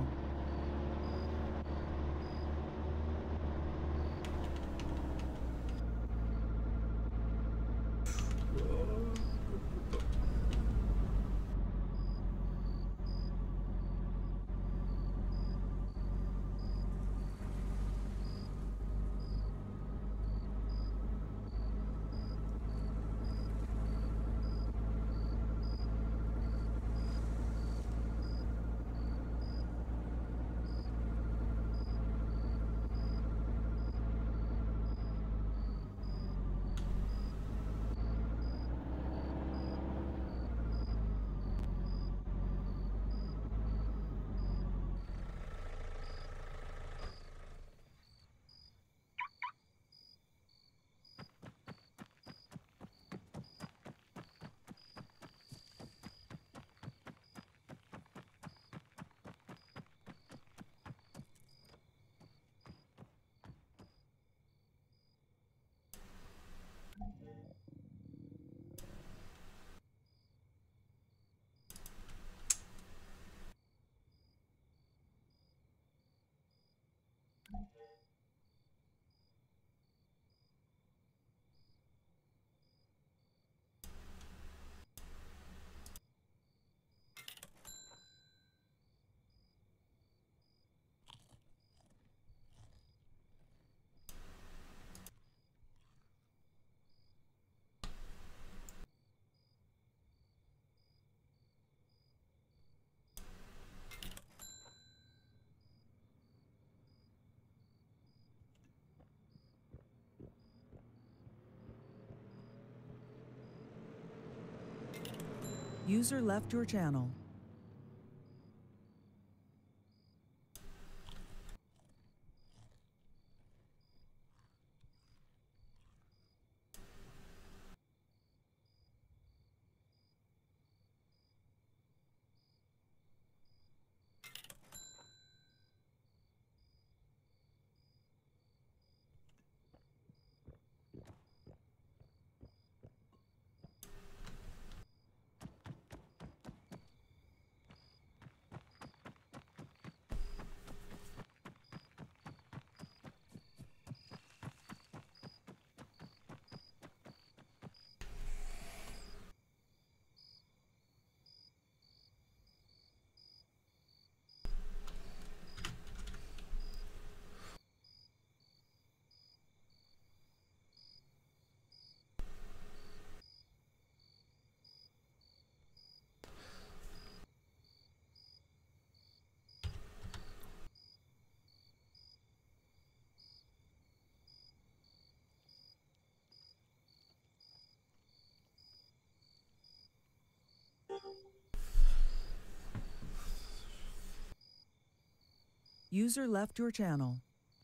User left your channel. User left your channel.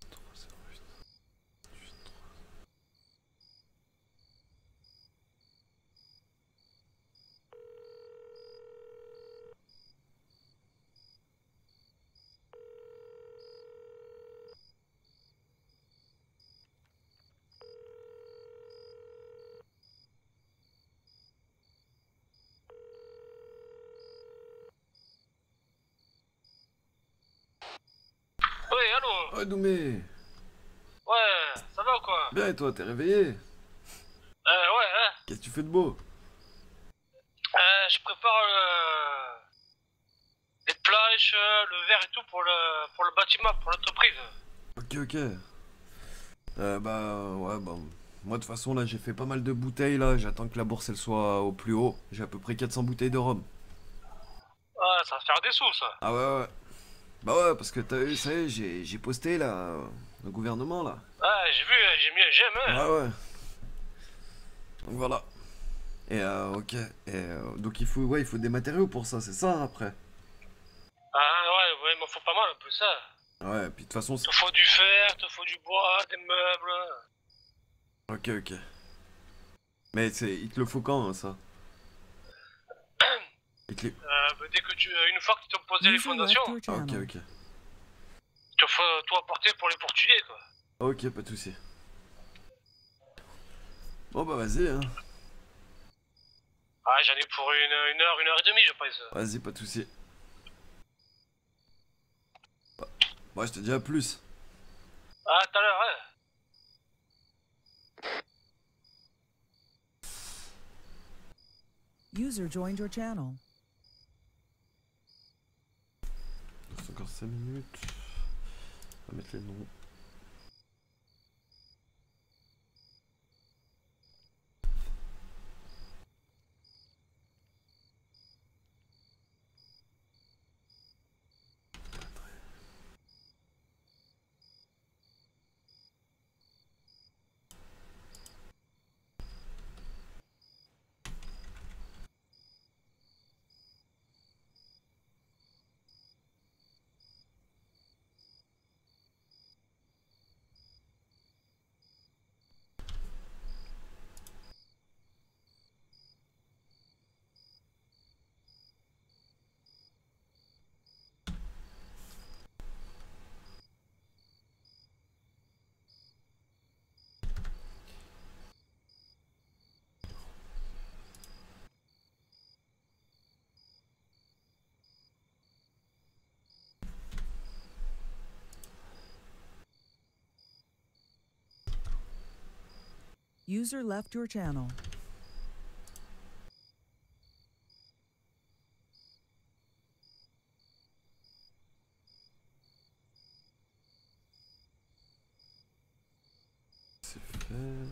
Oui, allô. Ouais, Doumé. Ouais, ça va ou quoi? Bien, et toi, t'es réveillé? Euh, ouais, hein. Qu'est-ce que tu fais de beau? Euh, je prépare le... les planches, le verre et tout pour le, pour le bâtiment, pour l'entreprise. Ok, ok. Euh, bah, ouais, bah... Moi, de toute façon, là, j'ai fait pas mal de bouteilles, là. J'attends que la bourse, elle soit au plus haut. J'ai à peu près quatre cents bouteilles de rhum. Ah, ça va faire des sous, ça. Ah ouais, ouais. Bah ouais, parce que t'as vu, ça y est, j'ai j'ai posté, là, euh, le gouvernement, là. Ah, j'ai vu, j'ai mis un j'aime, hein. Ouais, ouais. Donc voilà. Et euh, ok. Et euh, donc il faut, ouais, il faut des matériaux pour ça, c'est ça, hein, après. Ah, ouais, ouais, il m'en faut pas mal, un peu ça. Ouais, puis de toute façon... Il te faut du fer, il te faut du bois, des meubles. Ok, ok. Mais c'est, il te le faut quand, hein, ça? Il te les- Euh, bah, dès que tu... Une fois que tu as posé les User left fondations, your Ah, ok, channel. ok. il te faut tout apporter pour les Portugais, quoi. Ok, pas de soucis. Bon bah vas-y, hein. Ah, j'en ai pour une, une heure, une heure et demie, je pense. Vas-y, pas de soucis. Moi, je te dis à plus. Ah, tout à l'heure, ouais. User joined your channel. Il reste encore cinq minutes. On va mettre les noms. User left your channel. C'est fait.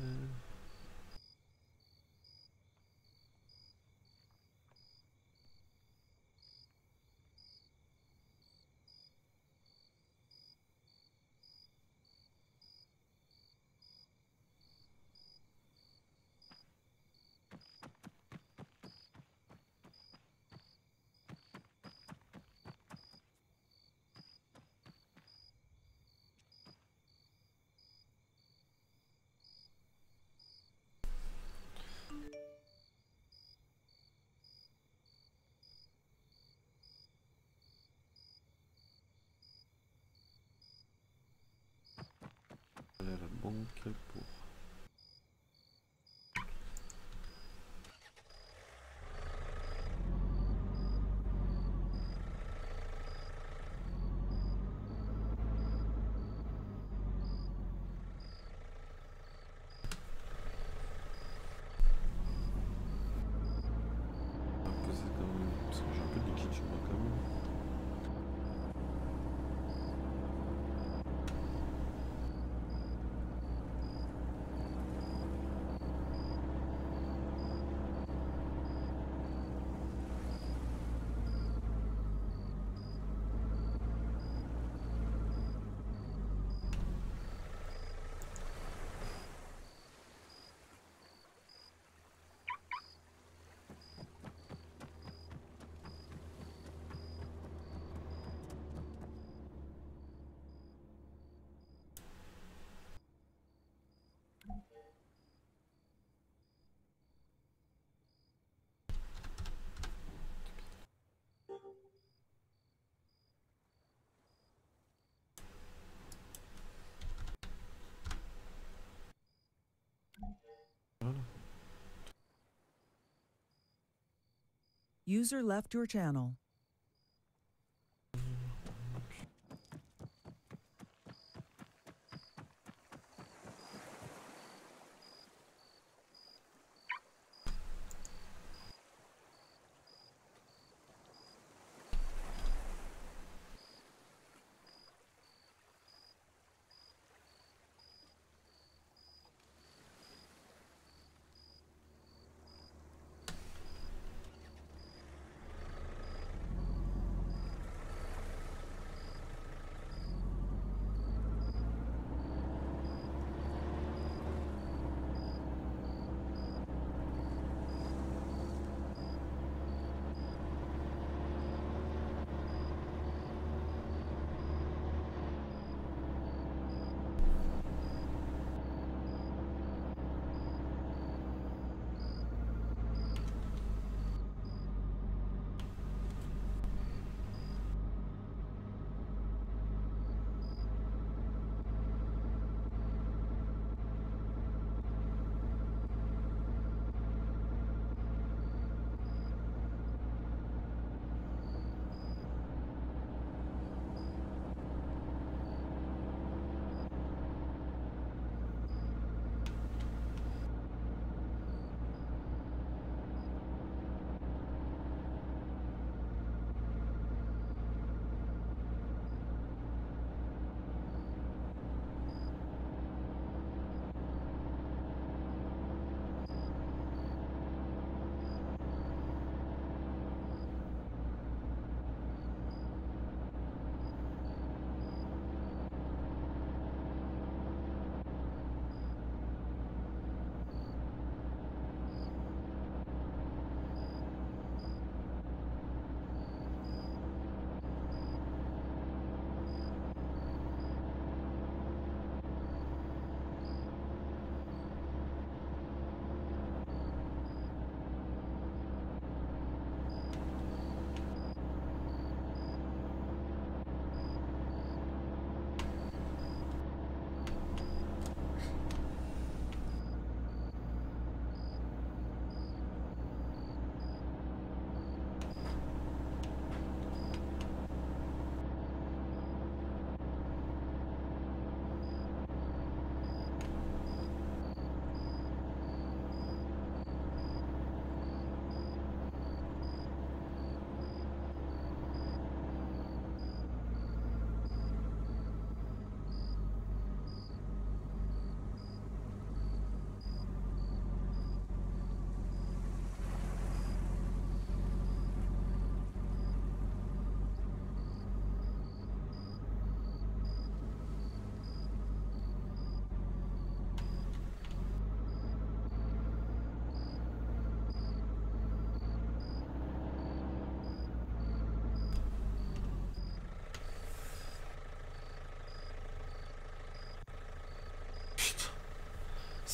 Aller à la banque pour... On va poser quand même... Parce que j'ai un peu de liquide chez moi quand même. Voilà. User left your channel.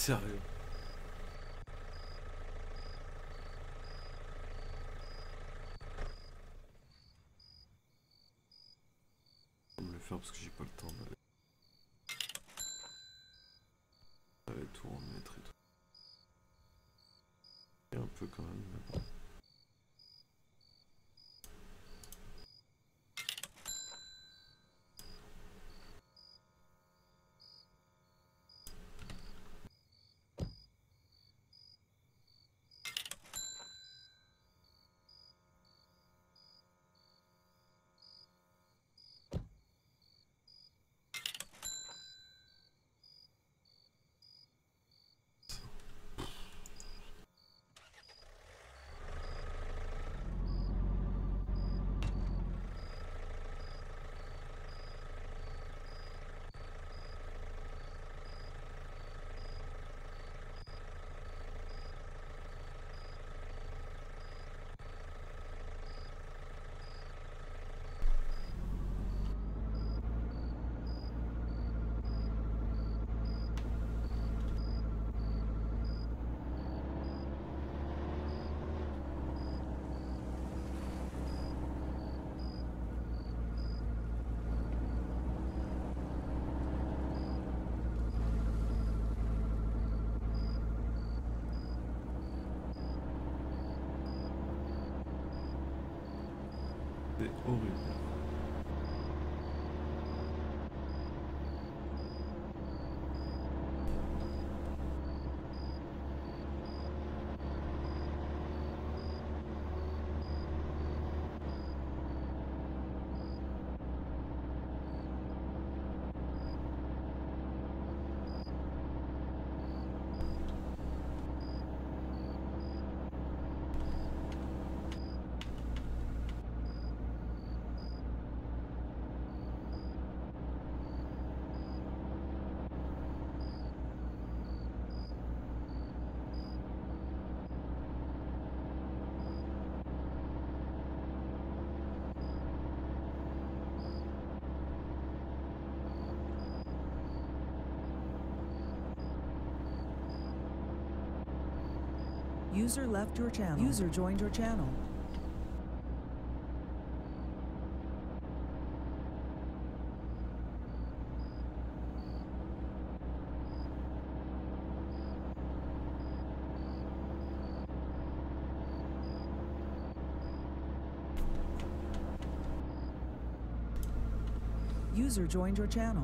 Sérieux. Je vais me le faire parce que j'ai pas le temps d'aller. D'aller tout remettre et tout. Et un peu quand même, mais bon. C'est horrible. User left your channel. User joined your channel. User joined your channel.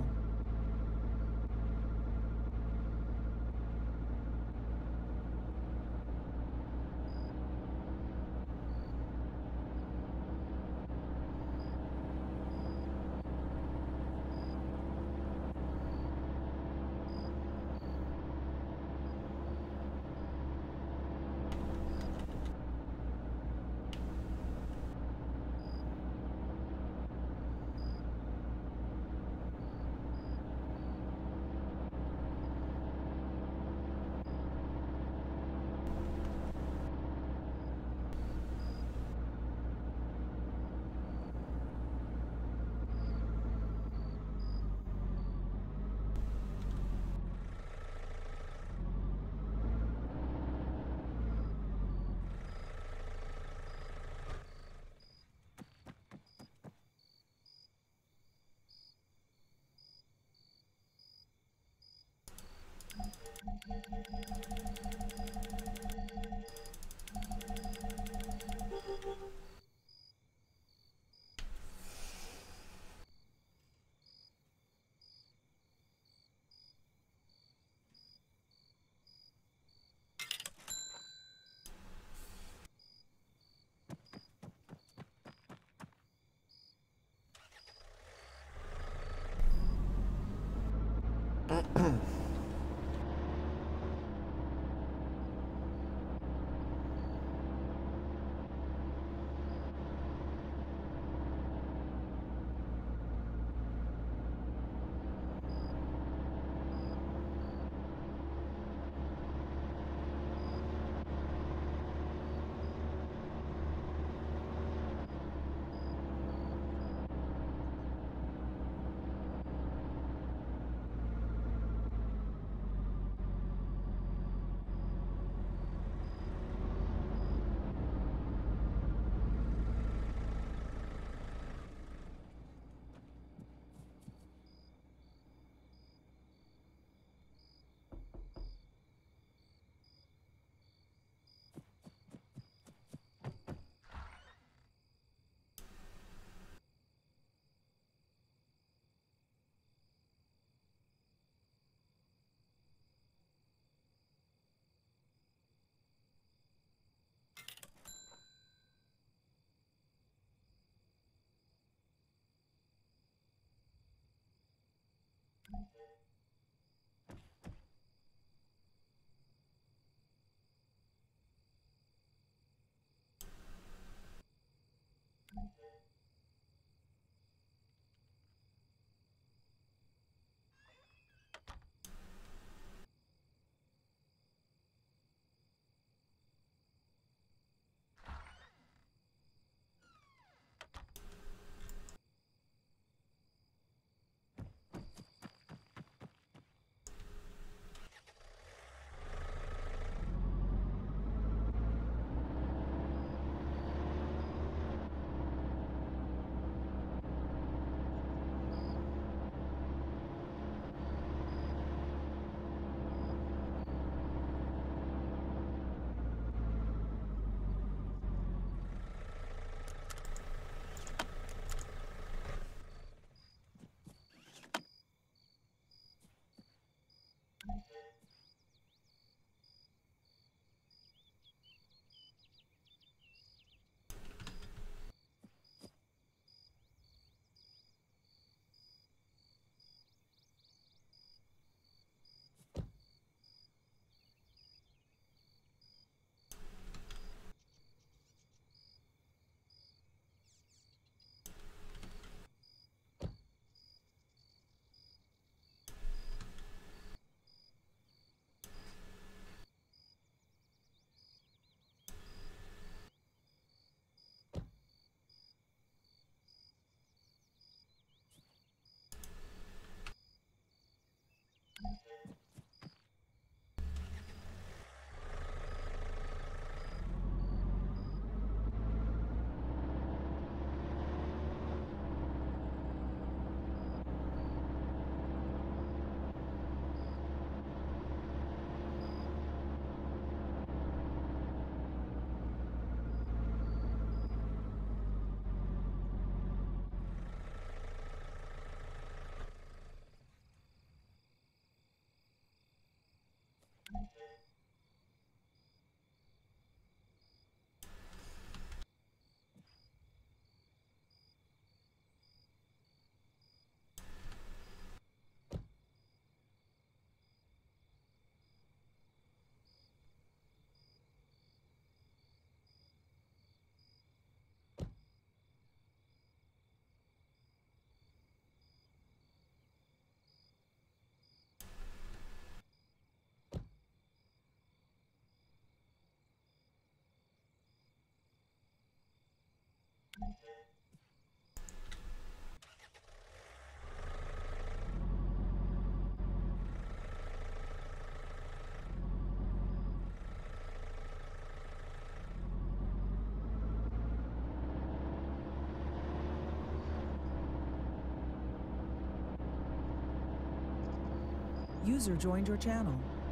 User joined your channel.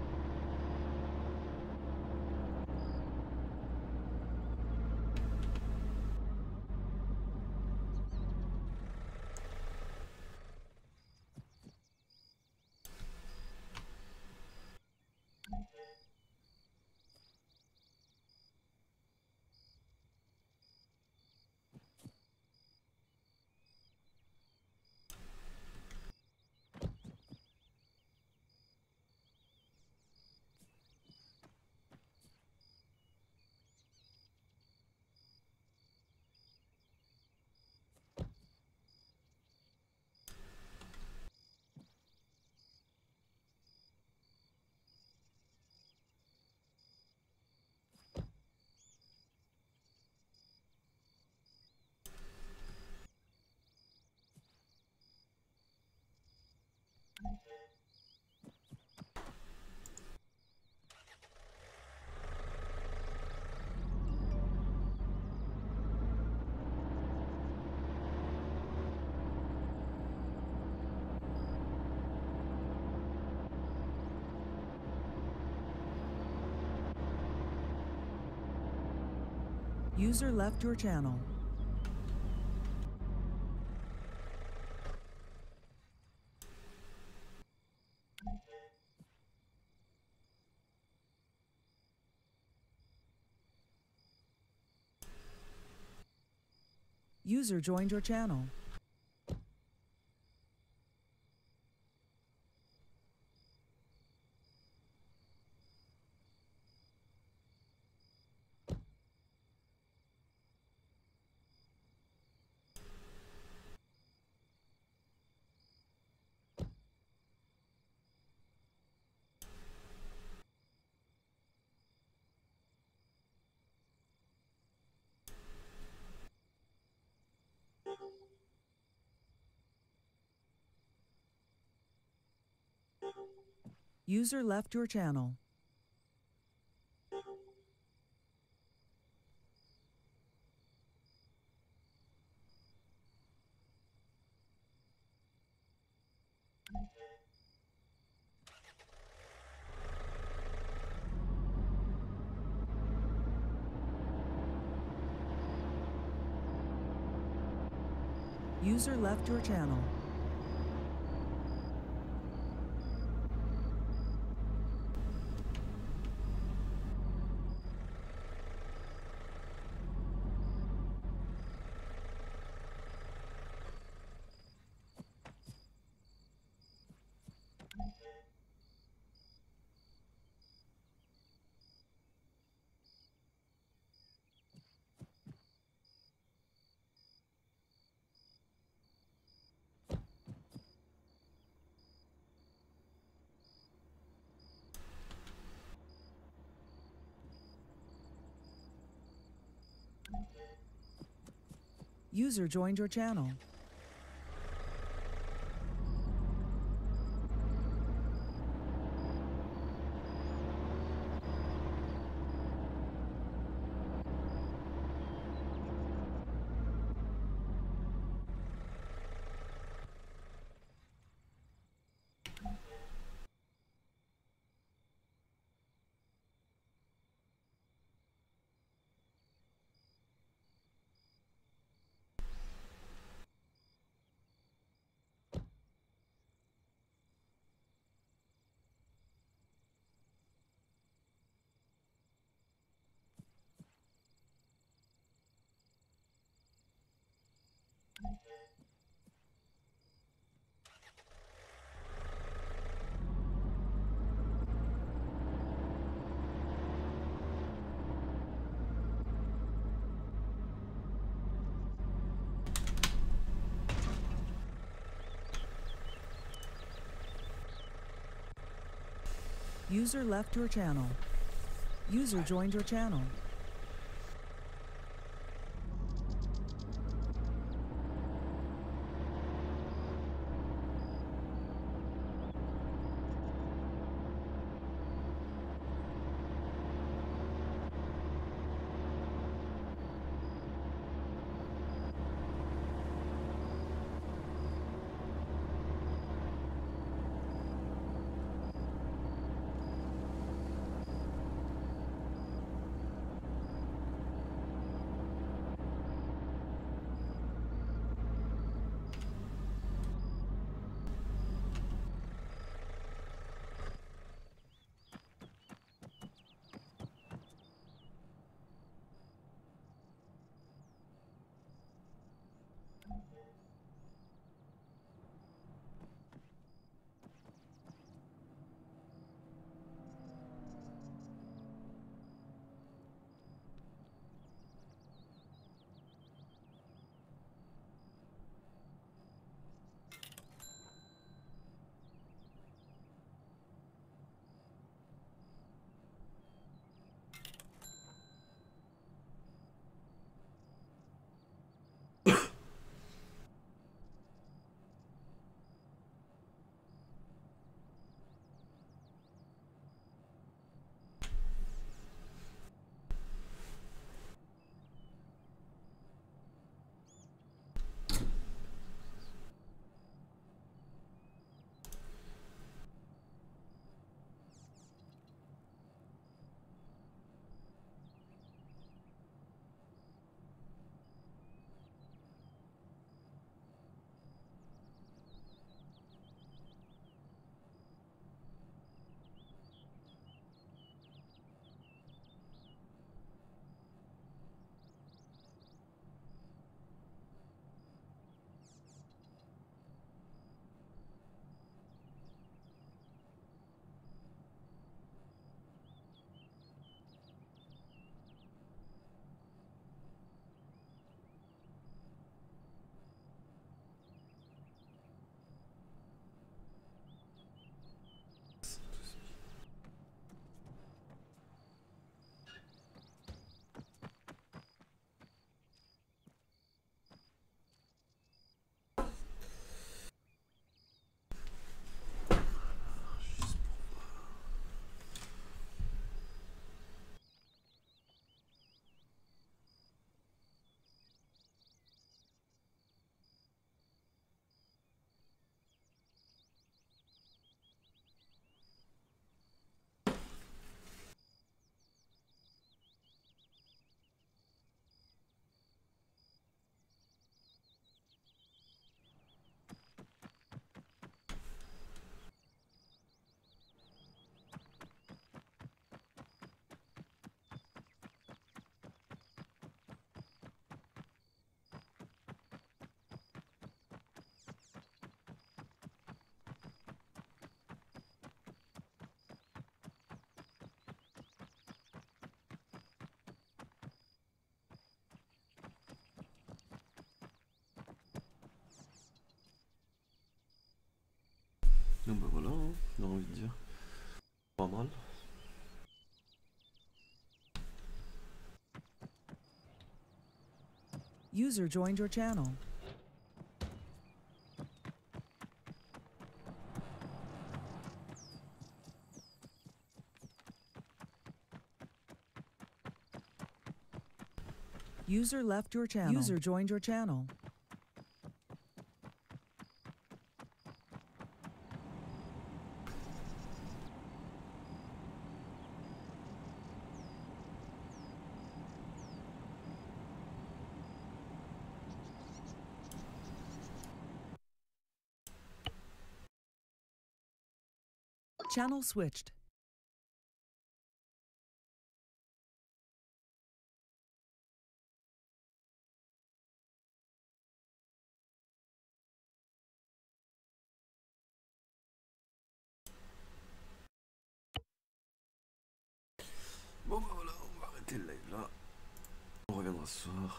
User left your channel. User joined your channel. User left your channel. User left your channel. User joined your channel. User left your channel. User joined your channel. Donc bah voilà, hein, j'ai envie de dire. Pas mal. User joined your channel. User left your channel. User joined your channel. Channel switched. Bon bah voilà, on va arrêter le live là. On reviendra ce soir.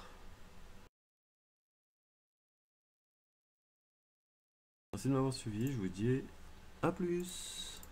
Merci de m'avoir suivi, je vous dis à plus.